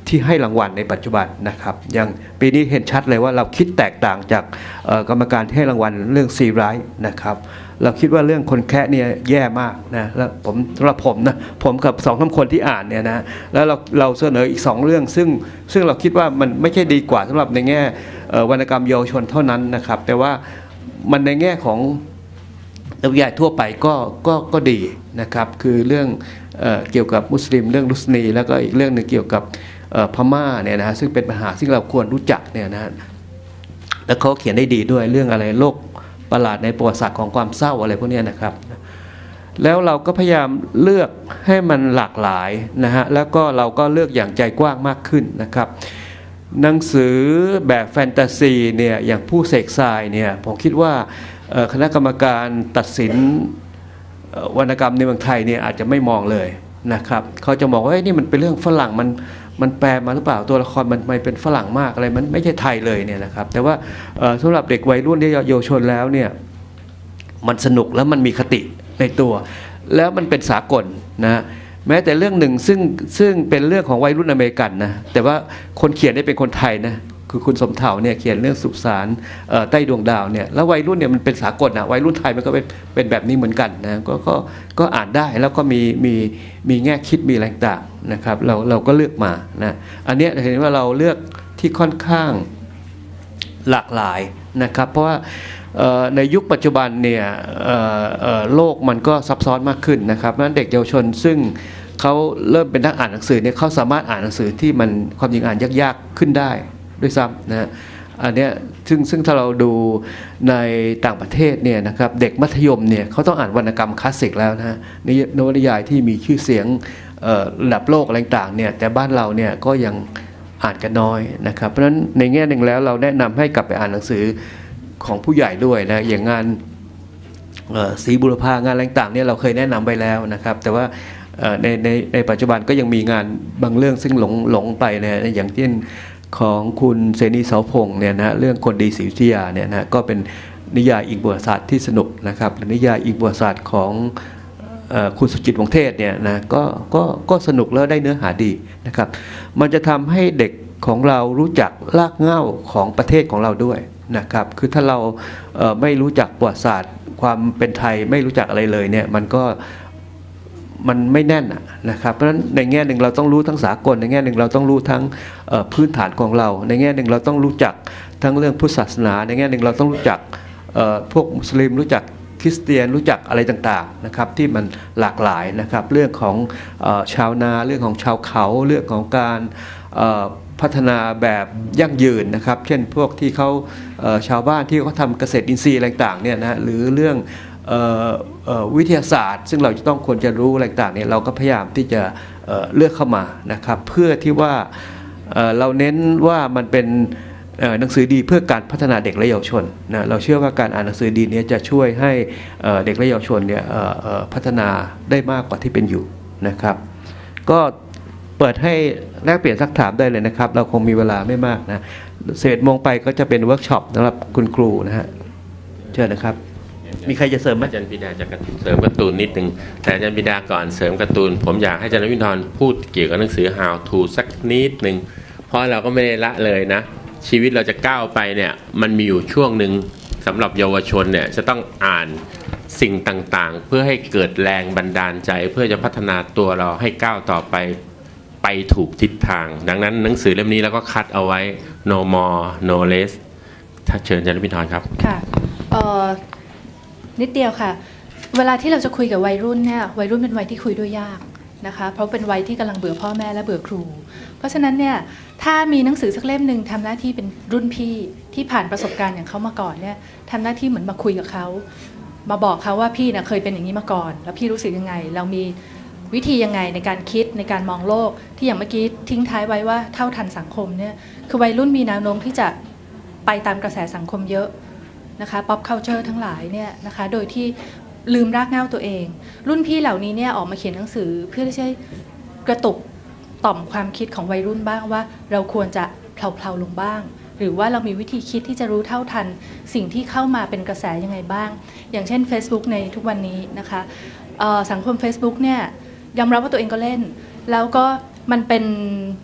ที่ให้รางวัลในปัจจุบันนะครับอย่างปีนี้เห็นชัดเลยว่าเราคิดแตกต่างจากกรรมการที่ให้รางวัลเรื่องซีไรท์นะครับเราคิดว่าเรื่องคนแคะเนี่ยแย่มากนะแล้วสำหรับผมนะผมกับ2-3 คนที่อ่านเนี่ยนะแล้วเราเสนออีก2 เรื่องซึ่งเราคิดว่ามันไม่ใช่ดีกว่าสำหรับในแง่วรรณกรรมเยาวชนเท่านั้นนะครับแต่ว่ามันในแง่ของนักวิทยาทั่วไปก็ดีนะครับคือเรื่องเกี่ยวกับมุสลิมเรื่องรุสนีแล้วก็อีกเรื่องนึงเกี่ยวกับพม่าเนี่ยนะฮะซึ่งเป็นปัญหาซึ่งเราควรรู้จักเนี่ยนะแล้วเขาเขียนได้ดีด้วยเรื่องอะไรโลกประหลาดในประวัติศาสตร์ของความเศร้าอะไรพวกนี้นะครับแล้วเราก็พยายามเลือกให้มันหลากหลายนะฮะแล้วก็เราก็เลือกอย่างใจกว้างมากขึ้นนะครับหนังสือแบบแฟนตาซีเนี่ยอย่างผู้เสกทรายเนี่ยผมคิดว่าคณะกรรมการตัดสินวรรณกรรมในเมืองไทยเนี่ยอาจจะไม่มองเลยนะครับเขาจะมองว่านี่มันเป็นเรื่องฝรั่งมันแปลมาหรือเปล่าตัวละครมันเป็นฝรั่งมากอะไรมันไม่ใช่ไทยเลยเนี่ยนะครับแต่ว่าสำหรับเด็กวัยรุ่นที่เยาวชนแล้วเนี่ยมันสนุกแล้วมันมีคติในตัวแล้วมันเป็นสากลนะแม้แต่เรื่องหนึ่งซึ่งเป็นเรื่องของวัยรุ่นอเมริกันนะแต่ว่าคนเขียนได้เป็นคนไทยนะคือคุณสมเถาเนี่ยเขียนเรื่องสุสานใต้ดวงดาวเนี่ยแล้ววัยรุ่นเนี่ยมันเป็นสากลนะวัยรุ่นไทยมันก็เป็นแบบนี้เหมือนกันนะก็อ่านได้แล้วก็มีแง่คิดมีอะไรต่างนะครับเราก็เลือกมานะอันนี้เห็นว่าเราเลือกที่ค่อนข้างหลากหลายนะครับเพราะว่าในยุคปัจจุบันเนี่ยโลกมันก็ซับซ้อนมากขึ้นนะครับนั้นเด็กเยาวชนซึ่งเขาเริ่มเป็นนักอ่านหนังสือเนี่ยเขาสามารถอ่านหนังสือที่มันความจริงอ่านยากๆขึ้นได้ด้วยซ้ำนะอันเนี้ยซึ่งถ้าเราดูในต่างประเทศเนี่ยนะครับเด็กมัธยมเนี่ยเขาต้องอ่านวรรณกรรมคลาสสิกแล้วนะนวนิยายที่มีชื่อเสียงระดับโลกอะไรต่างเนี่ยแต่บ้านเราเนี่ยก็ยังอ่านกันน้อยนะครับเพราะฉะนั้นในแง่หนึ่งแล้วเราแนะนำให้กลับไปอ่านหนังสือของผู้ใหญ่ด้วยนะอย่างงานศรีบุรพางานอะไรต่างเนี่ยเราเคยแนะนำไปแล้วนะครับแต่ว่าในปัจจุบันก็ยังมีงานบางเรื่องซึ่งหลงไปนะอย่างเช่นของคุณเสนีเสาพงษ์เนี่ยนะเรื่องคนดีศรีอยุธยาเนี่ยนะก็เป็นนิยายอิงประวัติศาสตร์ที่สนุกนะครับนิยายอิงประวัติศาสตร์ของคุณสุจิตวงศ์เทศเนี่ยนะก็สนุกแล้วได้เนื้อหาดีนะครับมันจะทำให้เด็กของเรารู้จักรากเหง้าของประเทศของเราด้วยนะครับคือถ้าเราไม่รู้จักประวัติศาสตร์ความเป็นไทยไม่รู้จักอะไรเลยเนี่ยมันไม่แน่นนะครับเพราะฉะนั้นในแง่หนึ่งเราต้องรู้ทั้งสากลในแง่หนึ่งเราต้องรู้ทั้งพื้นฐานของเราในแง่หนึ่งเราต้องรู้จักทั้งเรื่องพุทธศาสนาในแง่หนึ่งเราต้องรู้จักพวกมุสลิมรู้จักคริสเตียนรู้จักอะไรต่างๆนะครับที่มันหลากหลายนะครับเรื่องของชาวนาเรื่องของชาวเขาเรื่องของการพัฒนาแบบยั่งยืนนะครับเช่นพวกที่เขาชาวบ้านที่เขาทำเกษตรอินทรีย์อะไรต่างๆเนี่ยนะหรือเรื่องวิทยาศาสตร์ซึ่งเราจะต้องควรจะรู้อะไรต่างๆเนี่ยเราก็พยายามที่จะเลือกเข้ามานะครับเพื่อที่ว่าเราเน้นว่ามันเป็นหนังสือดีเพื่อการพัฒนาเด็กและเยาวชนนะเราเชื่อว่าการอ่านหนังสือดีนี้จะช่วยให้เด็กและเยาวชนเนี่ยพัฒนาได้มากกว่าที่เป็นอยู่นะครับก็เปิดให้แลกเปลี่ยนซักถามได้เลยนะครับเราคงมีเวลาไม่มากนะ11 โมงไปก็จะเป็นเวิร์กช็อปสำหรับคุณครูนะฮะเชิญนะครับมีใครจะเสริมไหมอาจารย์ปิดาจะเสริมการ์ตูนนิดนึงแต่อาจารย์ปิดาก่อนเสริมการ์ตูนผมอยากให้อาจารย์วินทรพูดเกี่ยวกับหนังสือ How to สักนิดนึงเพราะเราก็ไม่ได้ละเลยนะชีวิตเราจะก้าวไปเนี่ยมันมีอยู่ช่วงหนึ่งสำหรับเยาวชนเนี่ยจะต้องอ่านสิ่งต่างๆเพื่อให้เกิดแรงบันดาลใจเพื่อจะพัฒนาตัวเราให้ก้าวต่อไปถูกทิศทางดังนั้นหนังสือเล่มนี้เราก็คัดเอาไว้ no more no less ถ้าเชิญอาจารย์วินทรครับค่ะนิดเดียวค่ะเวลาที่เราจะคุยกับวัยรุ่นเนี่ยวัยรุ่นเป็นวัยที่คุยด้วยยากนะคะเพราะเป็นวัยที่กำลังเบื่อพ่อแม่และเบื่อครูเพราะฉะนั้นเนี่ยถ้ามีหนังสือสักเล่มหนึ่งทำหน้าที่เป็นรุ่นพี่ที่ผ่านประสบการณ์อย่างเขามาก่อนเนี่ยทำหน้าที่เหมือนมาคุยกับเขามาบอกเขาว่าพี่เนี่ยเคยเป็นอย่างนี้มาก่อนแล้วพี่รู้สึกยังไงเรามีวิธียังไงในการคิดในการมองโลกที่อย่างเมื่อกี้ทิ้งท้ายไว้ว่าเท่าทันสังคมเนี่ยคือวัยรุ่นมีแนวโน้มที่จะไปตามกระแสสังคมเยอะนะคะ pop culture ทั้งหลายเนี่ยนะคะโดยที่ลืมรากเหง้าตัวเองรุ่นพี่เหล่านี้เนี่ยออกมาเขียนหนังสือเพื่อที่จะกระตุกต่อมความคิดของวัยรุ่นบ้างว่าเราควรจะเพลาๆลงบ้างหรือว่าเรามีวิธีคิดที่จะรู้เท่าทันสิ่งที่เข้ามาเป็นกระแสยังไงบ้างอย่างเช่น Facebook ในทุกวันนี้นะคะสังคม Facebook เนี่ยยอมรับว่าตัวเองก็เล่นแล้วก็มันเป็น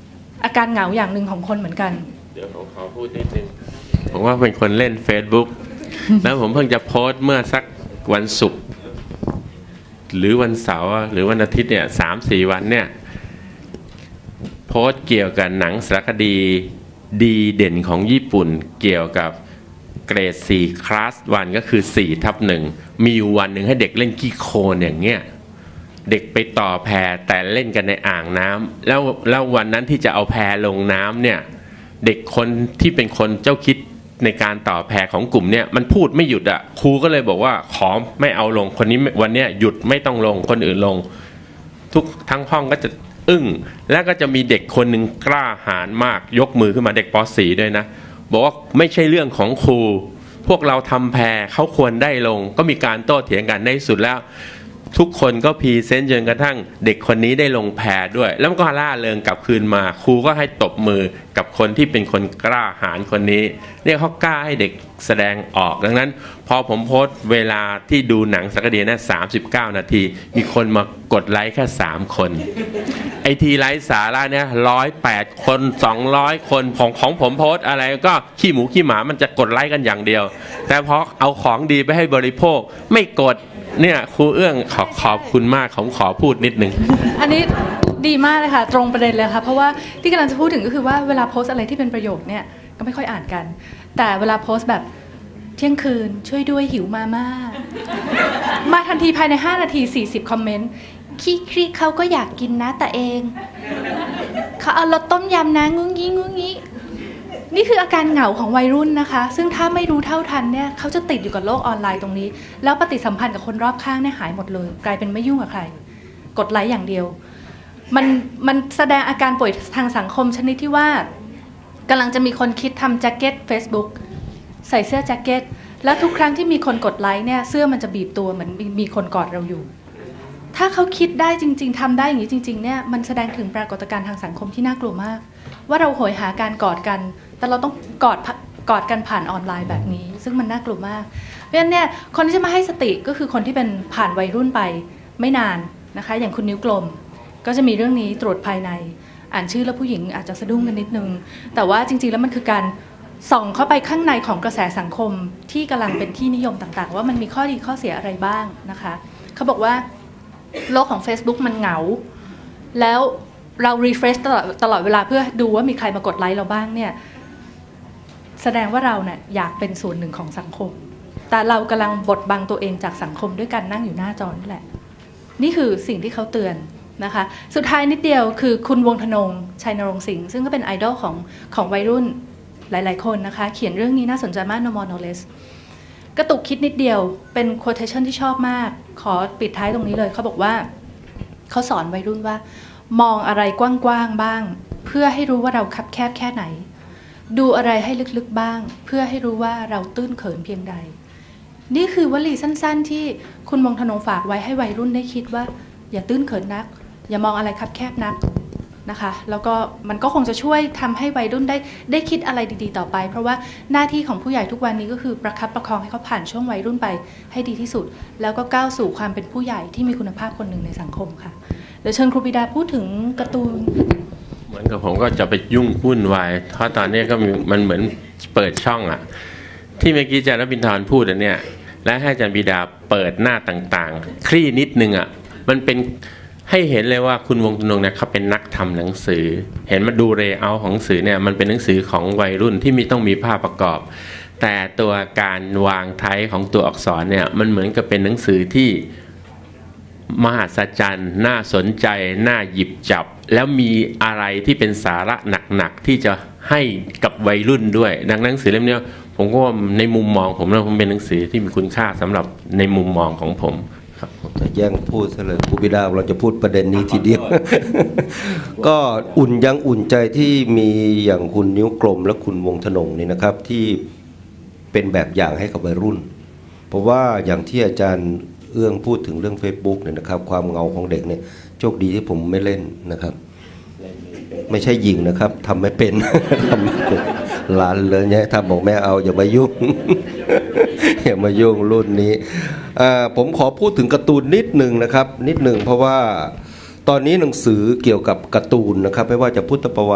อาการเหงาอย่างหนึ่งของคนเหมือนกันเดี๋ยวผมขอพูดนิดนึงผมว่าเป็นคนเล่น Facebook แล้วผมเพิ่งจะโพสต์เมื่อสักวันศุกร์หรือวันเสาร์หรือวันอาทิตย์เนี่ย3-4 วันเนี่ยโพสต์เกี่ยวกับหนังสารคดีดีเด่นของญี่ปุ่นเกี่ยวกับเกรด4คลาส1ก็คือ4/1มีอยู่วันหนึ่งให้เด็กเล่นขี้โคลนอย่างเงี้ยเด็กไปต่อแพแต่เล่นกันในอ่างน้ำแล้ววันนั้นที่จะเอาแพลงน้ำเนี่ยเด็กคนที่เป็นคนเจ้าคิดในการต่อแพของกลุ่มเนี่ยมันพูดไม่หยุดอ่ะครูก็เลยบอกว่าขอไม่เอาลงคนนี้วันเนี้ยหยุดไม่ต้องลงคนอื่นลงทุกทั้งห้องก็จะอึ้งแล้วก็จะมีเด็กคนหนึ่งกล้าหาญมากยกมือขึ้นมาเด็กป .4 ด้วยนะบอกว่าไม่ใช่เรื่องของครูพวกเราทำแพเขาควรได้ลงก็มีการโต้เถียงกันในที่สุดแล้วทุกคนก็พรีเซนต์จนกระทั่งเด็กคนนี้ได้ลงแพด้วยแล้วก็ล่าเริงกลับคืนมาครูก็ให้ตบมือกับคนที่เป็นคนกล้าหาญคนนี้เนี่ยเขากล้าให้เด็กแสดงออกดังนั้นพอผมโพสต์เวลาที่ดูหนังสารคดีนะ39 นาทีมีคนมากดไลค์แค่3 คนไอทีไลค์สาระเนี่ย108 คน200 คนของผมโพสต์อะไรก็ขี้หมูขี้หมามันจะกดไลค์กันอย่างเดียวแต่พอเอาของดีไปให้บริโภคไม่กดเนี่ยครูเอื้องขอบคุณมากผมขอพูดนิดนึงอันนี้ดีมากเลยค่ะตรงประเด็นเลยค่ะเพราะว่าที่กำลังจะพูดถึงก็คือว่าเวลาโพสอะไรที่เป็นประโยชน์เนี่ยก็ไม่ค่อยอ่านกันแต่เวลาโพสแบบเที่ยงคืนช่วยด้วยหิวมาม่ามาทันทีภายใน5 นาที40 คอมเมนต์ขี้เขาก็อยากกินนะแต่เองเขาเอารสต้มยำนะงุ้งงี้นี่คืออาการเหงาของวัยรุ่นนะคะซึ่งถ้าไม่รู้เท่าทันเนี่ยเขาจะติดอยู่กับโลกออนไลน์ตรงนี้แล้วปฏิสัมพันธ์กับคนรอบข้างเนี่ยหายหมดเลยกลายเป็นไม่ยุ่งกับใครกดไลค์อย่างเดียวมันแสดงอาการป่วยทางสังคมชนิดที่ว่ากำลังจะมีคนคิดทำแจ็คเก็ต Facebook ใส่เสื้อแจ็คเก็ตแล้วทุกครั้งที่มีคนกดไลค์เนี่ยเสื้อมันจะบีบตัวเหมือนมีคนกอดเราอยู่ถ้าเขาคิดได้จริงๆทำได้อย่างนี้จริงๆเนี่ยมันแสดงถึงปรากฏการณ์ทางสังคมที่น่ากลัวมากว่าเราโหยหาการกอดกันแต่เราต้องกอดกันผ่านออนไลน์แบบนี้ซึ่งมันน่ากลัวมากเพราะฉะนั้นเนี่ยคนที่จะมาให้สติก็คือคนที่เป็นผ่านวัยรุ่นไปไม่นานนะคะอย่างคุณนิ้วกลมก็จะมีเรื่องนี้ตรวจภายในอ่านชื่อแล้วผู้หญิงอาจจะสะดุ้งกันนิดนึงแต่ว่าจริงๆแล้วมันคือการส่องเข้าไปข้างในของกระแสสังคมที่กำลังเป็นที่นิยมต่างๆว่ามันมีข้อดีข้อเสียอะไรบ้างนะคะเขาบอกว่าโลกของ Facebook มันเหงาแล้วเรา refresh ตลอดเวลาเพื่อดูว่ามีใครมากดไลค์เราบ้างเนี่ยแสดงว่าเราเนี่ยอยากเป็นส่วนหนึ่งของสังคมแต่เรากำลังบดบังตัวเองจากสังคมด้วยการนั่งอยู่หน้าจอนี่แหละนี่คือสิ่งที่เขาเตือนนะคะสุดท้ายนิดเดียวคือคุณวงธนงชัยนรงค์สิงห์ซึ่งก็เป็นไอดอลของวัยรุ่นหลายๆคนนะคะเขียนเรื่องนี้น่าสนใจมาก No More No Less กระตุกคิดนิดเดียวเป็น quotation ที่ชอบมากขอปิดท้ายตรงนี้เลยเขาบอกว่าเขาสอนวัยรุ่นว่ามองอะไรกว้างๆบ้างเพื่อให้รู้ว่าเราคับแคบแค่ไหนดูอะไรให้ลึกๆบ้างเพื่อให้รู้ว่าเราตื้นเขินเพียงใดนี่คือวลีสั้นๆที่คุณวงธนงฝากไว้ให้วัยรุ่นได้คิดว่าอย่าตื้นเขินนักอย่ามองอะไรคับแคบนักนะคะแล้วก็มันก็คงจะช่วยทำให้วัยรุ่นได้คิดอะไรดีๆต่อไปเพราะว่าหน้าที่ของผู้ใหญ่ทุกวันนี้ก็คือประคับประคองให้เขาผ่านช่วงวัยรุ่นไปให้ดีที่สุดแล้วก็ก้าวสู่ความเป็นผู้ใหญ่ที่มีคุณภาพคนหนึ่งในสังคมค่ะเดี๋ยวเชิญครูปิดาพูดถึงการ์ตูนเหมือนกับผมก็จะไปยุ่งวุ่นวายเพราะตอนนี้ก็มันเหมือนเปิดช่องอะที่เมื่อกี้อาจารย์รบินทร์พูดอันเนี้ยและให้อาจารย์บิดาเปิดหน้าต่างๆคลี่นิดนึงอะมันเป็นให้เห็นเลยว่าคุณวงธนงเนี่ยเขาเป็นนักทำหนังสือเห็นมาดูเรเยอร์ของหนังสือเนี่ยมันเป็นหนังสือของวัยรุ่นที่ต้องมีภาพประกอบแต่ตัวการวางไทป์ของตัวอักษรเนี่ยมันเหมือนกับเป็นหนังสือที่มหัศจรรย์น่าสนใจน่าหยิบจับแล้วมีอะไรที่เป็นสาระหนักๆที่จะให้กับวัยรุ่นด้วยดังนั้นหนังสือเล่มนี้ผมก็ว่าในมุมมองผมแล้วมันเป็นหนังสือที่มีคุณค่าสำหรับในมุมมองของผมครับจะแย่งพูดซะเลยครูบิดาเราจะพูดประเด็นนี้ทีเดียว ก็อุ่นใจที่มีอย่างคุณนิ้วกลมและคุณวงธนงนี่นะครับที่เป็นแบบอย่างให้กับวัยรุ่นเพราะว่าอย่างที่อาจารย์เอื้องพูดถึงเรื่อง Facebook เนี่ยนะครับความเงาของเด็กเนี่ยโชคดีที่ผมไม่เล่นนะครับไม่ใช่ยิงนะครับทำไม่เป็นหลานเลยเนี่ยถ้าบอกแม่เอาอย่ามายุ่ง อย่ามายุ่งรุ่นนี้ผมขอพูดถึงการ์ตูนนิดหนึ่งนะครับนิดหนึ่งเพราะว่าตอนนี้หนังสือเกี่ยวกับการ์ตูนนะครับไม่ว่าจะพุทธประวัติ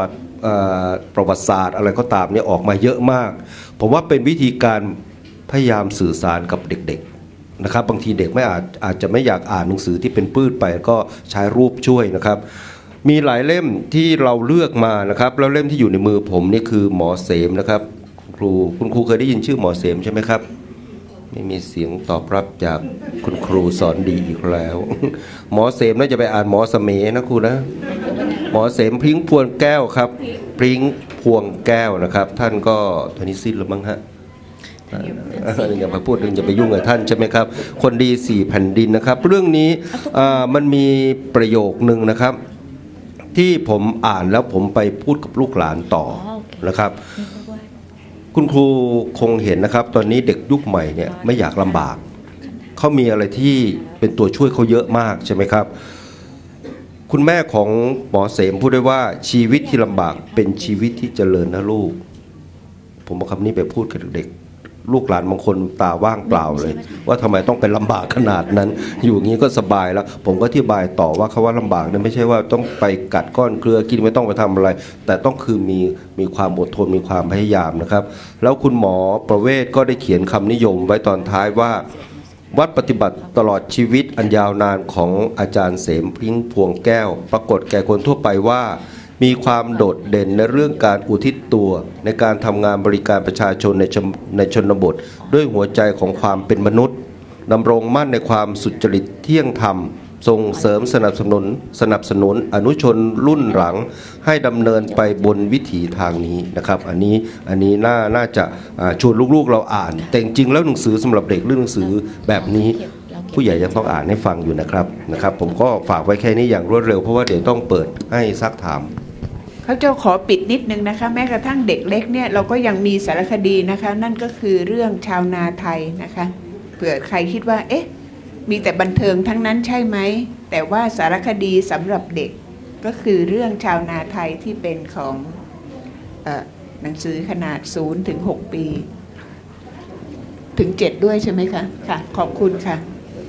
ประวัติศาสตร์อะไรก็ตามเนี่ยออกมาเยอะมากผมว่าเป็นวิธีการพยายามสื่อสารกับเด็กๆนะครับบางทีเด็กไม่อาจจะไม่อยากอ่านหนังสือที่เป็นปื้ดไปก็ใช้รูปช่วยนะครับมีหลายเล่มที่เราเลือกมานะครับแล้วเล่มที่อยู่ในมือผมนี่คือหมอเสมนะครับคุณครูเคยได้ยินชื่อหมอเสมใช่ไหมครับไม่มีเสียงตอบรับจากคุณครูสอนดีอีกแล้ว หมอเสมน่าจะไปอ่านหมอเสมนะครูนะหมอเสมพริ้งพวงแก้วครับพริ้งพวงแก้วนะครับท่านก็ตอนนี้สิ้นแล้วมั้งฮะอย่าไปพูดอย่าไปยุ่งกับท่านใช่ไหมครับคนดี4 แผ่นดินนะครับเรื่องนี้มันมีประโยคนึงนะครับที่ผมอ่านแล้วผมไปพูดกับลูกหลานต่อนะครับคุณครูคงเห็นนะครับตอนนี้เด็กยุคใหม่เนี่ยไม่อยากลำบากเขามีอะไรที่เป็นตัวช่วยเขาเยอะมากใช่ไหมครับคุณแม่ของหมอเสมพูดได้ว่าชีวิตที่ลำบากเป็นชีวิตที่เจริญนะลูกผมเอาคำนี้ไปพูดกับเด็กลูกหลานบางคนตาว่างเปล่าเลยว่าทำไมต้องไปลำบากขนาดนั้นอยู่อย่างนี้ก็สบายแล้วผมก็อธิบายต่อว่าคำว่าลำบากเนี่ยไม่ใช่ว่าต้องไปกัดก้อนเกลือกินไม่ต้องไปทำอะไรแต่ต้องคือมีความอดทนมีความพยายามนะครับแล้วคุณหมอประเวศก็ได้เขียนคำนิยมไว้ตอนท้ายว่าวัดปฏิบัติตลอดชีวิตอันยาวนานของอาจารย์เสมพริ้งพวงแก้วปรากฏแก่คนทั่วไปว่ามีความโดดเด่นในเรื่องการอุทิศตัวในการทำงานบริการประชาชนในชนบทด้วยหัวใจของความเป็นมนุษย์ดำรงมั่นในความสุจริตเที่ยงธรรมส่งเสริมสนับสนุนอนุชนรุ่นหลังให้ดำเนินไปบนวิถีทางนี้นะครับอันนี้น่าจะชวนลูกๆเราอ่านแต่จริงๆแล้วหนังสือสำหรับเด็กเรื่องหนังสือแบบนี้ผู้ใหญ่ยังต้องอ่านให้ฟังอยู่นะครับผมก็ฝากไว้แค่นี้อย่างรวดเร็วเพราะว่าเดี๋ยวต้องเปิดให้ซักถามเขาจะขอปิดนิดนึงนะคะแม้กระทั่งเด็กเล็กเนี่ยเราก็ยังมีสารคดีนะคะนั่นก็คือเรื่องชาวนาไทยนะคะเผื่อใครคิดว่าเอ๊ะมีแต่บันเทิงทั้งนั้นใช่ไหมแต่ว่าสารคดีสำหรับเด็กก็คือเรื่องชาวนาไทยที่เป็นของหนังสือขนาด0 ถึง 6 ปีถึง 7ด้วยใช่ไหมคะค่ะขอบคุณค่ะ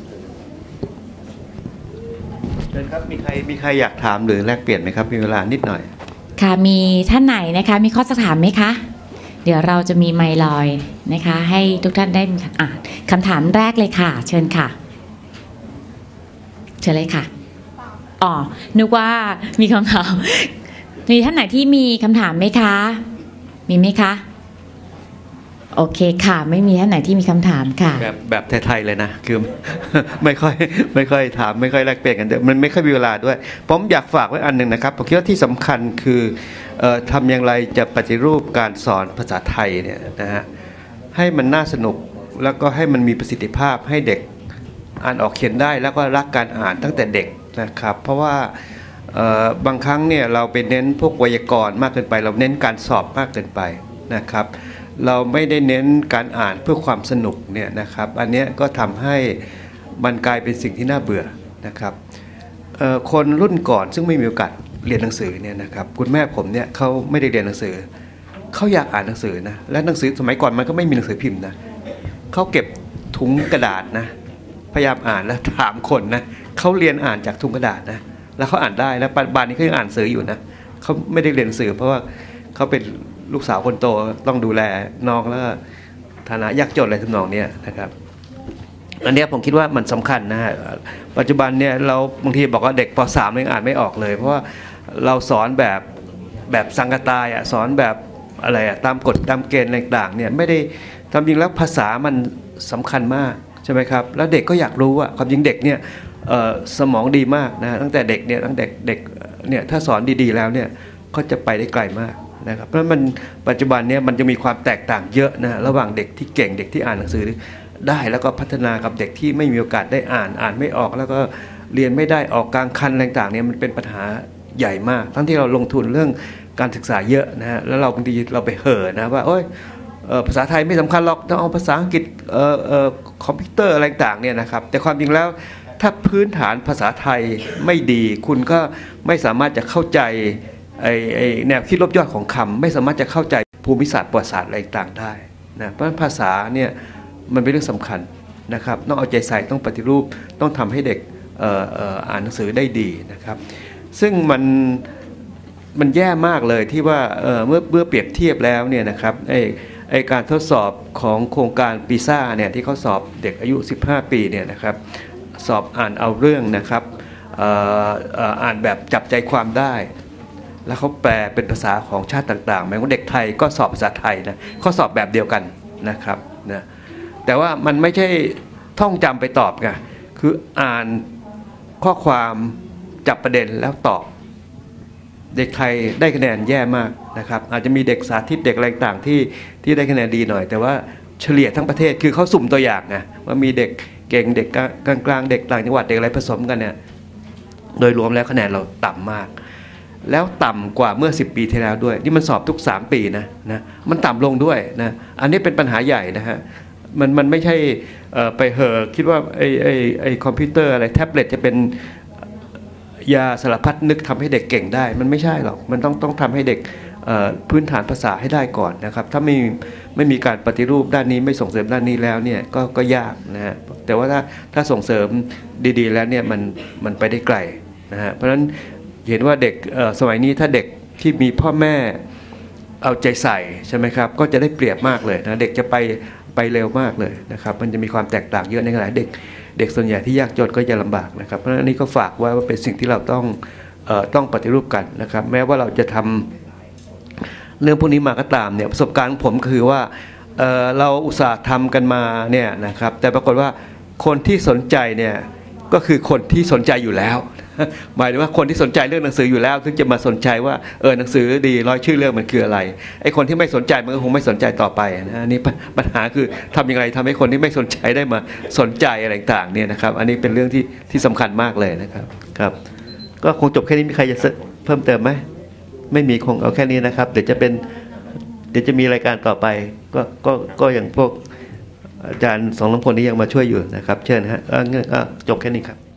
เชิญครับมีใครอยากถามหรือแลกเปลี่ยนไหมครับมีเวลานิดหน่อยค่ะมีท่านไหนนะคะมีข้อสักถามไหมคะเดี๋ยวเราจะมีไมค์ลอยนะคะให้ทุกท่านได้อ่านคำถามแรกเลยค่ะเชิญค่ะเชิญเลยค่ะอ๋อนึกว่ามีคำถามมีท่านไหนที่มีคำถามไหมคะมีไหมคะโอเคค่ะไม่มีท่านไหนที่มีคำถามค่ะแบบไทยๆเลยนะคือ ไม่ค่อยถามไม่ค่อยแลกเปลี่ยนกันมันไม่ค่อยมีเวลาด้วยผมอยากฝากไว้อันหนึ่งนะครับผมคิดว่าที่สำคัญคือทำอย่างไรจะปฏิรูปการสอนภาษาไทยเนี่ยนะฮะให้มันน่าสนุกแล้วก็ให้มันมีประสิทธิภาพให้เด็กอ่านออกเขียนได้แล้วก็รักการอ่านตั้งแต่เด็กนะครับเพราะว่าบางครั้งเนี่ยเราไปเน้นพวกไวยากรณ์มากเกินไปเราเน้นการสอบมากเกินไปนะครับเราไม่ได้เน้นการอ่านเพื่อความสนุกเนี่ยนะครับอันนี้ก็ทำให้มันกลายเป็นสิ่งที่น่าเบื่อนะครับคนรุ่นก่อนซึ่งไม่มีโอกาสเรียนหนังสือเนี่ยนะครับคุณแม่ผมเนี่ยเขาไม่ได้เรียนหนังสือเขาอยากอ่านหนังสือนะและหนังสือสมัยก่อนมันก็ไม่มีหนังสือพิมพ์นะเขาเก็บถุงกระดาษนะพยายามอ่านแล้วถามคนนะเขาเรียนอ่านจากถุงกระดาษนะแล้วเขาอ่านได้แล้วปัจจุบันนี้เขายังอ่านหนังสืออยู่นะเขาไม่ได้เรียนหนังสือเพราะว่าเขาเป็นลูกสาวคนโตต้องดูแลน้องแล้วฐานะยากจนอะไรทำนองนี้นะครับอันนี้ผมคิดว่ามันสำคัญนะฮะปัจจุบันเนี่ยเราบางทีบอกว่าเด็กป .3 ยังอ่านไม่ออกเลยเพราะว่าเราสอนแบบสังกตายสอนแบบอะไรตามกฎตามเกณฑ์ต่างๆเนี่ยไม่ได้ทำจริงแล้วภาษามันสำคัญมากใช่ไหมครับแล้วเด็กก็อยากรู้ว่าความจริงเด็กเนี่ยสมองดีมากนะตั้งแต่เด็กเนี่ยตั้งแต่เด็กเนี่ยถ้าสอนดีๆแล้วเนี่ยเขาจะไปได้ไกลมากนะครับเพราะมันปัจจุบันเนี่ยมันจะมีความแตกต่างเยอะนะระหว่างเด็กที่เก่งเด็กที่อ่านหนังสือได้แล้วก็พัฒนากับเด็กที่ไม่มีโอกาสได้อ่านไม่ออกแล้วก็เรียนไม่ได้ออกกลางคันต่างๆเนี่ยมันเป็นปัญหาใหญ่มากทั้งที่เราลงทุนเรื่องการศึกษาเยอะนะฮะแล้วเราบางทีเราไปเห่อนะว่าโอ๊ยภาษาไทยไม่สำคัญหรอกต้องเอาภาษาอังกฤษคอมพิวเตอร์อะไรต่างๆเนี่ยนะครับแต่ความจริงแล้วถ้าพื้นฐานภาษาไทยไม่ดีคุณก็ไม่สามารถจะเข้าใจแนวคิดลบยอดของคำไม่สามารถจะเข้าใจภูมิศาสตร์ประวัติศาสตร์อะไรต่างได้นะเพราะภาษาเนี่ยมันเป็นเรื่องสำคัญนะครับต้องเอาใจใส่ต้องปฏิรูปต้องทำให้เด็กอ่านหนังสือได้ดีนะครับซึ่งมันมันแย่มากเลยที่ว่าเมื่อเปรียบเทียบแล้วเนี่ยนะครับไอการทดสอบของโครงการปีซ่าเนี่ยที่เขาสอบเด็กอายุ15 ปีเนี่ยนะครับสอบอ่านเอาเรื่องนะครับอ่านแบบจับใจความได้แล้วเขาแปลเป็นภาษาของชาติต่างๆแม้ว่าเด็กไทยก็สอบภาษาไทยนะเขาสอบแบบเดียวกันนะครับนะแต่ว่ามันไม่ใช่ท่องจำไปตอบไงคืออ่านข้อความจับประเด็นแล้วตอบเด็กไทยได้คะแนนแย่มากนะครับอาจจะมีเด็กสาธิตเด็กอะไรต่างที่ได้คะแนนดีหน่อยแต่ว่าเฉลี่ยทั้งประเทศคือเขาสุ่มตัวอย่างไงว่ามีเด็กเก่งเด็กกลางๆเด็กต่างจังหวัดเด็กอะไรผสมกันเนี่ยโดยรวมแล้วคะแนนเราต่ำมากแล้วต่ำกว่าเมื่อ10 ปีที่แล้วด้วยนี่มันสอบทุก3 ปีนะมันต่ำลงด้วยนะอันนี้เป็นปัญหาใหญ่นะฮะมันไม่ใช่ไปเห่อคิดว่าไอ้คอมพิวเตอร์อะไรแท็บเล็ตจะเป็นยาสารพัดนึกทำให้เด็กเก่งได้มันไม่ใช่หรอกมันต้องทำให้เด็กพื้นฐานภาษาให้ได้ก่อนนะครับถ้าไม่มีการปฏิรูปด้านนี้ไม่ส่งเสริมด้านนี้แล้วเนี่ยก็ยากนะฮะแต่ว่าถ้าส่งเสริมดีๆแล้วเนี่ยมันไปได้ไกลนะฮะเพราะฉะนั้นเห็นว่าเด็กสมัยนี้ถ้าเด็กที่มีพ่อแม่เอาใจใส่ใช่ไหมครับก็จะได้เปรียบมากเลยนะเด็กจะไปเร็วมากเลยนะครับมันจะมีความแตกต่างเยอะในขณะเด็กส่วนใหญ่ที่ยากจนก็จะลำบากนะครับเพราะฉะนั้นอันนี้ก็ฝากไว้ว่าเป็นสิ่งที่เราต้องปฏิรูปกันนะครับแม้ว่าเราจะทำเรื่องพวกนี้มาก็ตามเนี่ยประสบการณ์ของผมคือว่าเราอุตส่าห์ทำกันมาเนี่ยนะครับแต่ปรากฏว่าคนที่สนใจเนี่ยก็คือคนที่สนใจอยู่แล้วหมายถึงว่าคนที่สนใจเรื่องหนังสืออยู่แล้วถึงจะมาสนใจว่าหนังสือดีร้อยชื่อเรื่องมันคืออะไรไอ้คนที่ไม่สนใจมันก็คงไม่สนใจต่อไปนะนี่ปัญหาคือทำยังไงทำให้คนที่ไม่สนใจได้มาสนใจอะไรต่างๆเนี่ยนะครับอันนี้เป็นเรื่องที่สำคัญมากเลยนะครับครับก็คงจบแค่นี้มีใครจะเพิ่มเติมไหมไม่มีคงเอาแค่นี้นะครับเดี๋ยวจะมีรายการต่อไปก็อย่างพวกอาจารย์2 ลำพลนี้ยังมาช่วยอยู่นะครับเชิญฮะจบแค่นี้ครับ